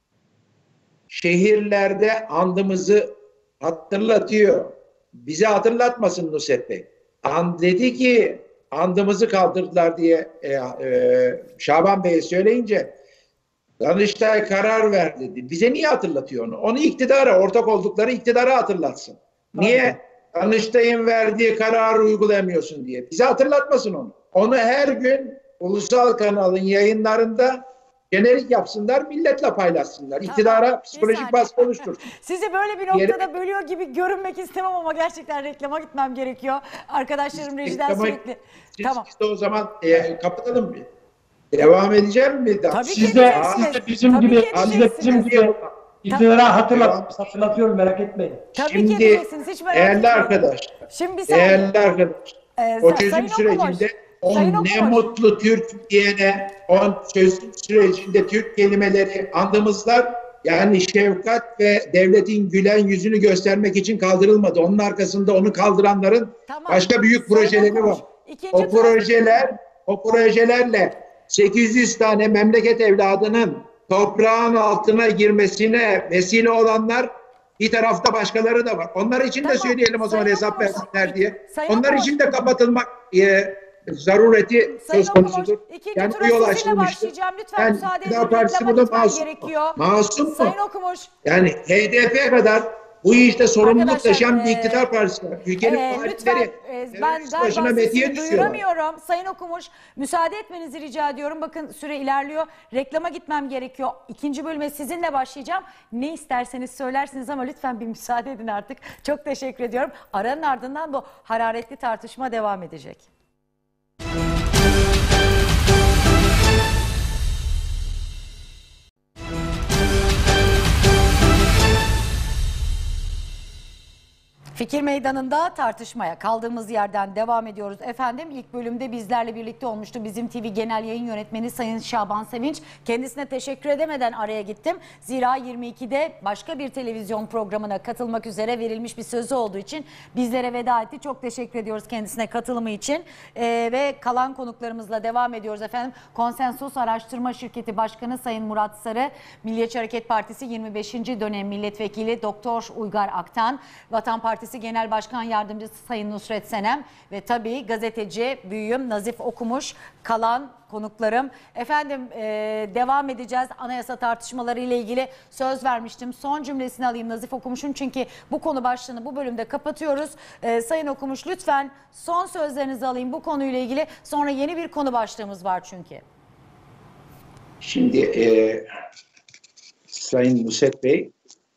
şehirlerde andımızı hatırlatıyor. Bize hatırlatmasın Nusret Bey. And dedi ki andımızı kaldırdılar diye e, e, Şaban Bey'e söyleyince Danıştay karar ver dedi. Bize niye hatırlatıyor onu? Onu iktidara, ortak oldukları iktidara hatırlatsın. Niye? Danıştay'ın verdiği kararı uygulamıyorsun diye. Bize hatırlatmasın onu. Onu her gün ulusal kanalın yayınlarında jenerik yapsınlar, milletle paylaşsınlar. İktidara bir psikolojik saniye. baskı oluştursun. Sizi böyle bir noktada bölüyor gibi görünmek istemem ama gerçekten reklama gitmem gerekiyor. Arkadaşlarım rejiden Reklama- sürekli. Siz, Tamam. siz de o zaman e, kapatalım mı? Devam edeceğim mi? Tabii ki Siz de, edeceksiniz. siz de bizim Tabii gibi, ki siz de bizim edeceksiniz. gibi iktidara hatırlat, hatırlatıyorum merak etmeyin. Tabii ki Şimdi edeceksiniz. Hiç merak değerli etmeyin. arkadaş, Şimdi bir saniye. değerli arkadaş, Ee, o Sa- çözüm Sayın sürecinde Okumuş, o Sayın ne Okumuş. mutlu Türk diyene, o çözüm sürecinde Türk kelimeleri andımızlar, yani şefkat ve devletin gülen yüzünü göstermek için kaldırılmadı. Onun arkasında onu kaldıranların Tamam. başka büyük Sayın projeleri Okumuş, var. ikinci O tur- projeler, o projelerle sekiz yüz tane memleket evladının toprağın altına girmesine vesile olanlar, bir tarafta başkaları da var. Onlar için de Tamam. söyleyelim o zaman Sayın hesap Okumuş, versinler diye. Sayın Onlar Okumuş. için de kapatılmak e, zarureti Sayın söz konusudur. Okumuş, ikinci Yani tura bu yol sizinle açılmıştır. başlayacağım. Lütfen Yani müsaade edin. İktidar Partisi Reklama burada gitmem masum. gerekiyor. Masum mu? Sayın Okumuş. Yani H D P kadar Bu işte sorumluluk Arkadaşlar, taşıyan bir e, iktidar partisi var. Ülkenin Ee, muhalifleri lütfen e, ben terörist galiba başına sesimi metiye düşüyorlar. duyuramıyorum. Sayın Okumuş, müsaade etmenizi rica ediyorum. Bakın süre ilerliyor. Reklama gitmem gerekiyor. İkinci bölüme sizinle başlayacağım. Ne isterseniz söylersiniz ama lütfen bir müsaade edin artık. Çok teşekkür ediyorum. Aranın ardından bu hararetli tartışma devam edecek. Fikir Meydanı'nda tartışmaya kaldığımız yerden devam ediyoruz. Efendim ilk bölümde bizlerle birlikte olmuştu Bizim T V Genel Yayın Yönetmeni Sayın Şaban Sevinç. Kendisine teşekkür edemeden araya gittim. Zira yirmi ikide başka bir televizyon programına katılmak üzere verilmiş bir sözü olduğu için bizlere veda etti. Çok teşekkür ediyoruz kendisine katılımı için. Ee, ve kalan konuklarımızla devam ediyoruz efendim. Konsensus Araştırma Şirketi Başkanı Sayın Murat Sarı, Milliyetçi Hareket Partisi yirmi beşinci dönem milletvekili Doktor Uygar Aktan, Vatan Partisi Genel Başkan Yardımcısı Sayın Nusret Senem ve tabii gazeteci büyüğüm Nazif Okumuş, kalan konuklarım. Efendim e, devam edeceğiz anayasa tartışmaları ile ilgili söz vermiştim. Son cümlesini alayım Nazif Okumuş'un çünkü bu konu başlığını bu bölümde kapatıyoruz. E, Sayın Okumuş lütfen son sözlerinizi alayım bu konuyla ilgili. Sonra yeni bir konu başlığımız var çünkü. Şimdi e, Sayın Nusret Bey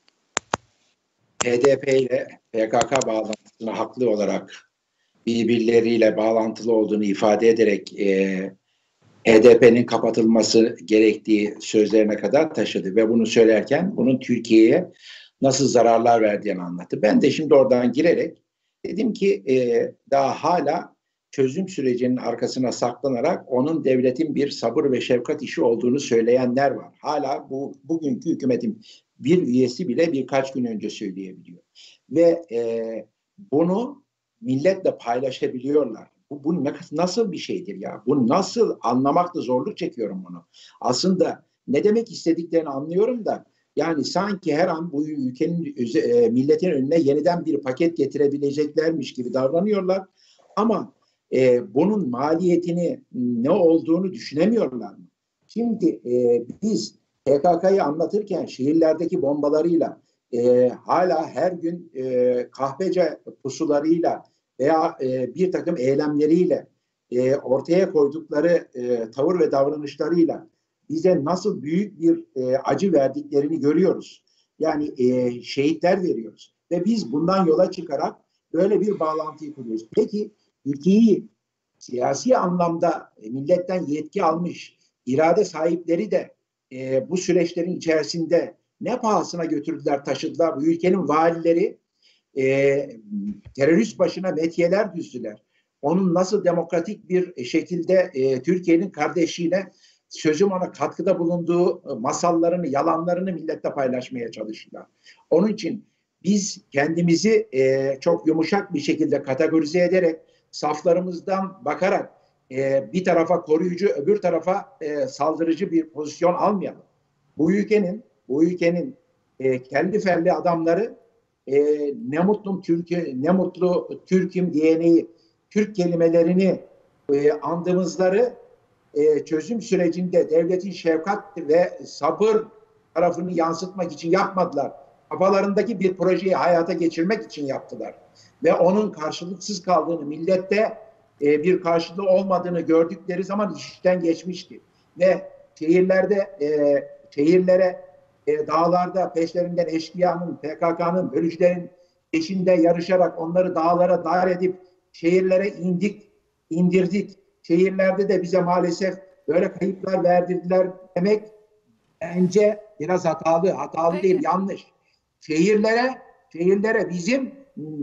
H D P ile P K K bağlantısına haklı olarak birbirleriyle bağlantılı olduğunu ifade ederek e, H D P'nin kapatılması gerektiği sözlerine kadar taşıdı ve bunu söylerken bunun Türkiye'ye nasıl zararlar verdiğini anlattı. Ben de şimdi oradan girerek dedim ki e, daha hala çözüm sürecinin arkasına saklanarak onun devletin bir sabır ve şefkat işi olduğunu söyleyenler var. Hala bu bugünkü hükümetin bir üyesi bile birkaç gün önce söyleyebiliyor. Ve e, bunu milletle paylaşabiliyorlar. Bu, bu nasıl bir şeydir ya? Bu nasıl anlamakta zorluk çekiyorum bunu. Aslında ne demek istediklerini anlıyorum da yani sanki her an bu ülkenin e, milletin önüne yeniden bir paket getirebileceklermiş gibi davranıyorlar. Ama e, bunun maliyetini ne olduğunu düşünemiyorlar mı? Şimdi e, biz P K K'yı anlatırken şehirlerdeki bombalarıyla e, hala her gün e, kahpece pusularıyla veya e, bir takım eylemleriyle e, ortaya koydukları e, tavır ve davranışlarıyla bize nasıl büyük bir e, acı verdiklerini görüyoruz. Yani e, şehitler veriyoruz ve biz bundan yola çıkarak böyle bir bağlantıyı kuruyoruz. Peki ülkeyi siyasi anlamda e, milletten yetki almış irade sahipleri de e, bu süreçlerin içerisinde ne pahasına götürdüler, taşıdılar. Bu ülkenin valileri e, terörist başına metiyeler düzdüler. Onun nasıl demokratik bir şekilde e, Türkiye'nin kardeşliğine sözüm ona katkıda bulunduğu e, masallarını, yalanlarını milletle paylaşmaya çalıştılar. Onun için biz kendimizi e, çok yumuşak bir şekilde kategorize ederek saflarımızdan bakarak e, bir tarafa koruyucu, öbür tarafa e, saldırıcı bir pozisyon almayalım. Bu ülkenin, bu ülkenin e, kendi ferli adamları e, ne mutlu Türkiye, ne mutlu Türk'üm diyeneği, Türk kelimelerini e, andığımızları e, çözüm sürecinde devletin şefkat ve sabır tarafını yansıtmak için yapmadılar. Kafalarındaki bir projeyi hayata geçirmek için yaptılar. Ve onun karşılıksız kaldığını, millette e, bir karşılığı olmadığını gördükleri zaman işten geçmişti. Ve şehirlerde, e, şehirlere, e, dağlarda peşlerinden eşkıyanın, P K K'nın, bölücülerin peşinde yarışarak onları dağlara dar edip şehirlere indik, indirdik. Şehirlerde de bize maalesef böyle kayıplar verdirdiler demek bence biraz hatalı, hatalı Peki. değil, yanlış. Şehirlere, şehirlere bizim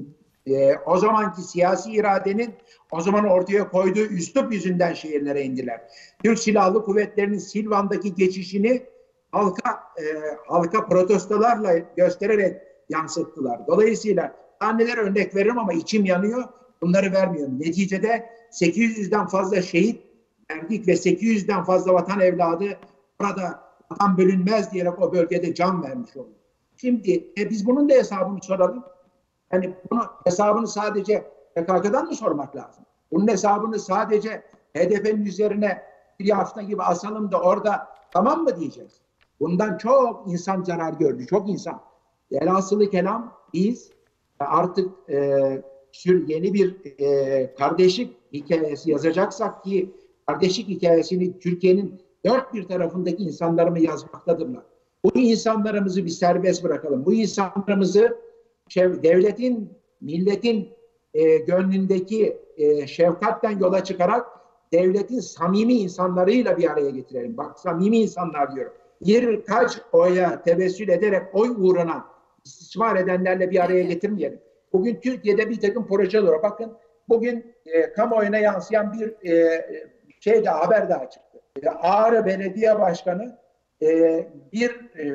e, o zamanki siyasi iradenin o zaman ortaya koyduğu üslup yüzünden şehirlere indiler. Türk Silahlı Kuvvetleri'nin Silvan'daki geçişini halka e, halka protestolarla göstererek yansıttılar. Dolayısıyla anneler örnek veririm ama içim yanıyor. Bunları vermiyorum. Neticede sekiz yüzden fazla şehit verdik ve sekiz yüzden fazla vatan evladı burada vatan bölünmez diyerek o bölgede can vermiş oldu. Şimdi e, biz bunun da hesabını soralım. Yani bunu hesabını sadece P K K'dan mı sormak lazım? Bunun hesabını sadece H D P'nin üzerine bir yafta gibi asalım da orada tamam mı diyeceğiz? Bundan çok insan zarar gördü. Çok insan. Velhasılı kelam biz artık e, yeni bir e, kardeşlik hikayesi yazacaksak ki kardeşlik hikayesini Türkiye'nin dört bir tarafındaki insanlarımı yazmaktadırlar. Bu insanlarımızı bir serbest bırakalım. Bu insanlarımızı devletin, milletin e, gönlündeki e, şefkatten yola çıkarak devletin samimi insanlarıyla bir araya getirelim. Bak, samimi insanlar diyorum. Birkaç oya tevessül ederek oy uğruna istismar edenlerle bir araya getirmeyelim. Bugün Türkiye'de bir takım projeler var. Bakın bugün e, kamuoyuna yansıyan bir e, şey de haber daha çıktı. E, Ağrı Belediye Başkanı e, bir e,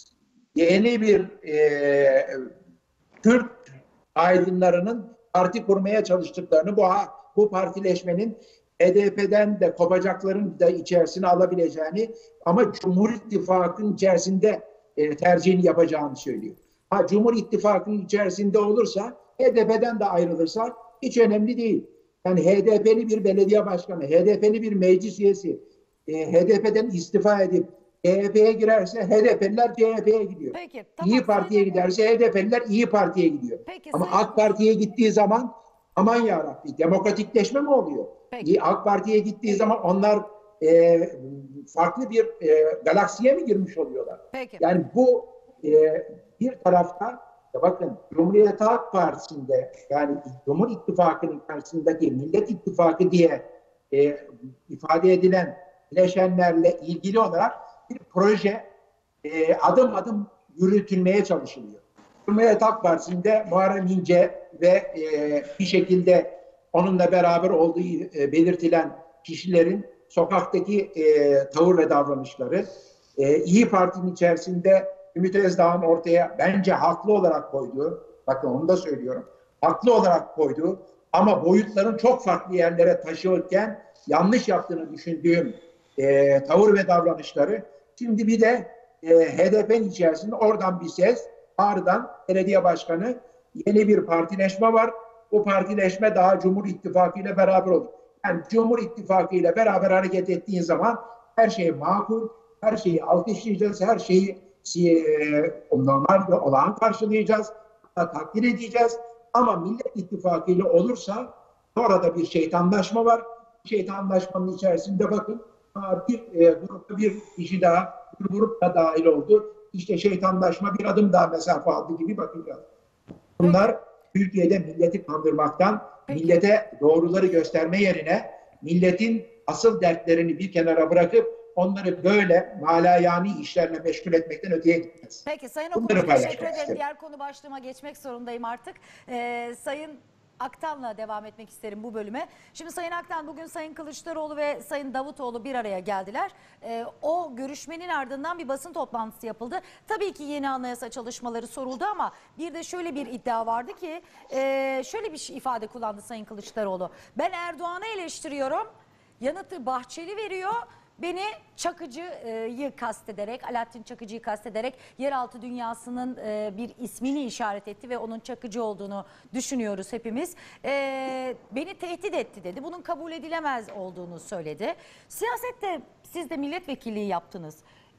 yeni bir e, Kürt aydınlarının parti kurmaya çalıştıklarını, bu bu partileşmenin H D P'den de kopacakların da içerisine alabileceğini ama Cumhur İttifakı'nın içerisinde e, tercihini yapacağını söylüyor. Ha, Cumhur İttifakı'nın içerisinde olursa, H D P'den de ayrılırsa hiç önemli değil. Yani H D P'li bir belediye başkanı, H D P'li bir meclis üyesi e, H D P'den istifa edip C H P'ye girerse H D P'liler C H P'ye gidiyor. Peki, tamam, İyi Parti'ye giderse H D P'liler İyi Parti'ye gidiyor. Peki, ama AK Parti'ye gittiği zaman aman yarabbi, demokratikleşme mi oluyor? Peki. AK Parti'ye gittiği zaman onlar e, farklı bir e, galaksiye mi girmiş oluyorlar? Peki. Yani bu e, bir tarafta ya bakın Cumhuriyet Halk Partisi'nde, yani Cumhur İttifakı'nın karşısındaki Millet İttifakı diye e, ifade edilen bileşenlerle ilgili olarak bir proje e, adım adım yürütülmeye çalışılıyor. Cumhuriyet Halk Partisi'nde Muharrem İnce ve e, bir şekilde onunla beraber olduğu e, belirtilen kişilerin sokaktaki e, tavır ve davranışları, e, İyi Parti'nin içerisinde Ümit Özdağ'ın ortaya bence haklı olarak koyduğu, bakın onu da söylüyorum, haklı olarak koyduğu ama boyutların çok farklı yerlere taşırken yanlış yaptığını düşündüğüm e, tavır ve davranışları, şimdi bir de e, H D P'nin içerisinde oradan bir ses, Ağrı'dan belediye başkanı, yeni bir partileşme var. Bu partileşme daha Cumhur İttifakı ile beraber olur. Yani Cumhur İttifakı ile beraber hareket ettiğin zaman her şey makul, her şeyi alkışlayacağız, her şeyi e, normal ve olağan karşılayacağız, takdir edeceğiz. Ama Millet İttifakı ile olursa orada bir şeytanlaşma var. Şeytanlaşmanın içerisinde bakın bir e, grupta bir kişi daha, bir grup da dahil oldu. İşte şeytanlaşma bir adım daha mesafe aldı gibi bakacağız. Bunlar Türkiye'de milleti kandırmaktan, Peki. millete doğruları gösterme yerine milletin asıl dertlerini bir kenara bırakıp onları böyle malayani işlerle meşgul etmekten öteye gitmez. Peki Sayın Okumuş, teşekkür ederim. Diğer konu başlığıma geçmek zorundayım artık. Ee, Sayın Aktan'la devam etmek isterim bu bölüme. Şimdi Sayın Aktan, bugün Sayın Kılıçdaroğlu ve Sayın Davutoğlu bir araya geldiler. Ee, o görüşmenin ardından bir basın toplantısı yapıldı. Tabii ki yeni anayasa çalışmaları soruldu ama bir de şöyle bir iddia vardı ki e, şöyle bir şey, ifade kullandı Sayın Kılıçdaroğlu. Ben Erdoğan'ı eleştiriyorum, yanıtı Bahçeli veriyor. Beni Çakıcı'yı kastederek, Alaaddin Çakıcı'yı kastederek yeraltı dünyasının bir ismini işaret etti ve onun Çakıcı olduğunu düşünüyoruz hepimiz. Beni tehdit etti dedi. Bunun kabul edilemez olduğunu söyledi. Siyasette siz de milletvekilliği yaptınız.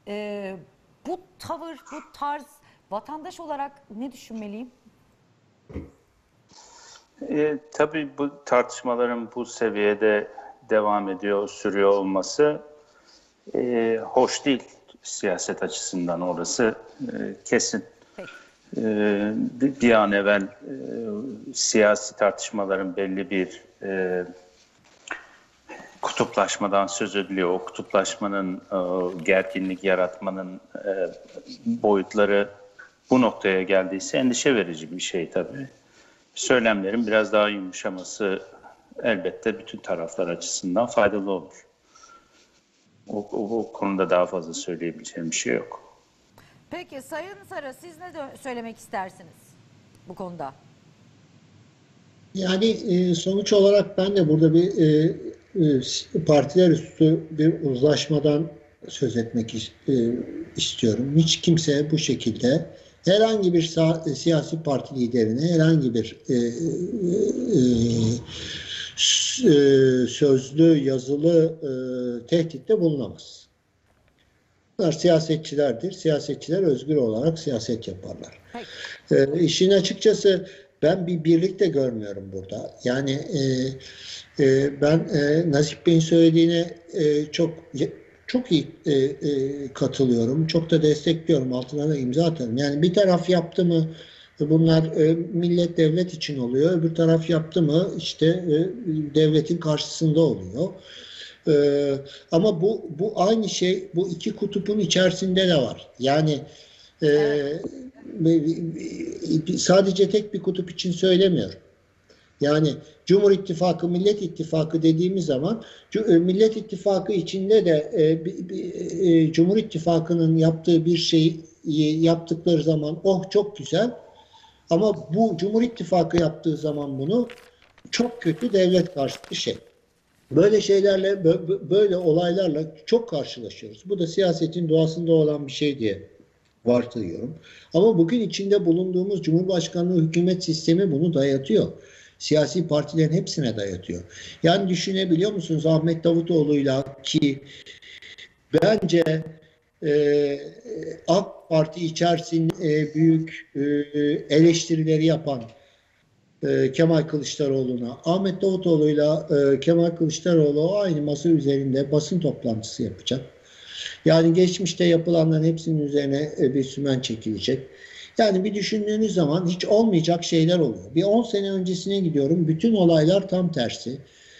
Bu tavır, bu tarz vatandaş olarak ne düşünmeliyim? E, tabii bu tartışmaların bu seviyede devam ediyor, sürüyor olması e, hoş değil siyaset açısından, orası e, kesin. E, bir, bir an evvel e, siyasi tartışmaların belli bir e, kutuplaşmadan söz ediliyor. O kutuplaşmanın, e, gerginlik yaratmanın e, boyutları bu noktaya geldiyse endişe verici bir şey tabii. Söylemlerin biraz daha yumuşaması elbette bütün taraflar açısından faydalı olur. O, o, o konuda daha fazla söyleyebileceğim bir şey yok. Peki Sayın Sara, siz ne söylemek istersiniz bu konuda? Yani e, sonuç olarak ben de burada bir e, e, partiler üstü bir uzlaşmadan söz etmek e, istiyorum. Hiç kimse bu şekilde herhangi bir siyasi parti liderine herhangi bir e, e, sözlü, yazılı e, tehditte bulunamaz. Bunlar siyasetçilerdir. Siyasetçiler özgür olarak siyaset yaparlar. Peki. E, işin açıkçası ben bir birlik de görmüyorum burada. Yani e, e, ben e, Nazif Bey'in söylediğine e, çok çok iyi e, e, katılıyorum. Çok da destekliyorum. Altına da imza atarım. Yani bir taraf yaptı mı bunlar e, millet devlet için oluyor. Öbür taraf yaptı mı işte e, devletin karşısında oluyor. Ee, ama bu bu aynı şey bu iki kutupun içerisinde de var. Yani e, Evet. sadece tek bir kutup için söylemiyorum. Yani Cumhur İttifakı, Millet İttifakı dediğimiz zaman Millet İttifakı içinde de e, e, Cumhur İttifakı'nın yaptığı bir şeyi yaptıkları zaman oh çok güzel, ama bu Cumhur İttifakı yaptığı zaman bunu çok kötü, devlet karşıtı şey. Böyle şeylerle, böyle olaylarla çok karşılaşıyoruz. Bu da siyasetin doğasında olan bir şey diye varsayıyorum. Ama bugün içinde bulunduğumuz Cumhurbaşkanlığı hükümet sistemi bunu dayatıyor. Siyasi partilerin hepsine dayatıyor. Yani düşünebiliyor musunuz Ahmet Davutoğlu'yla, ki bence e, AK Parti içerisinde e, büyük e, eleştirileri yapan Kemal Kılıçdaroğlu'na, Ahmet Davutoğlu'yla e, Kemal Kılıçdaroğlu aynı masa üzerinde basın toplantısı yapacak. Yani geçmişte yapılanların hepsinin üzerine e, bir sümen çekilecek. Yani bir düşündüğünüz zaman hiç olmayacak şeyler oluyor. Bir on sene öncesine gidiyorum. Bütün olaylar tam tersi.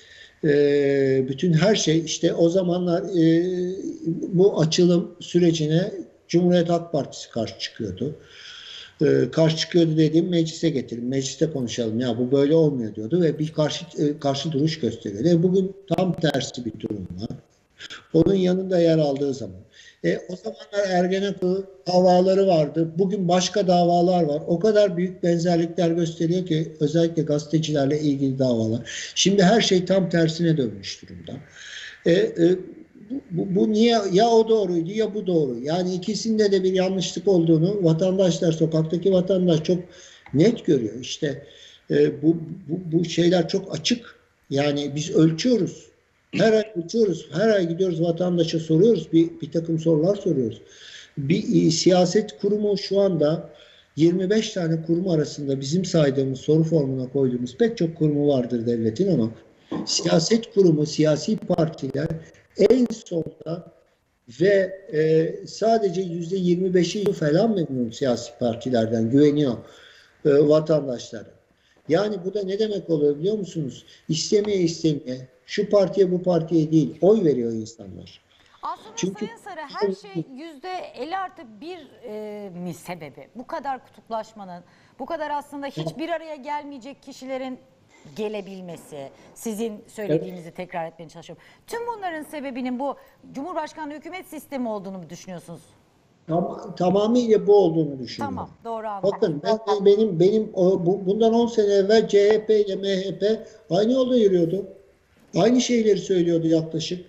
E, bütün her şey işte o zamanlar e, bu açılım sürecine Cumhuriyet Halk Partisi karşı çıkıyordu. Karşı çıkıyordu dediğim meclise getirin, mecliste konuşalım, ya bu böyle olmuyor diyordu ve bir karşı karşı duruş gösteriyordu. E bugün tam tersi bir durum var. Onun yanında yer aldığı zaman. E, o zamanlar Ergenekon davaları vardı. Bugün başka davalar var. O kadar büyük benzerlikler gösteriyor ki, özellikle gazetecilerle ilgili davalar. Şimdi her şey tam tersine dönmüş durumda. E, e, Bu, bu niye, ya o doğruydu ya bu doğru. Yani ikisinde de bir yanlışlık olduğunu vatandaşlar, sokaktaki vatandaş çok net görüyor. İşte e, bu, bu, bu şeyler çok açık. Yani biz ölçüyoruz. Her ay ölçüyoruz. Her ay gidiyoruz vatandaşa soruyoruz. Bir, bir takım sorular soruyoruz. Bir e, siyaset kurumu şu anda yirmi beş tane kurum arasında bizim saydığımız, soru formuna koyduğumuz pek çok kurumu vardır devletin, ama siyaset kurumu, siyasi partiler en sonda ve e, sadece yüzde yirmi beşi falan memnun siyasi partilerden, güveniyor e, vatandaşlara. Yani bu da ne demek oluyor biliyor musunuz? İstemeye istemeye, şu partiye bu partiye değil, oy veriyor insanlar. Aslında Çünkü Sayın Sarı, her şey yüzde elli artı bir e, mi sebebi? Bu kadar kutuplaşmanın, bu kadar aslında hiç bir araya gelmeyecek kişilerin gelebilmesi, sizin söylediğinizi evet. tekrar etmeye çalışıyorum. Tüm bunların sebebinin bu Cumhurbaşkanlığı hükümet sistemi olduğunu mu düşünüyorsunuz? Tam, tamamıyla bu olduğunu düşünüyorum. Tamam, doğru anladım. Bakın ben, benim benim o, bu, bundan on sene evvel C H P ile M H P aynı yolda yürüyordu. Aynı şeyleri söylüyordu yaklaşık.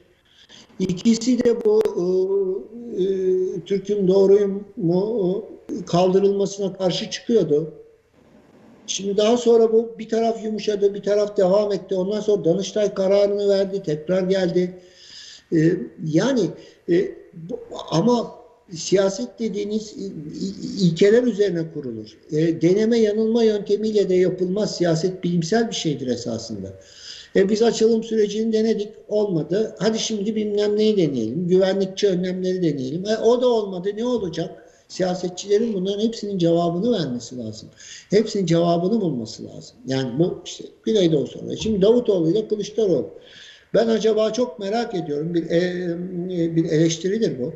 İkisi de bu e, e, Türk'ün doğruyum mu kaldırılmasına karşı çıkıyordu. Şimdi daha sonra bu bir taraf yumuşadı, bir taraf devam etti. Ondan sonra Danıştay kararını verdi, tekrar geldi. Ee, yani e, bu, ama siyaset dediğiniz ilkeler üzerine kurulur. E, deneme yanılma yöntemiyle de yapılmaz. Siyaset bilimsel bir şeydir esasında. E, biz açılım sürecini denedik, olmadı. Hadi şimdi bilmem neyi deneyelim, güvenlikçi önlemleri deneyelim. E, o da olmadı, ne olacak? Siyasetçilerin bunların hepsinin cevabını vermesi lazım. Hepsinin cevabını bulması lazım. Yani bu işte Güneydoğu sonra. Şimdi Davutoğlu ile Kılıçdaroğlu. Ben acaba çok merak ediyorum. Bir, e, bir eleştiridir bu.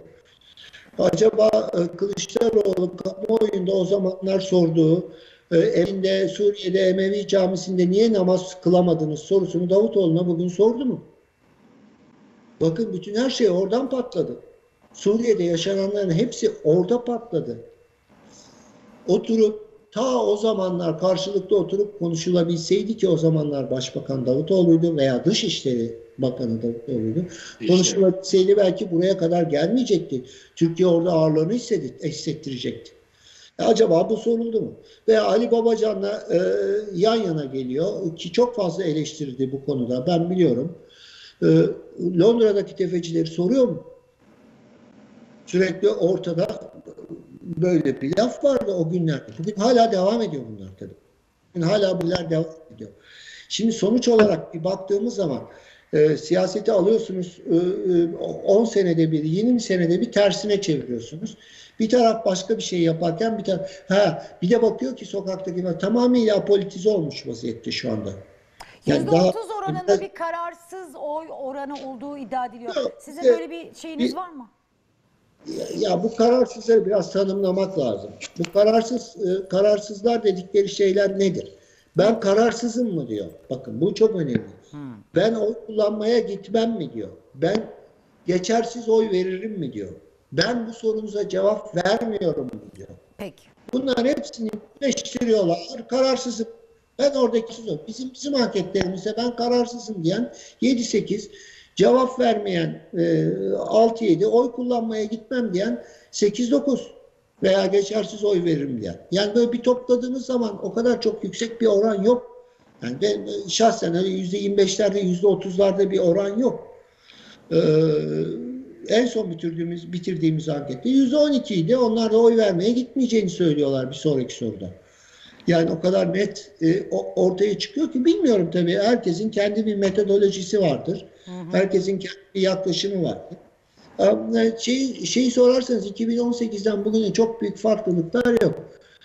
Acaba e, Kılıçdaroğlu kamuoyunda o zamanlar sorduğu e, evinde Suriye'de Emevi Camisi'nde niye namaz kılamadınız sorusunu Davutoğlu'na bugün sordu mu? Bakın bütün her şey oradan patladı. Suriye'de yaşananların hepsi orada patladı. Oturup ta o zamanlar karşılıklı oturup konuşulabilseydi, ki o zamanlar Başbakan Davutoğlu'ydu veya Dışişleri Bakanı Davutoğlu'ydu. İşte. Konuşulabilseydi belki buraya kadar gelmeyecekti. Türkiye orada ağırlığını hissettirecekti. E acaba bu soruldu mu? Veya Ali Babacan'la e, yan yana geliyor ki çok fazla eleştirdi bu konuda. Ben biliyorum. E, Londra'daki tefecileri soruyor mu? Sürekli ortada böyle bir laf vardı o günlerde. Bugün hala devam ediyor bunlar tabii. Bugün hala bunlar devam ediyor. Şimdi sonuç olarak bir baktığımız zaman e, siyaseti alıyorsunuz on e, senede bir, yirmi senede bir tersine çeviriyorsunuz. Bir taraf başka bir şey yaparken bir taraf ha bir de bakıyor ki sokaktaki tamamıyla politize olmuş vaziyette şu anda. Yani yüzde otuz daha, oranında biraz, bir kararsız oy oranı olduğu iddia ediliyor. Sizin e, böyle bir şeyiniz bir, var mı? Ya, ya bu kararsızları biraz tanımlamak lazım. Bu kararsız e, kararsızlar dedikleri şeyler nedir? Ben kararsızım mı diyor. Bakın bu çok önemli. Hmm. Ben oy kullanmaya gitmem mi diyor. Ben geçersiz oy veririm mi diyor. Ben bu sorunuza cevap vermiyorum mu diyor. Peki. Bunların hepsini birleştiriyorlar. Kararsızım. Ben oradaki söz. Bizim bizim anketlerimizde ben kararsızım diyen yedi sekiz, cevap vermeyen e, altı yedi, oy kullanmaya gitmem diyen sekiz dokuz veya geçersiz oy veririm diyen. Yani böyle bir topladığınız zaman o kadar çok yüksek bir oran yok. Yani ben şahsen öyle yüzde yirmi beşlerde, yüzde otuzlarda bir oran yok. Ee, en son bitirdiğimiz bitirdiğimiz ankette yüzde on iki idi. Onlar da oy vermeye gitmeyeceğini söylüyorlar bir sonraki soruda. Yani o kadar net e, o, ortaya çıkıyor ki bilmiyorum tabii. Herkesin kendi bir metodolojisi vardır. Hı hı. Herkesin kendi bir yaklaşımı vardır. Şey, şeyi sorarsanız iki bin on sekizden bugüne çok büyük farklılıklar yok.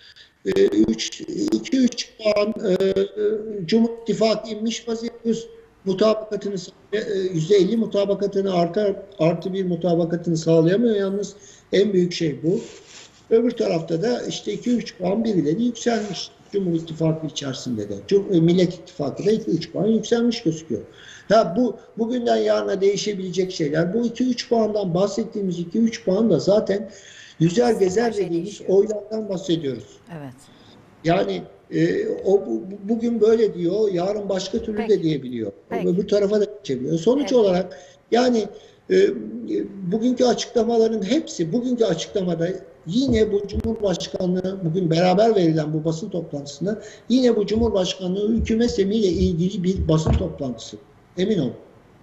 iki üç puan e, Cumhur İttifakı inmiş vaziyette mutabakatını yüzde elli mutabakatını artı, artı bir mutabakatını sağlayamıyor. Yalnız en büyük şey bu. Öbür tarafta da işte iki üç puan birileri yükselmiş Cumhur İttifakı içerisinde de. Cum Millet İttifakı da iki üç puan yükselmiş gözüküyor. Ha, bu bugünden yarına değişebilecek şeyler. Bu iki üç puandan bahsettiğimiz iki üç puan da zaten yüzer gezer şey dediğimiz değişiyor. Oylardan bahsediyoruz. Evet. Yani e, o bu, bugün böyle diyor, yarın başka türlü Peki. de diyebiliyor. Peki. Öbür tarafa da geçebiliyor. Sonuç evet. olarak yani e, bugünkü açıklamaların hepsi, bugünkü açıklamada yine bu Cumhurbaşkanlığı, bugün beraber verilen bu basın toplantısında yine bu Cumhurbaşkanlığı hükümet ile ilgili bir basın toplantısı. Emin olun.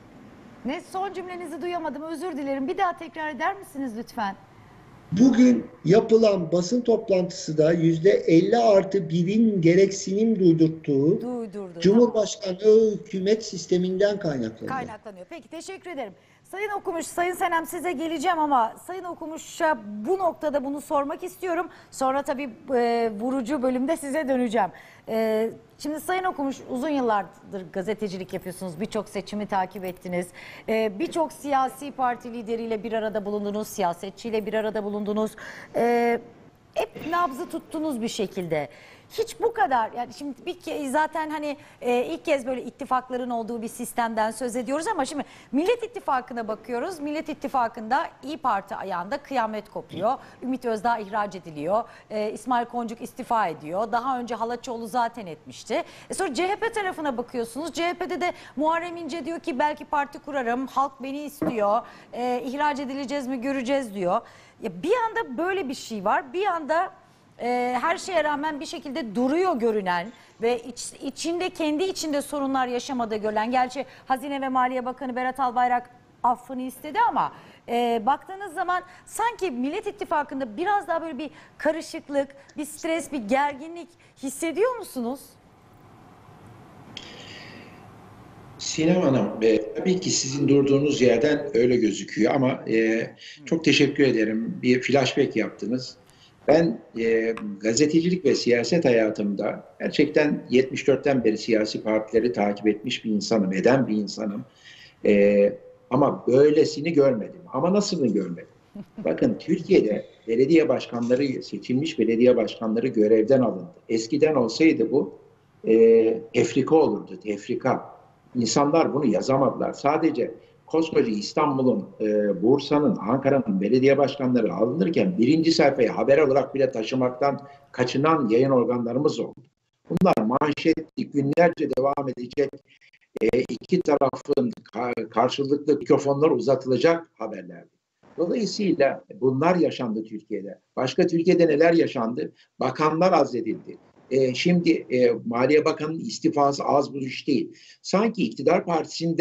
Ne son cümlenizi duyamadım, özür dilerim. Bir daha tekrar eder misiniz lütfen? Bugün yapılan basın toplantısı da yüzde elli artı birin gereksinim duydurttuğu Duydurdu, Cumhurbaşkanlığı tamam. hükümet sisteminden kaynaklanıyor. Kaynaklanıyor. Peki teşekkür ederim. Sayın Okumuş, Sayın Senem size geleceğim ama Sayın Okumuş'a bu noktada bunu sormak istiyorum. Sonra tabii e, vurucu bölümde size döneceğim. E, şimdi Sayın Okumuş uzun yıllardır gazetecilik yapıyorsunuz. Birçok seçimi takip ettiniz. E, Birçok siyasi parti lideriyle bir arada bulundunuz. Siyasetçiyle bir arada bulundunuz. E, hep nabzı tuttunuz bir şekilde. Hiç bu kadar yani şimdi bir kez zaten hani e, ilk kez böyle ittifakların olduğu bir sistemden söz ediyoruz ama şimdi Millet İttifakı'na bakıyoruz. Millet İttifakı'nda İYİ Parti ayağında kıyamet kopuyor. Ümit Özdağ ihraç ediliyor. E, İsmail Koncuk istifa ediyor. Daha önce Halaçoğlu zaten etmişti. E, sonra C H P tarafına bakıyorsunuz. C H P'de de Muharrem İnce diyor ki belki parti kurarım. Halk beni istiyor. E, ihraç edileceğiz mi göreceğiz diyor. Ya bir anda böyle bir şey var. Bir anda Ee, her şeye rağmen bir şekilde duruyor görünen ve iç, içinde kendi içinde sorunlar yaşamadığı görülen. Gerçi Hazine ve Maliye Bakanı Berat Albayrak affını istedi ama e, baktığınız zaman sanki Millet İttifakı'nda biraz daha böyle bir karışıklık, bir stres, bir gerginlik hissediyor musunuz? Sinem Hanım, e, tabii ki sizin durduğunuz yerden öyle gözüküyor ama e, çok teşekkür ederim. Bir flashback yaptınız. Ben e, gazetecilik ve siyaset hayatımda gerçekten yetmiş dörtten beri siyasi partileri takip etmiş bir insanım, eden bir insanım. E, ama böylesini görmedim. Ama nasılını görmedim? Bakın Türkiye'de belediye başkanları, seçilmiş belediye başkanları görevden alındı. Eskiden olsaydı bu e, tefrika olurdu, tefrika. İnsanlar bunu yazamadılar. Sadece koskoca İstanbul'un, e, Bursa'nın, Ankara'nın belediye başkanları alınırken birinci sayfaya haber olarak bile taşımaktan kaçınan yayın organlarımız oldu. Bunlar manşetli, günlerce devam edecek, e, iki tarafın ka- karşılıklı mikrofonlar uzatılacak haberlerdi. Dolayısıyla bunlar yaşandı Türkiye'de. Başka Türkiye'de neler yaşandı? Bakanlar azledildi. E, şimdi e, Maliye Bakanı'nın istifası az buluş değil. Sanki iktidar partisinde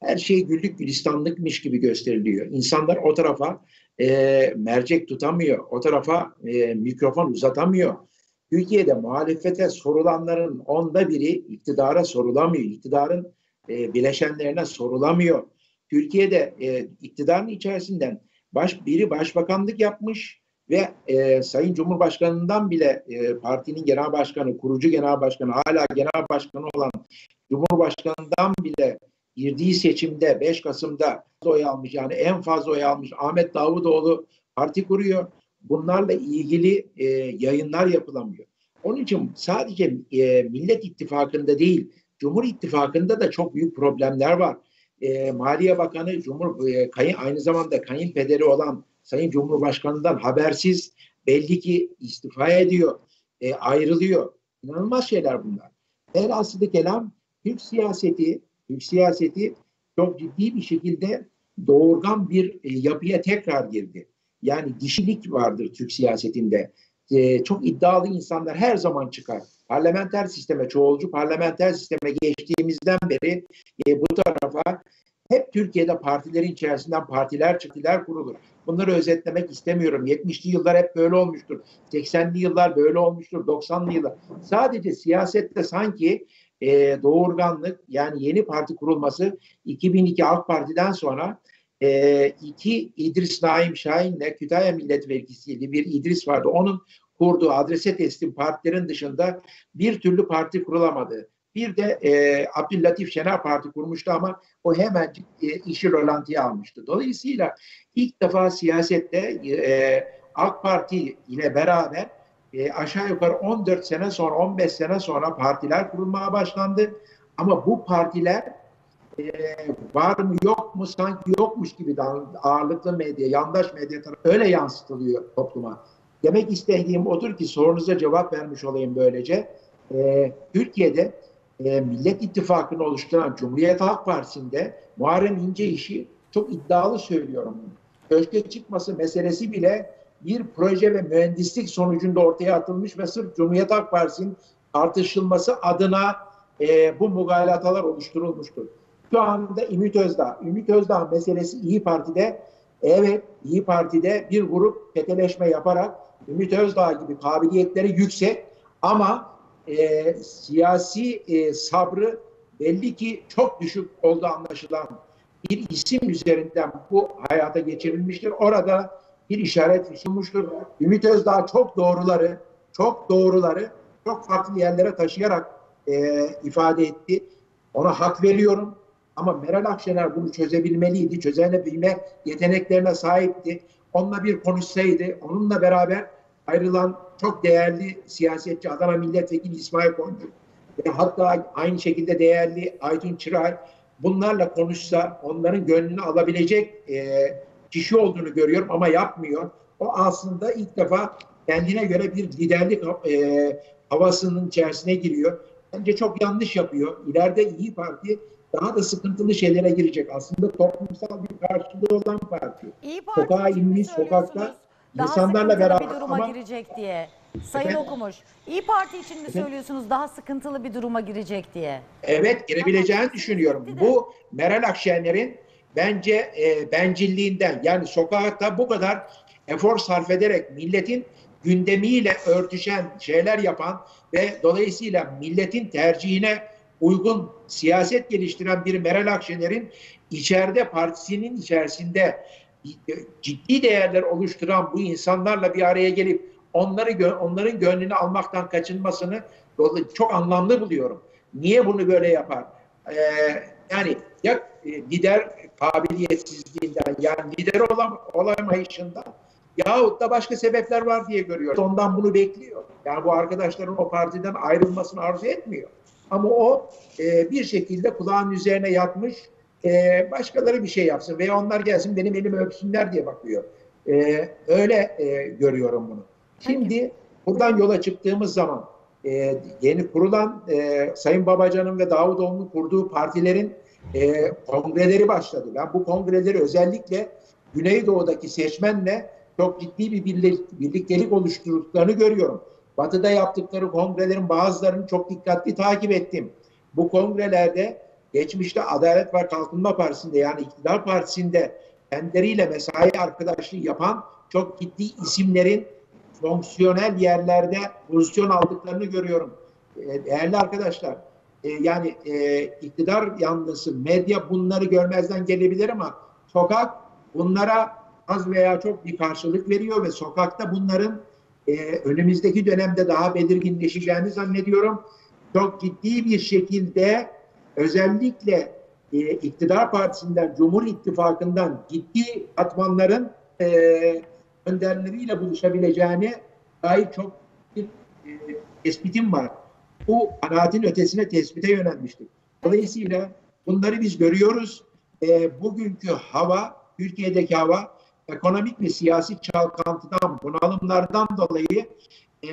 her şey güllük gülistanlıkmış gibi gösteriliyor. İnsanlar o tarafa e, mercek tutamıyor, o tarafa e, mikrofon uzatamıyor. Türkiye'de muhalefete sorulanların onda biri iktidara sorulamıyor, iktidarın e, bileşenlerine sorulamıyor. Türkiye'de e, iktidarın içerisinden baş, biri başbakanlık yapmış ve e, Sayın Cumhurbaşkanı'ndan bile e, partinin genel başkanı, kurucu genel başkanı, hala genel başkanı olan Cumhurbaşkanı'ndan bile girdiği seçimde beş Kasım'da oy almış, yani en fazla oy almış Ahmet Davutoğlu parti kuruyor. Bunlarla ilgili e, yayınlar yapılamıyor. Onun için sadece e, Millet İttifakı'nda değil, Cumhur İttifakı'nda da çok büyük problemler var. E, Maliye Bakanı, Cumhur, e, kayın, aynı zamanda kayınpederi olan Sayın Cumhurbaşkanı'ndan habersiz belli ki istifa ediyor, e, ayrılıyor. İnanılmaz şeyler bunlar. Velhasılı kelam, Türk siyaseti, Türk siyaseti çok ciddi bir şekilde doğurgan bir e, yapıya tekrar girdi. Yani dişilik vardır Türk siyasetinde. E, çok iddialı insanlar her zaman çıkar. Parlamenter sisteme, çoğulcu parlamenter sisteme geçtiğimizden beri e, bu tarafa hep Türkiye'de partilerin içerisinden partiler, çiftler kurulur. Bunları özetlemek istemiyorum. yetmişli yıllar hep böyle olmuştur. seksenli yıllar böyle olmuştur. doksanlı yıllar. Sadece siyasette sanki e, doğurganlık, yani yeni parti kurulması iki bin iki AK Parti'den sonra e, iki İdris Naim Şahin'le Kütahya Milletvekiliydi bir İdris vardı. Onun kurduğu adrese teslim partilerin dışında bir türlü parti kurulamadı. Bir de e, Abdüllatif Şener Parti kurmuştu ama o hemen e, işi rölantiye almıştı. Dolayısıyla ilk defa siyasette e, AK Parti ile beraber e, aşağı yukarı on dört sene sonra, on beş sene sonra partiler kurulmaya başlandı. Ama bu partiler e, var mı yok mu sanki yokmuş gibi de ağırlıklı medya, yandaş medya tarafı öyle yansıtılıyor topluma. Demek istediğim odur ki sorunuza cevap vermiş olayım böylece. E, Türkiye'de e, Millet İttifakı'nı oluşturan Cumhuriyet Halk Partisi'nde Muharrem İnce işi çok iddialı söylüyorum. Köşke çıkması meselesi bile bir proje ve mühendislik sonucunda ortaya atılmış ve sırf Cumhuriyet Halk Partisi'nin tartışılması adına e, bu mugalatalar oluşturulmuştur. Şu anda Ümit Özdağ. Ümit Özdağ meselesi İyi Parti'de, evet İyi Parti'de bir grup peteleşme yaparak Ümit Özdağ gibi kabiliyetleri yüksek ama e, siyasi e, sabrı belli ki çok düşük olduğu anlaşılan bir isim üzerinden bu hayata geçirilmiştir. Orada bir işaret sunmuştur. Ümit Özdağ çok doğruları, çok doğruları çok farklı yerlere taşıyarak e, ifade etti. Ona hak veriyorum. Ama Meral Akşener bunu çözebilmeliydi. Çözebilme yeteneklerine sahipti. Onunla bir konuşsaydı, onunla beraber ayrılan çok değerli siyasetçi Adana Milletvekili İsmail Koyuncu ve hatta aynı şekilde değerli Aytun Çıray bunlarla konuşsa onların gönlünü alabilecek e, kişi olduğunu görüyorum ama yapmıyor. O aslında ilk defa kendine göre bir liderlik e, havasının içerisine giriyor. Bence çok yanlış yapıyor. İleride İyi Parti daha da sıkıntılı şeylere girecek. Aslında toplumsal bir karşılığı olan parti. İyi Parti Sokağa için mi inmiş, söylüyorsunuz? sokakta Daha insanlarla sıkıntılı beraber bir duruma ama girecek diye. Sayın Efendim? Okumuş, İyi Parti için mi söylüyorsunuz daha sıkıntılı bir duruma girecek diye? evet girebileceğini Tamam, düşünüyorum. gitti de. Bu Meral Akşener'in bence e, bencilliğinden, yani sokakta bu kadar efor sarf ederek milletin gündemiyle örtüşen şeyler yapan ve dolayısıyla milletin tercihine uygun siyaset geliştiren bir Meral Akşener'in içeride partisinin içerisinde ciddi değerler oluşturan bu insanlarla bir araya gelip onları onların gönlünü almaktan kaçınmasını çok anlamlı buluyorum. Niye bunu böyle yapar? Ee, yani ya lider kabiliyetsizliğinden, yani lider olam, olamayışından yahut da başka sebepler var diye görüyorum. Ondan bunu bekliyor. Yani bu arkadaşların o partiden ayrılmasını arzu etmiyor. Ama o e, bir şekilde kulağın üzerine yatmış, e, başkaları bir şey yapsın veya onlar gelsin benim elimi öpsünler diye bakıyor. E, öyle e, görüyorum bunu. Şimdi buradan yola çıktığımız zaman e, yeni kurulan e, Sayın Babacan'ın ve Davutoğlu'nun kurduğu partilerin e, kongreleri başladı. Ben bu kongreleri özellikle Güneydoğu'daki seçmenle çok ciddi bir birlik, birliktelik oluşturduklarını görüyorum. Batı'da yaptıkları kongrelerin bazılarını çok dikkatli takip ettim. Bu kongrelerde geçmişte Adalet ve Kalkınma Partisi'nde yani iktidar partisinde kendileriyle mesai arkadaşlığı yapan çok ciddi isimlerin fonksiyonel yerlerde pozisyon aldıklarını görüyorum. E, değerli arkadaşlar, e, yani e, iktidar yanlısı medya bunları görmezden gelebilir ama sokak bunlara az veya çok bir karşılık veriyor ve sokakta bunların e, önümüzdeki dönemde daha belirginleşeceğini zannediyorum. Çok ciddi bir şekilde özellikle e, iktidar partisinden, Cumhur İttifakı'ndan ciddi katmanların e, önderleriyle buluşabileceğine dair çok bir e, tespitim var. Bu kanaatin ötesine tespite yönelmiştik. Dolayısıyla bunları biz görüyoruz. E, bugünkü hava, Türkiye'deki hava ekonomik ve siyasi çalkantıdan, bunalımlardan dolayı e,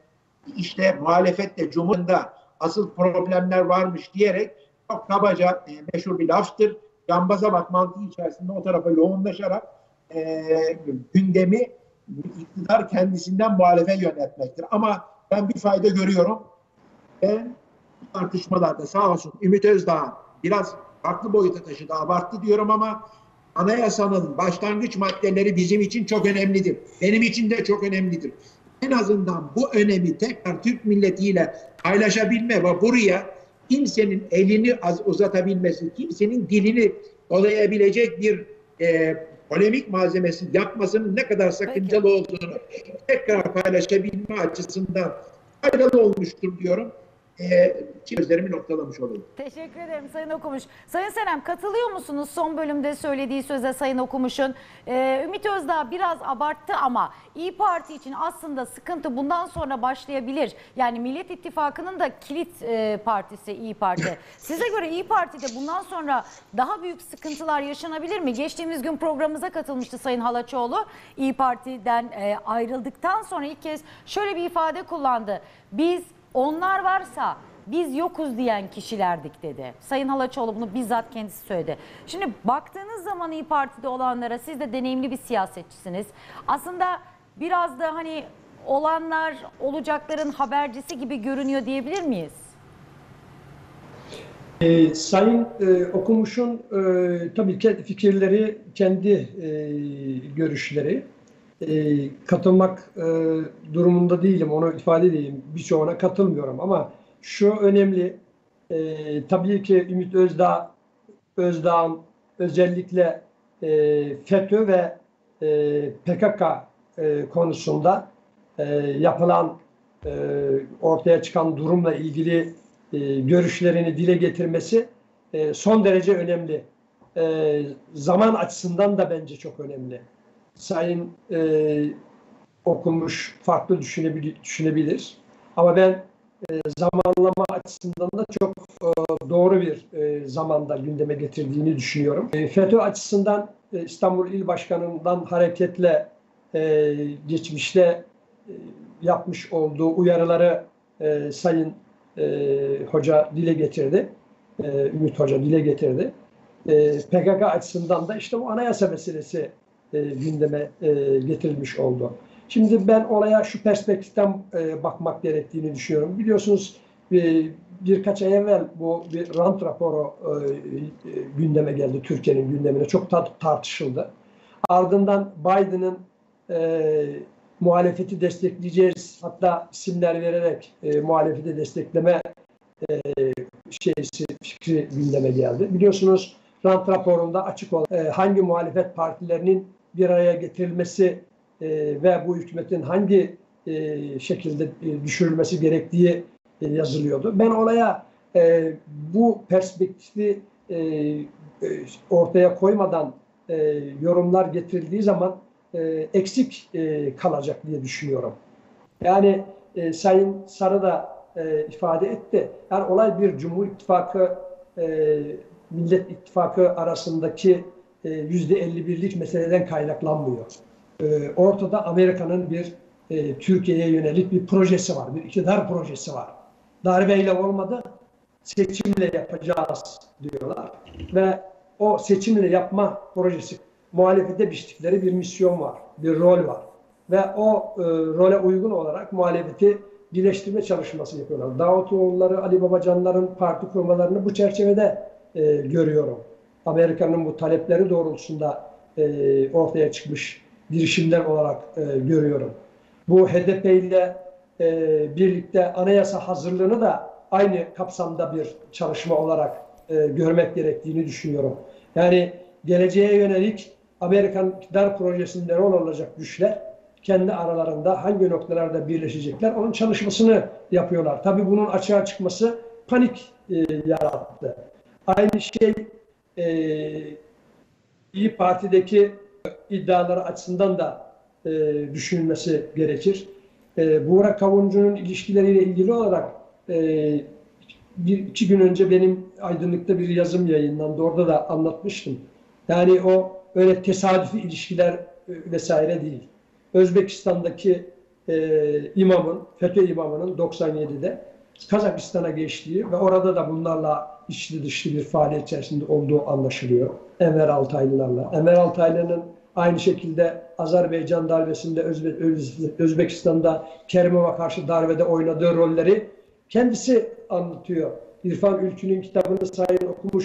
işte muhalefetle Cumhur'da asıl problemler varmış diyerek çok kabaca e, meşhur bir laftır. Cambaza bak mantığı içerisinde o tarafa yoğunlaşarak e, gündemi iktidar kendisinden muhalefe yönetmektir. Ama ben bir fayda görüyorum. Ben tartışmalarda sağ olsun Ümit Özdağ biraz farklı boyuta taşıdı, abarttı diyorum ama anayasanın başlangıç maddeleri bizim için çok önemlidir. Benim için de çok önemlidir. En azından bu önemi tekrar Türk milletiyle paylaşabilme ve buraya kimsenin elini az uzatabilmesi, kimsenin dilini dolayabilecek bir e, polemik malzemesi yapmasının ne kadar sakıncalı Peki. olduğunu tekrar paylaşabilme açısından faydalı olmuştur diyorum. Ee, sözlerimi noktalamış olayım. Teşekkür ederim Sayın Okumuş. Sayın Senem, katılıyor musunuz son bölümde söylediği söze Sayın Okumuş'un? Ee, Ümit Özdağ biraz abarttı ama İYİ Parti için aslında sıkıntı bundan sonra başlayabilir. Yani Millet İttifakı'nın da kilit e, partisi İYİ Parti. Size göre İYİ Parti'de bundan sonra daha büyük sıkıntılar yaşanabilir mi? Geçtiğimiz gün programımıza katılmıştı Sayın Halaçoğlu. İYİ Parti'den e, ayrıldıktan sonra ilk kez şöyle bir ifade kullandı. Biz onlar varsa biz yokuz diyen kişilerdik dedi. Sayın Halaçoğlu bunu bizzat kendisi söyledi. Şimdi baktığınız zaman İYİ Parti'de olanlara, siz de deneyimli bir siyasetçisiniz. Aslında biraz da hani olanlar olacakların habercisi gibi görünüyor diyebilir miyiz? Ee, Sayın e, Okumuş'un e, tabii ki fikirleri, kendi e, görüşleri. E, katılmak e, durumunda değilim, onu ifade edeyim. Birçoğuna katılmıyorum ama şu önemli, e, tabii ki Ümit Özdağ, Özdağ'ın özellikle e, FETÖ ve e, P K K e, konusunda e, yapılan, e, ortaya çıkan durumla ilgili e, görüşlerini dile getirmesi e, son derece önemli. E, zaman açısından da bence çok önemli. Sayın e, Okumuş farklı düşünebilir, düşünebilir. Ama ben e, zamanlama açısından da çok e, doğru bir e, zamanda gündeme getirdiğini düşünüyorum. E, FETÖ açısından e, İstanbul İl Başkanı'ndan hareketle e, geçmişte e, yapmış olduğu uyarıları e, Sayın e, Hoca dile getirdi. E, Ümit Hoca dile getirdi. E, P K K açısından da işte bu anayasa meselesi E, gündeme e, getirilmiş oldu. Şimdi ben olaya şu perspektiften e, bakmak gerektiğini düşünüyorum. Biliyorsunuz e, birkaç ay evvel bu bir rant raporu e, e, gündeme geldi. Türkiye'nin gündemine çok tar- tartışıldı. Ardından Biden'ın e, muhalefeti destekleyeceğiz, hatta isimler vererek e, muhalefeti destekleme e, şeysi, fikri gündeme geldi. Biliyorsunuz rant raporunda açık olan e, hangi muhalefet partilerinin bir araya getirilmesi e, ve bu hükümetin hangi e, şekilde e, düşürülmesi gerektiği e, yazılıyordu. Ben olaya e, bu perspektifi e, e, ortaya koymadan e, yorumlar getirildiği zaman e, eksik e, kalacak diye düşünüyorum. Yani e, Sayın Sarı da e, ifade etti. Yani olay bir Cumhur İttifakı e, Millet İttifakı arasındaki e, yüzde elli birlik meseleden kaynaklanmıyor. E, ortada Amerika'nın bir e, Türkiye'ye yönelik bir projesi var, bir iktidar projesi var. Darbeyle olmadı, seçimle yapacağız diyorlar. Ve o seçimle yapma projesi, muhalefete biçtikleri bir misyon var, bir rol var. Ve o e, role uygun olarak muhalefeti birleştirme çalışması yapıyorlar. Davutoğulları, Ali Babacanların parti kurmalarını bu çerçevede e, görüyorum. Amerika'nın bu talepleri doğrultusunda e, ortaya çıkmış girişimler olarak e, görüyorum. Bu H D P ile e, birlikte anayasa hazırlığını da aynı kapsamda bir çalışma olarak e, görmek gerektiğini düşünüyorum. Yani geleceğe yönelik Amerikan iktidar projesinde rol alacak güçler kendi aralarında hangi noktalarda birleşecekler onun çalışmasını yapıyorlar. Tabii bunun açığa çıkması panik e, yarattı. Aynı şey e, İYİ Parti'deki iddiaları açısından da e, düşünülmesi gerekir. E, Burak Kavuncu'nun ilişkileriyle ilgili olarak e, bir iki gün önce benim Aydınlık'ta bir yazım yayınlandı. Orada da anlatmıştım. Yani o öyle tesadüfi ilişkiler e, vesaire değil. Özbekistan'daki e, imamın, FETÖ imamının doksan yedide Kazakistan'a geçtiği ve orada da bunlarla içli dışlı bir faaliyet içerisinde olduğu anlaşılıyor. Enver Altaylılarla. Enver Altaylı'nın aynı şekilde Azerbaycan darbesinde, Özbe Özbekistan'da Kerimov'a karşı darbede oynadığı rolleri kendisi anlatıyor. İrfan Ülkü'nün kitabını Sayın okumuş,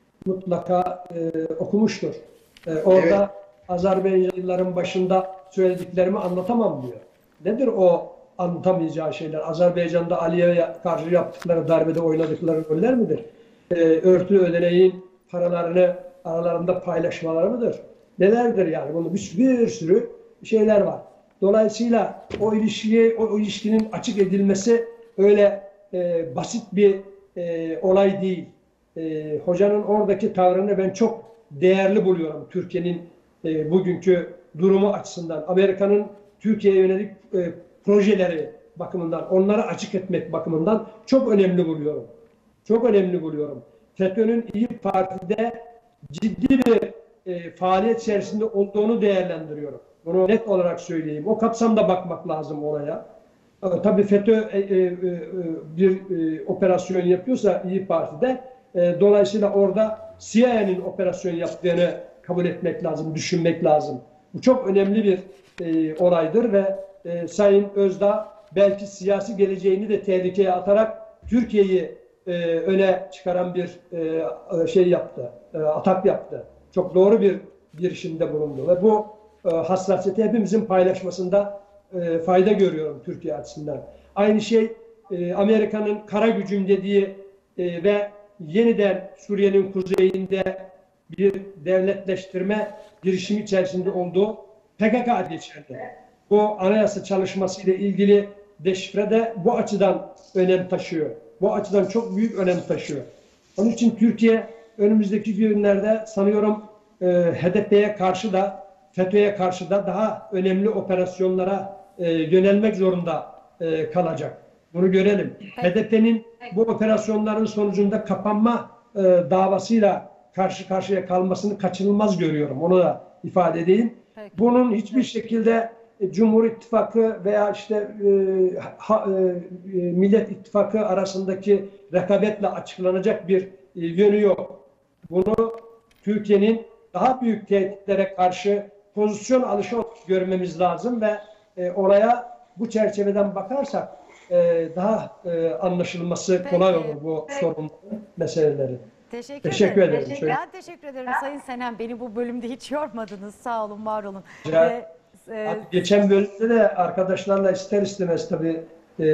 mutlaka e, okumuştur. E, orada evet. Azerbaycanlıların başında söylediklerimi anlatamam diyor. Nedir o anlatamayacağı şeyler? Azerbaycan'da Aliye'ye karşı yaptıkları darbede oynadıkları roller midir? E, örtü ödeneğin paralarını aralarında paylaşmaları mıdır? Nelerdir yani? Bunun bir, bir sürü şeyler var. Dolayısıyla o ilişkiye, o, o ilişkinin açık edilmesi öyle e, basit bir e, olay değil. E, hocanın oradaki tavrını ben çok değerli buluyorum. Türkiye'nin e, bugünkü durumu açısından. Amerika'nın Türkiye'ye yönelik e, projeleri bakımından, onları açık etmek bakımından çok önemli buluyorum. Çok önemli buluyorum. FETÖ'nün İYİ Parti'de ciddi bir e, faaliyet içerisinde olduğunu değerlendiriyorum. Bunu net olarak söyleyeyim. O kapsamda bakmak lazım oraya. E, tabii FETÖ e, e, e, bir e, operasyon yapıyorsa İYİ Parti'de e, dolayısıyla orada C I A'nin operasyon yaptığını kabul etmek lazım, düşünmek lazım. Bu çok önemli bir e, olaydır ve e, Sayın Özdağ belki siyasi geleceğini de tehlikeye atarak Türkiye'yi e, öne çıkaran bir e, şey yaptı, e, atak yaptı. Çok doğru bir girişimde bulundu ve bu e, hassasiyeti hepimizin paylaşmasında e, fayda görüyorum Türkiye açısından. Aynı şey e, Amerika'nın kara gücüm dediği e, ve yeniden Suriye'nin kuzeyinde bir devletleştirme girişimi içerisinde olduğu P K K geçerli. Bu anayasa çalışması ile ilgili deşifre de bu açıdan önem taşıyor. Bu açıdan çok büyük önem taşıyor. Onun için Türkiye önümüzdeki günlerde sanıyorum e, H D P'ye karşı da FETÖ'ye karşı da daha önemli operasyonlara e, yönelmek zorunda e, kalacak. Bunu görelim. H D P'nin bu operasyonların sonucunda kapanma e, davasıyla karşı karşıya kalmasını kaçınılmaz görüyorum. Onu da ifade edeyim. Peki. Bunun hiçbir şekilde e, Cumhur İttifakı veya işte e, ha, e, Millet İttifakı arasındaki rekabetle açıklanacak bir e, yönü yok. Bunu Türkiye'nin daha büyük tehditlere karşı pozisyon alışı görmemiz lazım ve e, olaya bu çerçeveden bakarsak e, daha e, anlaşılması Peki. kolay olur bu Peki. sorun meseleleri. Teşekkür, teşekkür ederim. ederim. Teşekkür. Ben teşekkür ederim Sayın Senem. Beni bu bölümde hiç yormadınız. Sağ olun, var olun. Ve, e, geçen bölümde de arkadaşlarla ister istemez tabii e,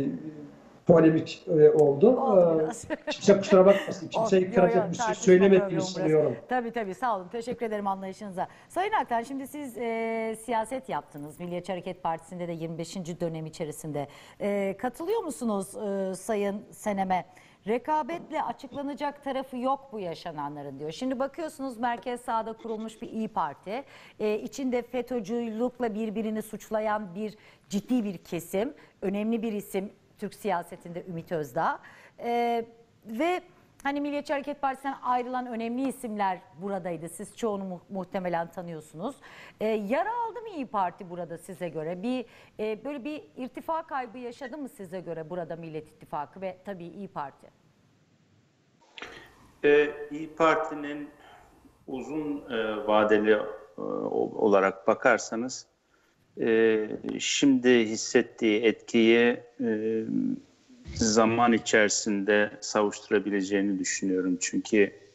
polemik e, oldu. oldu e, kimse kusura bakmasın. Kimseyi kıracak bir şey söylemediğimi sanıyorum. Tabii tabii, sağ olun. Teşekkür ederim anlayışınıza. Sayın Aktan, şimdi siz e, siyaset yaptınız. Milliyetçi Hareket Partisi'nde de yirmi beşinci dönem içerisinde. E, katılıyor musunuz e, Sayın Senem'e? Rekabetle açıklanacak tarafı yok bu yaşananların diyor. Şimdi bakıyorsunuz merkez sağda kurulmuş bir İYİ Parti. Ee, içinde FETÖ'cülükle birbirini suçlayan bir ciddi bir kesim. Önemli bir isim Türk siyasetinde Ümit Özdağ. Ee, ve hani Milliyetçi Hareket Partisi'nden ayrılan önemli isimler buradaydı. Siz çoğunu mu muhtemelen tanıyorsunuz. Ee, yara aldı mı İYİ Parti burada size göre? Bir e, böyle bir irtifa kaybı yaşadı mı size göre burada Millet İttifakı ve tabii İYİ Parti? Ee, İYİ Parti'nin uzun e, vadeli e, olarak bakarsanız e, şimdi hissettiği etkiyi e, zaman içerisinde savuşturabileceğini düşünüyorum. Çünkü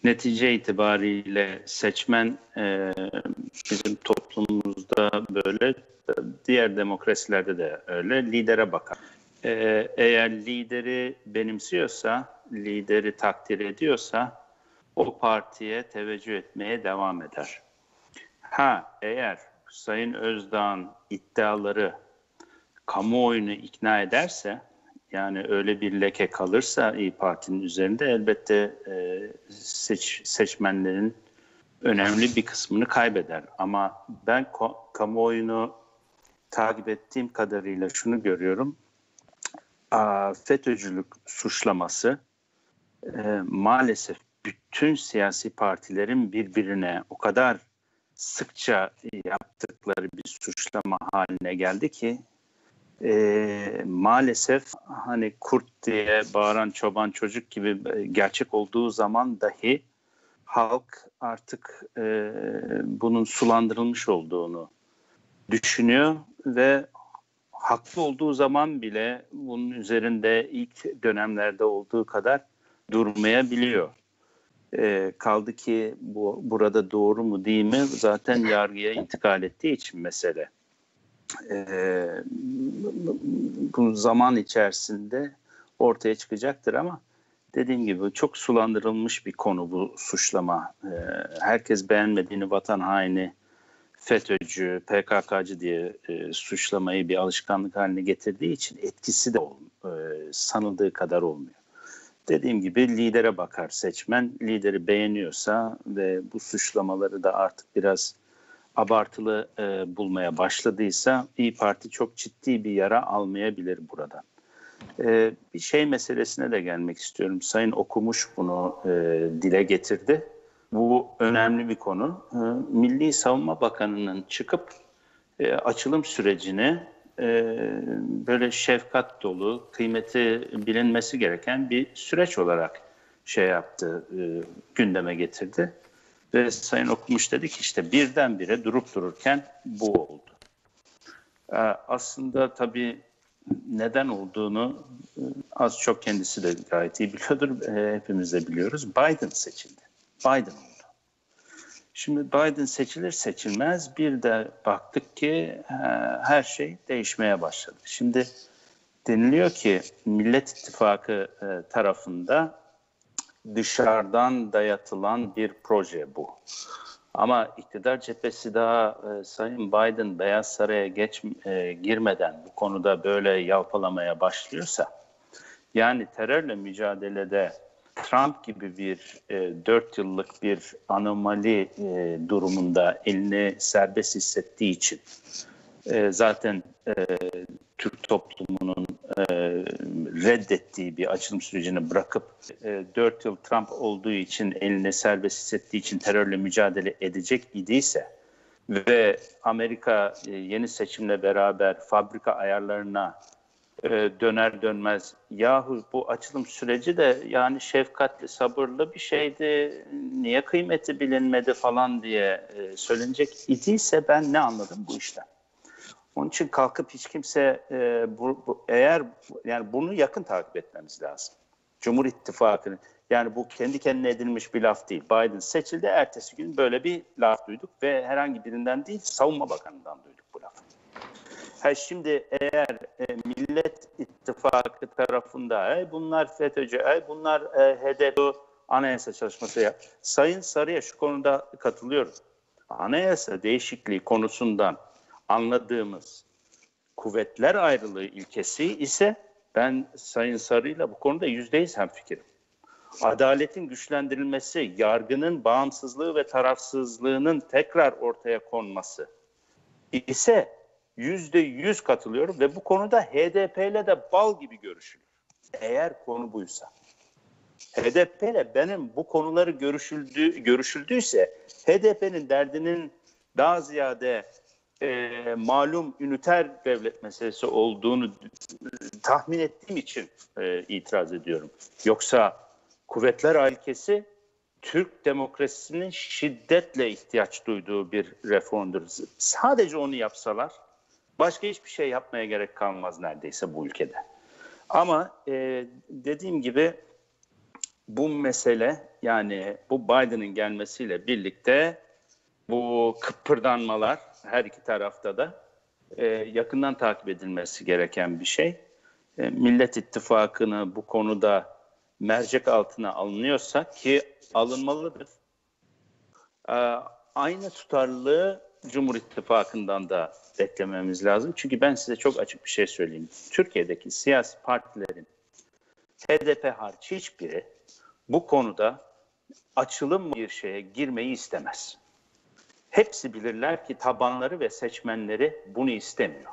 netice itibariyle seçmen e, bizim toplumumuzda böyle, diğer demokrasilerde de öyle, lidere bakar. E, eğer lideri benimsiyorsa, lideri takdir ediyorsa o partiye teveccüh etmeye devam eder. Ha, eğer Sayın Özdağ'ın iddiaları kamuoyunu ikna ederse, yani öyle bir leke kalırsa İYİ Parti'nin üzerinde, elbette e, seç, seçmenlerin önemli bir kısmını kaybeder. Ama ben ko- kamuoyunu takip ettiğim kadarıyla şunu görüyorum. A, FETÖ'cülük suçlaması e, maalesef bütün siyasi partilerin birbirine o kadar sıkça yaptıkları bir suçlama haline geldi ki e, maalesef hani kurt diye bağıran çoban çocuk gibi gerçek olduğu zaman dahi halk artık e, bunun sulandırılmış olduğunu düşünüyor ve haklı olduğu zaman bile bunun üzerinde ilk dönemlerde olduğu kadar durmayabiliyor. E, kaldı ki bu burada doğru mu değil mi zaten yargıya intikal ettiği için mesele. E, bu zaman içerisinde ortaya çıkacaktır ama dediğim gibi çok sulandırılmış bir konu bu suçlama. E, herkes beğenmediğini vatan haini, FETÖ'cü, P K K'cı diye e, suçlamayı bir alışkanlık haline getirdiği için etkisi de e, sanıldığı kadar olmuyor. Dediğim gibi lidere bakar seçmen, lideri beğeniyorsa ve bu suçlamaları da artık biraz abartılı e, bulmaya başladıysa İYİ Parti çok ciddi bir yara almayabilir buradan. E, bir şey meselesine de gelmek istiyorum. Sayın Okumuş bunu e, dile getirdi. Bu önemli bir konu. E, Milli Savunma Bakanı'nın çıkıp e, açılım sürecini e, böyle şefkat dolu, kıymeti bilinmesi gereken bir süreç olarak şey yaptı, e, gündeme getirdi. Ve Sayın Okumuş dedi ki işte birdenbire durup dururken bu oldu. E, aslında tabii neden olduğunu e, az çok kendisi de gayet iyi biliyordur. E, hepimiz de biliyoruz. Biden seçildi. Biden oldu. Şimdi Biden seçilir seçilmez bir de baktık ki her şey değişmeye başladı. Şimdi deniliyor ki Millet İttifakı tarafında dışarıdan dayatılan bir proje bu. Ama iktidar cephesi daha Sayın Biden Beyaz Saray'a geç, girmeden bu konuda böyle yalpalamaya başlıyorsa, yani terörle mücadelede Trump gibi bir e, dört yıllık bir anomali e, durumunda elini serbest hissettiği için e, zaten e, Türk toplumunun e, reddettiği bir açılım sürecini bırakıp e, dört yıl Trump olduğu için elini serbest hissettiği için terörle mücadele edecek idiyse ve Amerika e, yeni seçimle beraber fabrika ayarlarına döner dönmez yahu bu açılım süreci de yani şefkatli, sabırlı bir şeydi, niye kıymeti bilinmedi falan diye söylenecek idiyse ben ne anladım bu işten. Onun için kalkıp hiç kimse e, bu, bu, eğer yani bunu yakın takip etmemiz lazım. Cumhur İttifakı'nın, yani bu kendi kendine edilmiş bir laf değil. Biden seçildi, ertesi gün böyle bir laf duyduk ve herhangi birinden değil, Savunma Bakanı'ndan duyduk bu lafı. Ha şimdi eğer e, Millet İttifakı tarafında e, bunlar FETÖ'cü, e, bunlar e, H D P anayasa çalışması yap. Sayın Sarı'ya şu konuda katılıyorum. Anayasa değişikliği konusundan anladığımız kuvvetler ayrılığı ilkesi ise ben Sayın Sarı'yla bu konuda yüzde yüz hemfikirim. Adaletin güçlendirilmesi, yargının bağımsızlığı ve tarafsızlığının tekrar ortaya konması ise yüzde yüz katılıyorum ve bu konuda H D P ile de bal gibi görüşülür. Eğer konu buysa. H D P ile benim bu konuları görüşüldü, görüşüldüyse H D P'nin derdinin daha ziyade e, malum üniter devlet meselesi olduğunu tahmin ettiğim için e, itiraz ediyorum. Yoksa kuvvetler ilkesi Türk demokrasisinin şiddetle ihtiyaç duyduğu bir reformdur. Sadece onu yapsalar başka hiçbir şey yapmaya gerek kalmaz neredeyse bu ülkede. Ama e, dediğim gibi bu mesele, yani bu Biden'ın gelmesiyle birlikte bu kıpırdanmalar her iki tarafta da e, yakından takip edilmesi gereken bir şey. E, Millet İttifakı'nı bu konuda mercek altına alınıyorsa, ki alınmalıdır, e, aynı tutarlılığı Cumhur İttifakı'ndan da beklememiz lazım. Çünkü ben size çok açık bir şey söyleyeyim. Türkiye'deki siyasi partilerin H D P hariç hiçbiri bu konuda açılım bir şeye girmeyi istemez. Hepsi bilirler ki tabanları ve seçmenleri bunu istemiyor.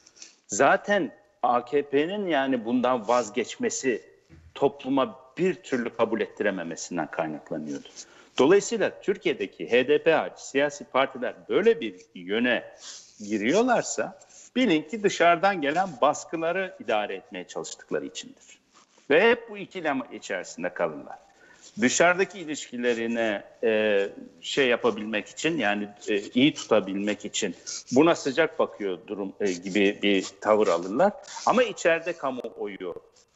Zaten A K P'nin yani bundan vazgeçmesi topluma bir türlü kabul ettirememesinden kaynaklanıyordu. Dolayısıyla Türkiye'deki H D P hariç siyasi partiler böyle bir yöne giriyorlarsa bilin ki dışarıdan gelen baskıları idare etmeye çalıştıkları içindir. Ve hep bu ikilem içerisinde kalırlar. Dışarıdaki ilişkilerine e, şey yapabilmek için, yani e, iyi tutabilmek için buna sıcak bakıyor durum e, gibi bir tavır alırlar. Ama içeride kamuoyu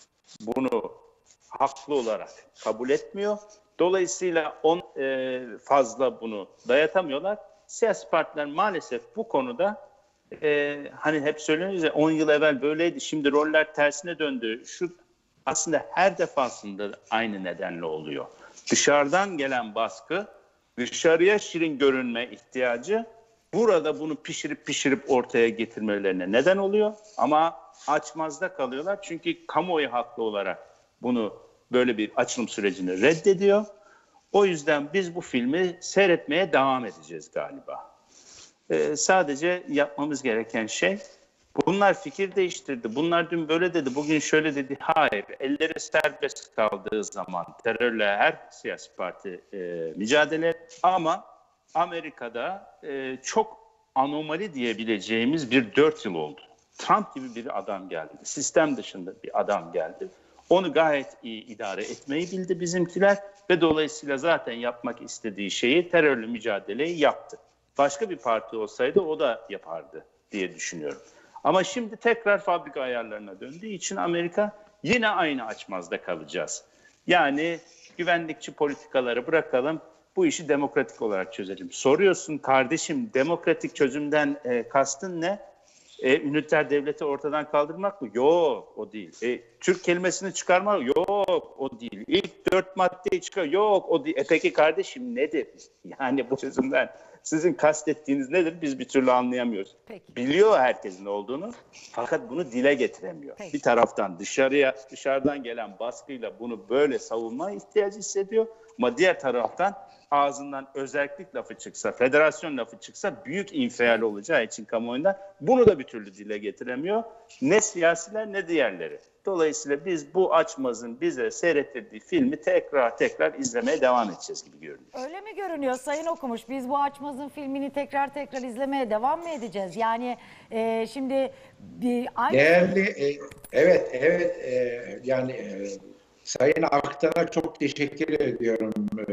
bunu haklı olarak kabul etmiyor. Dolayısıyla on e, fazla bunu dayatamıyorlar. Siyasi partiler maalesef bu konuda e, hani hep söylüyoruz ya, on yıl evvel böyleydi, şimdi roller tersine döndü. Şu aslında her defasında aynı nedenle oluyor. Dışarıdan gelen baskı, dışarıya şirin görünme ihtiyacı burada bunu pişirip pişirip ortaya getirmelerine neden oluyor. Ama açmazda kalıyorlar çünkü kamuoyu haklı olarak bunu, böyle bir açılım sürecini reddediyor. O yüzden biz bu filmi seyretmeye devam edeceğiz galiba. Ee, sadece yapmamız gereken şey, bunlar fikir değiştirdi, bunlar dün böyle dedi, bugün şöyle dedi. Hayır, elleri serbest kaldığı zaman terörle her siyasi parti e, mücadele et. Ama Amerika'da e, çok anomali diyebileceğimiz bir dört yıl oldu. Trump gibi bir adam geldi, sistem dışında bir adam geldi. Onu gayet iyi idare etmeyi bildi bizimkiler ve dolayısıyla zaten yapmak istediği şeyi, terörle mücadeleyi yaptı. Başka bir parti olsaydı o da yapardı diye düşünüyorum. Ama şimdi tekrar fabrika ayarlarına döndüğü için Amerika, yine aynı açmazda kalacağız. Yani güvenlikçi politikaları bırakalım, bu işi demokratik olarak çözelim. Soruyorsun kardeşim, demokratik çözümden e, kastın ne? E, üniter devleti ortadan kaldırmak mı? Yok, o değil. E, Türk kelimesini çıkarmak? Yok, o değil. İlk dört maddeyi çıkar? Yok, o değil. E peki kardeşim nedir? Yani bu çözümden sizin kastettiğiniz nedir? Biz bir türlü anlayamıyoruz. Peki. Biliyor herkesin ne olduğunu, fakat bunu dile getiremiyor. Peki. Bir taraftan dışarıya, dışarıdan gelen baskıyla bunu böyle savunma ihtiyacı hissediyor. Ama diğer taraftan ağzından özellik lafı çıksa, federasyon lafı çıksa büyük infial olacağı için kamuoyunda bunu da bir türlü dile getiremiyor. Ne siyasiler ne diğerleri. Dolayısıyla biz bu açmazın bize seyrettirdiği filmi tekrar tekrar izlemeye devam edeceğiz gibi görünüyor. Öyle mi görünüyor Sayın Okumuş? Biz bu Açmaz'ın filmini tekrar tekrar izlemeye devam mı edeceğiz? Yani e, şimdi bir aynı... Değerli, e, evet, evet, e, yani e, Sayın Aktan'a çok teşekkür ediyorum. E,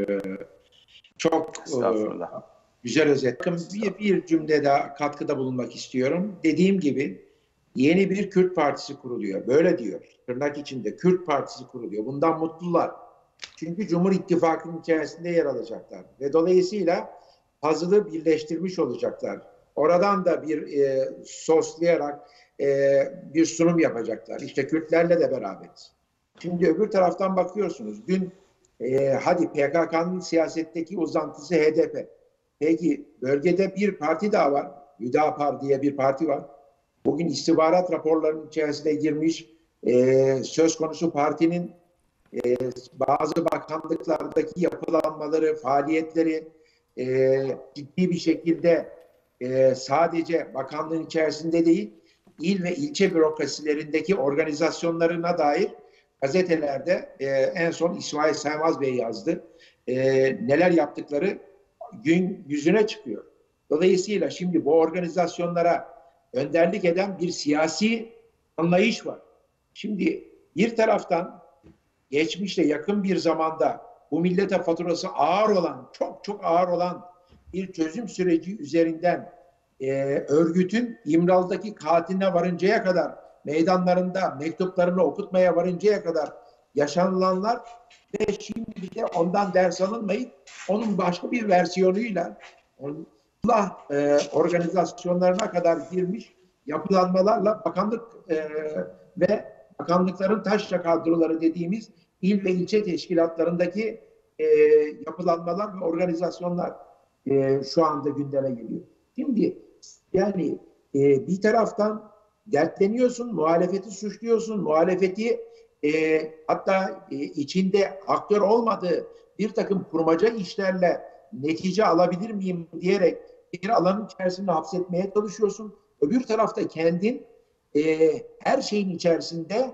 çok e, güzel özet. Bir, bir cümle daha katkıda bulunmak istiyorum. Dediğim gibi yeni bir Kürt Partisi kuruluyor. Böyle diyor. Tırnak içinde Kürt Partisi kuruluyor. Bundan mutlular. Çünkü Cumhur İttifakı'nın içerisinde yer alacaklar. Ve dolayısıyla puzzle'ı birleştirmiş olacaklar. Oradan da bir e, soslayarak e, bir sunum yapacaklar. İşte Kürtlerle de beraberiz. Şimdi öbür taraftan bakıyorsunuz. Dün e, hadi P K K'nın siyasetteki uzantısı H D P. Peki bölgede bir parti daha var. Hüdapar diye bir parti var. Bugün istihbarat raporlarının içerisine girmiş e, söz konusu partinin e, bazı bakanlıklardaki yapılanmaları, faaliyetleri e, ciddi bir şekilde e, sadece bakanlığın içerisinde değil, il ve ilçe bürokrasilerindeki organizasyonlarına dair gazetelerde e, en son İsmail Saymaz Bey yazdı. E, neler yaptıkları gün yüzüne çıkıyor. Dolayısıyla şimdi bu organizasyonlara önderlik eden bir siyasi anlayış var. Şimdi bir taraftan geçmişte yakın bir zamanda bu millete faturası ağır olan, çok çok ağır olan bir çözüm süreci üzerinden e, örgütün İmralı'daki katiline varıncaya kadar, meydanlarında mektuplarını okutmaya varıncaya kadar yaşanılanlar ve şimdi de ondan ders alınmayıp onun başka bir versiyonuyla Allah e, organizasyonlarına kadar girmiş yapılanmalarla bakanlık e, ve bakanlıkların taşra kadroları dediğimiz il ve ilçe teşkilatlarındaki e, yapılanmalar ve organizasyonlar e, şu anda gündeme geliyor. Şimdi yani e, bir taraftan dertleniyorsun, muhalefeti suçluyorsun, muhalefeti e, hatta e, içinde aktör olmadığı bir takım kurmaca işlerle netice alabilir miyim diyerek bir alanın içerisinde hapsetmeye çalışıyorsun. Öbür tarafta kendin e, her şeyin içerisinde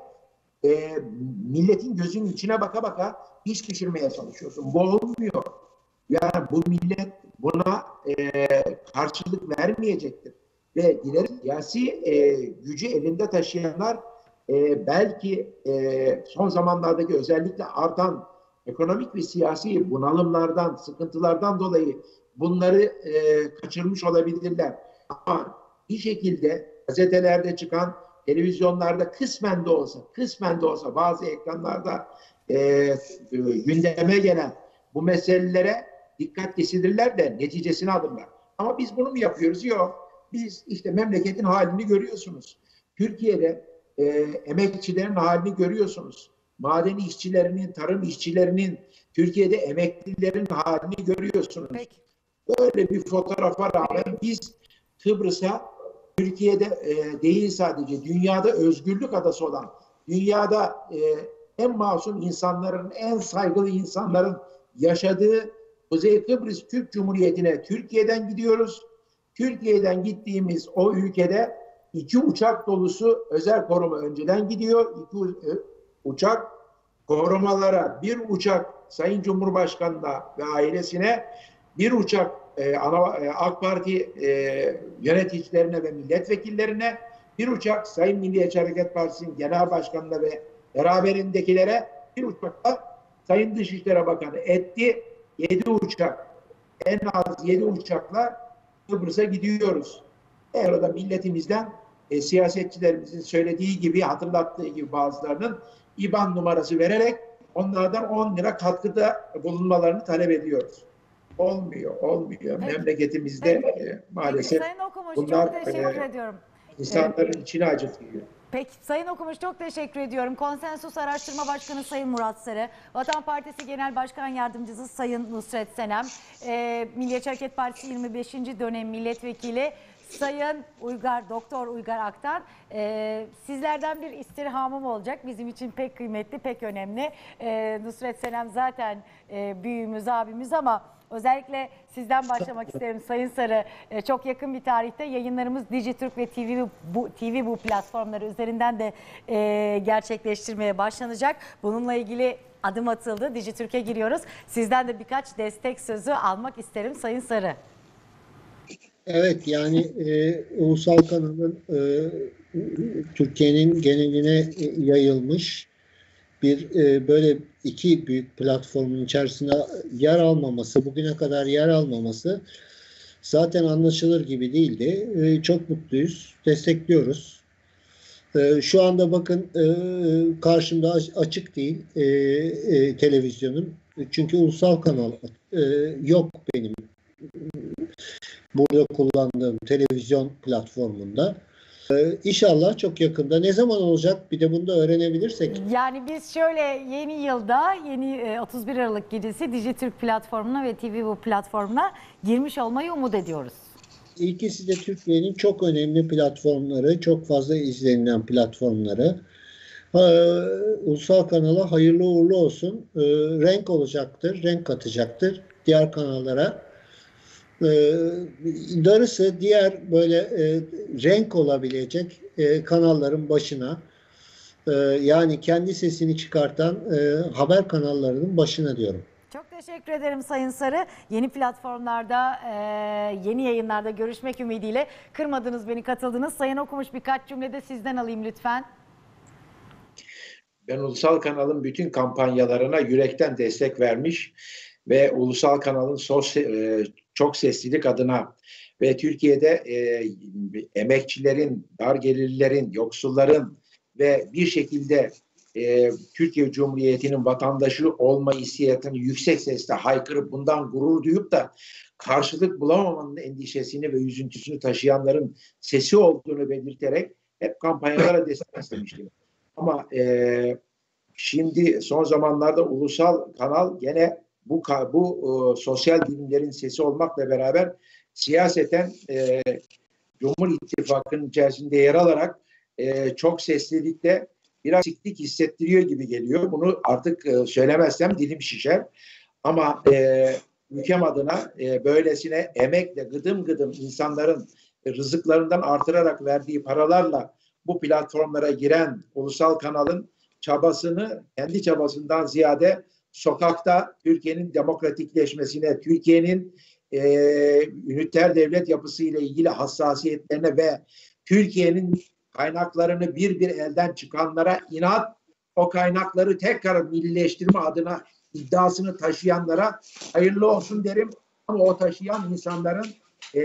e, milletin gözünün içine baka baka iş pişirmeye çalışıyorsun. Bu olmuyor. Yani bu millet buna e, karşılık vermeyecektir. Ve ileri siyasi e, gücü elinde taşıyanlar e, belki e, son zamanlardaki özellikle artan ekonomik ve siyasi bunalımlardan, sıkıntılardan dolayı bunları e, kaçırmış olabilirler. Ama bir şekilde gazetelerde çıkan, televizyonlarda kısmen de olsa, kısmen de olsa bazı ekranlarda e, gündeme gelen bu meselelere dikkat kesilirler de neticesini alırlar. Ama biz bunu mu yapıyoruz? Yok. Biz işte memleketin halini görüyorsunuz. Türkiye'de e, emekçilerin halini görüyorsunuz. Maden işçilerinin, tarım işçilerinin, Türkiye'de emeklilerin halini görüyorsunuz. Peki. Böyle bir fotoğrafa rağmen biz Kıbrıs'a Türkiye'de e, değil sadece dünyada özgürlük adası olan, dünyada e, en masum insanların, en saygılı insanların yaşadığı Kuzey Kıbrıs Türk Cumhuriyeti'ne Türkiye'den gidiyoruz. Türkiye'den gittiğimiz o ülkede iki uçak dolusu özel koruma önceden gidiyor. İki uçak korumalara, bir uçak Sayın Cumhurbaşkanı'na ve ailesine, bir uçak e, ana, e, AK Parti e, yöneticilerine ve milletvekillerine, bir uçak Sayın Milliyetçi Hareket Partisi'nin genel başkanına ve beraberindekilere, bir uçakla Sayın Dışişleri Bakanı etti. Yedi uçak, en az yedi uçakla Kıbrıs'a gidiyoruz. Eğer o da milletimizden e, siyasetçilerimizin söylediği gibi, hatırlattığı gibi bazılarının İ B A N numarası vererek onlardan on lira katkıda bulunmalarını talep ediyoruz. Olmuyor, olmuyor. Peki. Memleketimizde e, maalesef Sayın Okumuş, bunlar çok teşekkür e, ediyorum. insanların ee, içini acıtıyor. Peki Sayın Okumuş, çok teşekkür ediyorum. Konsensus Araştırma Başkanı Sayın Murat Sarı, Vatan Partisi Genel Başkan Yardımcısı Sayın Nusret Senem, e, Milliyetçi Hareket Partisi yirmi beşinci dönem milletvekili Sayın Uygar, Doktor Uygar Aktan, e, sizlerden bir istirhamım olacak. Bizim için pek kıymetli, pek önemli. E, Nusret Senem zaten e, büyüğümüz, abimiz ama özellikle sizden başlamak isterim Sayın Sarı. E, çok yakın bir tarihte yayınlarımız Dijitürk ve T V bu, T V bu platformları üzerinden de e, gerçekleştirmeye başlanacak. Bununla ilgili adım atıldı. Dijitürk'e giriyoruz. Sizden de birkaç destek sözü almak isterim Sayın Sarı. Evet, yani e, ulusal kanalın e, Türkiye'nin geneline e, yayılmış bir e, böyle iki büyük platformun içerisinde yer almaması, bugüne kadar yer almaması zaten anlaşılır gibi değildi. E, çok mutluyuz, destekliyoruz. E, şu anda bakın e, karşımda açık değil e, e, televizyonum. Çünkü ulusal kanal e, yok benim burada kullandığım televizyon platformunda. Ee, İnşallah çok yakında. Ne zaman olacak? Bir de bunu da öğrenebilirsek. Yani biz şöyle yeni yılda, yeni otuz bir Aralık gecesi Dijitürk platformuna ve T V bu platformuna girmiş olmayı umut ediyoruz. İkisi de Türkiye'nin çok önemli platformları, çok fazla izlenilen platformları. Ee, ulusal kanala hayırlı uğurlu olsun. Ee, renk olacaktır, renk katacaktır diğer kanallara. Ee, darısı diğer böyle e, renk olabilecek e, kanalların başına, e, yani kendi sesini çıkartan e, haber kanallarının başına diyorum. Çok teşekkür ederim Sayın Sarı. Yeni platformlarda, e, yeni yayınlarda görüşmek ümidiyle kırmadınız beni, katıldınız. Sayın Okumuş, birkaç cümlede sizden alayım lütfen. Ben ulusal kanalın bütün kampanyalarına yürekten destek vermiş ve ulusal kanalın sos, e, çok seslilik adına ve Türkiye'de e, emekçilerin, dar gelirlilerin, yoksulların ve bir şekilde e, Türkiye Cumhuriyeti'nin vatandaşı olma hissiyatını yüksek sesle haykırıp bundan gurur duyup da karşılık bulamamanın endişesini ve üzüntüsünü taşıyanların sesi olduğunu belirterek hep kampanyalara destek istemiştim. Ama e, şimdi son zamanlarda ulusal kanal gene bu bu e, sosyal bilimlerin sesi olmakla beraber siyaseten e, Cumhur İttifakı'nın içerisinde yer alarak e, çok seslilikte biraz eksiklik hissettiriyor gibi geliyor. Bunu artık e, söylemezsem dilim şişer. Ama e, ülkem adına e, böylesine emekle gıdım gıdım insanların e, rızıklarından artırarak verdiği paralarla bu platformlara giren ulusal kanalın çabasını kendi çabasından ziyade sokakta Türkiye'nin demokratikleşmesine, Türkiye'nin e, üniter devlet yapısı ile ilgili hassasiyetlerine ve Türkiye'nin kaynaklarını bir bir elden çıkanlara inat, o kaynakları tekrar millileştirme adına iddiasını taşıyanlara hayırlı olsun derim. Ama o taşıyan insanların e,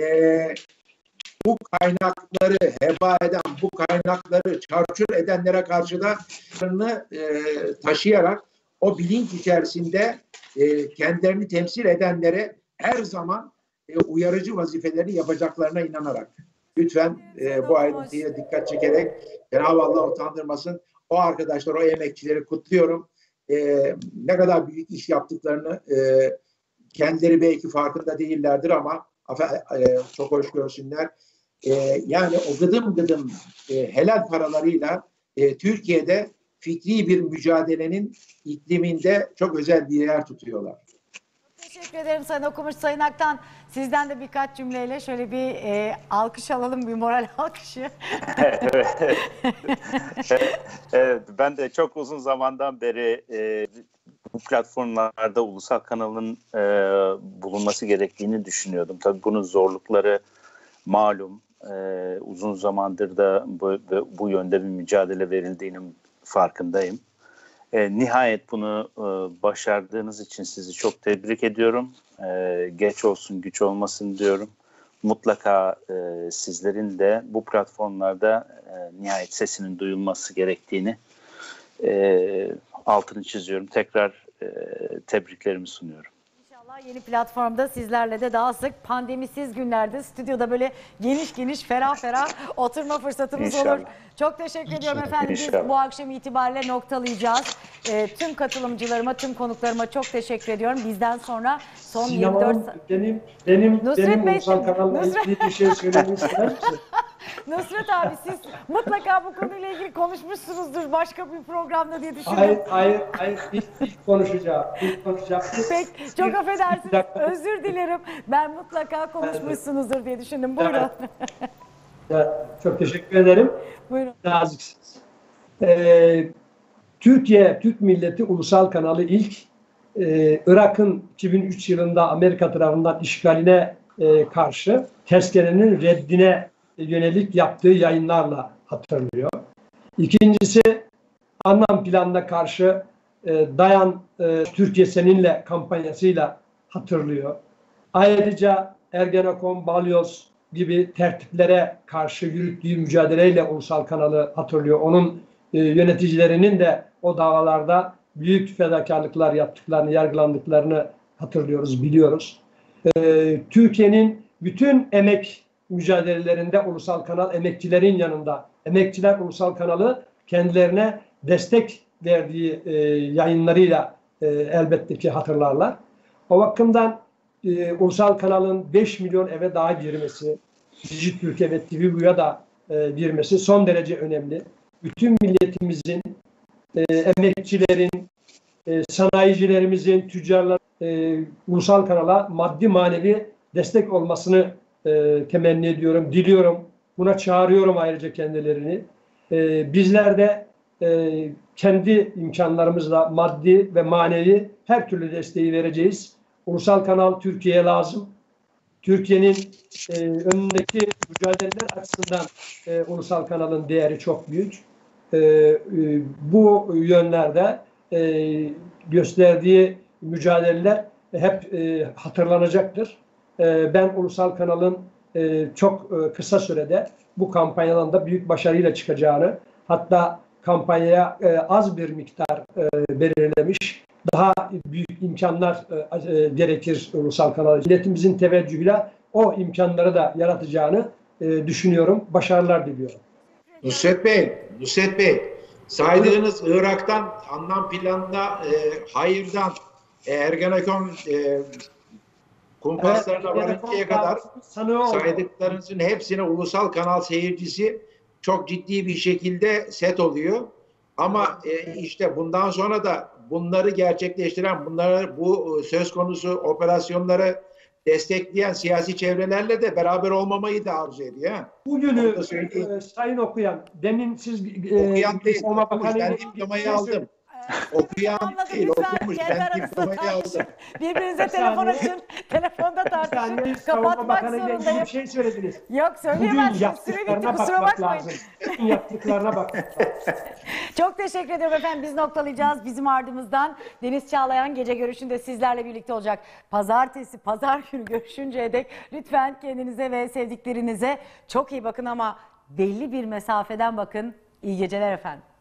bu kaynakları heba eden, bu kaynakları çarçur edenlere karşı da e, taşıyarak o bilinç içerisinde e, kendilerini temsil edenlere her zaman e, uyarıcı vazifeleri yapacaklarına inanarak lütfen e, bu ayrıntıya dikkat çekerek Cenab-ı Allah utandırmasın. O arkadaşlar, o emekçileri kutluyorum. E, ne kadar büyük iş yaptıklarını e, kendileri belki farkında değillerdir ama e, çok hoş görsünler. E, yani o gıdım gıdım e, helal paralarıyla e, Türkiye'de fikri bir mücadelenin ikliminde çok özel bir yer tutuyorlar. Teşekkür ederim Sayın Okumuş. Sayın Aktan, sizden de birkaç cümleyle şöyle bir e, alkış alalım, bir moral alkışı. evet, evet, evet, ben de çok uzun zamandan beri e, bu platformlarda ulusal kanalın e, bulunması gerektiğini düşünüyordum. Tabii bunun zorlukları malum. E, uzun zamandır da bu, bu yönde bir mücadele verildiğinin farkındayım. E, nihayet bunu e, başardığınız için sizi çok tebrik ediyorum. E, geç olsun güç olmasın diyorum. Mutlaka e, sizlerin de bu platformlarda e, nihayet sesinin duyulması gerektiğini e, altını çiziyorum. Tekrar e, tebriklerimi sunuyorum. İnşallah yeni platformda sizlerle de daha sık pandemisiz günlerde stüdyoda böyle geniş geniş ferah ferah oturma fırsatımız İnşallah. olur. Çok teşekkür ediyorum efendim. İnşallah. Biz bu akşam itibariyle noktalayacağız. Ee, tüm katılımcılarıma, tüm konuklarıma çok teşekkür ediyorum. Bizden sonra son Sinem yirmi dört Hanım, benim benim Nusret benim Bey, ulusal kanalla Nusret- ilgili bir şey söylemek ister misin? Nusret abi, siz mutlaka bu konuyla ilgili konuşmuşsunuzdur başka bir programda diye düşünüyorum. Hayır, hayır, hayır. İlk, ilk konuşacağım. İlk konuşacağım. Peki, çok Bir affedersiniz. dakika. Özür dilerim. Ben mutlaka konuşmuşsunuzdur diye düşündüm. Buyurun. Ya, çok teşekkür ederim. Buyurun. Naziksiniz. Ee, Türkiye, Türk Milleti Ulusal Kanalı ilk e, Irak'ın iki bin üç yılında Amerika tarafından işgaline e, karşı tezkerenin reddine yönelik yaptığı yayınlarla hatırlıyor. İkincisi, Anlam Planı'na karşı e, Dayan e, Türkiye Seninle kampanyasıyla hatırlıyor. Ayrıca Ergenekon, Balyoz gibi tertiplere karşı yürüttüğü mücadeleyle ulusal kanalı hatırlıyor. Onun e, yöneticilerinin de o davalarda büyük fedakarlıklar yaptıklarını, yargılandıklarını hatırlıyoruz, biliyoruz. E, Türkiye'nin bütün emek mücadelelerinde ulusal kanal emekçilerin yanında. Emekçiler ulusal kanalı kendilerine destek verdiği e, yayınlarıyla e, elbette ki hatırlarlar. O bakımdan e, ulusal kanalın beş milyon eve daha girmesi, Dijitürk'e ve T V Bu'ya da e, girmesi son derece önemli. Bütün milletimizin, e, emekçilerin, e, sanayicilerimizin, tüccarlar e, ulusal kanala maddi manevi destek olmasını e, temenni ediyorum, diliyorum. Buna çağırıyorum ayrıca kendilerini. E, bizler de e, kendi imkanlarımızla maddi ve manevi her türlü desteği vereceğiz. Ulusal kanal Türkiye'ye lazım. Türkiye'nin e, önündeki mücadeleler açısından e, ulusal kanalın değeri çok büyük. E, e, bu yönlerde e, gösterdiği mücadeleler hep e, hatırlanacaktır. E, ben ulusal kanalın e, çok e, kısa sürede bu kampanyadan da büyük başarıyla çıkacağını, hatta kampanyaya e, az bir miktar e, belirlemiş. Daha büyük imkanlar e, e, gerekir ulusal kanal. Milletimizin teveccühüyle o imkanları da yaratacağını e, düşünüyorum. Başarılar diliyorum. Nusret Bey, Nusret Bey, saydığınız Irak'tan, anlam planına, e, hayırdan, e, Ergenekon e, kumpaslarına Evet, varıncaya kadar sanığı oldu. saydıklarınızın hepsine ulusal kanal seyircisi çok ciddi bir şekilde set oluyor. Ama e, işte bundan sonra da bunları gerçekleştiren, bunları bu söz konusu operasyonları destekleyen siyasi çevrelerle de beraber olmamayı da arzu ediyor. Ha? Bugünü Onu da söyleyeyim. e, sayın okuyan, demin siz e, Okuyan değil, Savunma okumuş. Bakanı ile Ben ilgili bir diplomayı şey aldım. söyledim. Okuyan Anladım, değil, lütfen okumuş. kendi Ben aranızda diplomayı tartışın. aldım. Birbirinize Bir telefon saniye. açın. Telefonda Bir saniye tartışın. Savunma Kapatmak Bakanı ile ilgili bir zorundayım. şey söylediniz. Yok Bugün söyleyemezsiniz. Süre bitti, yaptıklarına kusura bakmak bakmayın. lazım. Bugün yaptıklarına bakmak lazım. Çok teşekkür ediyorum efendim. Biz noktalayacağız. Bizim ardımızdan Deniz Çağlayan gece görüşünde sizlerle birlikte olacak. Pazartesi, pazar günü görüşünceye dek lütfen kendinize ve sevdiklerinize çok iyi bakın ama belli bir mesafeden bakın. İyi geceler efendim.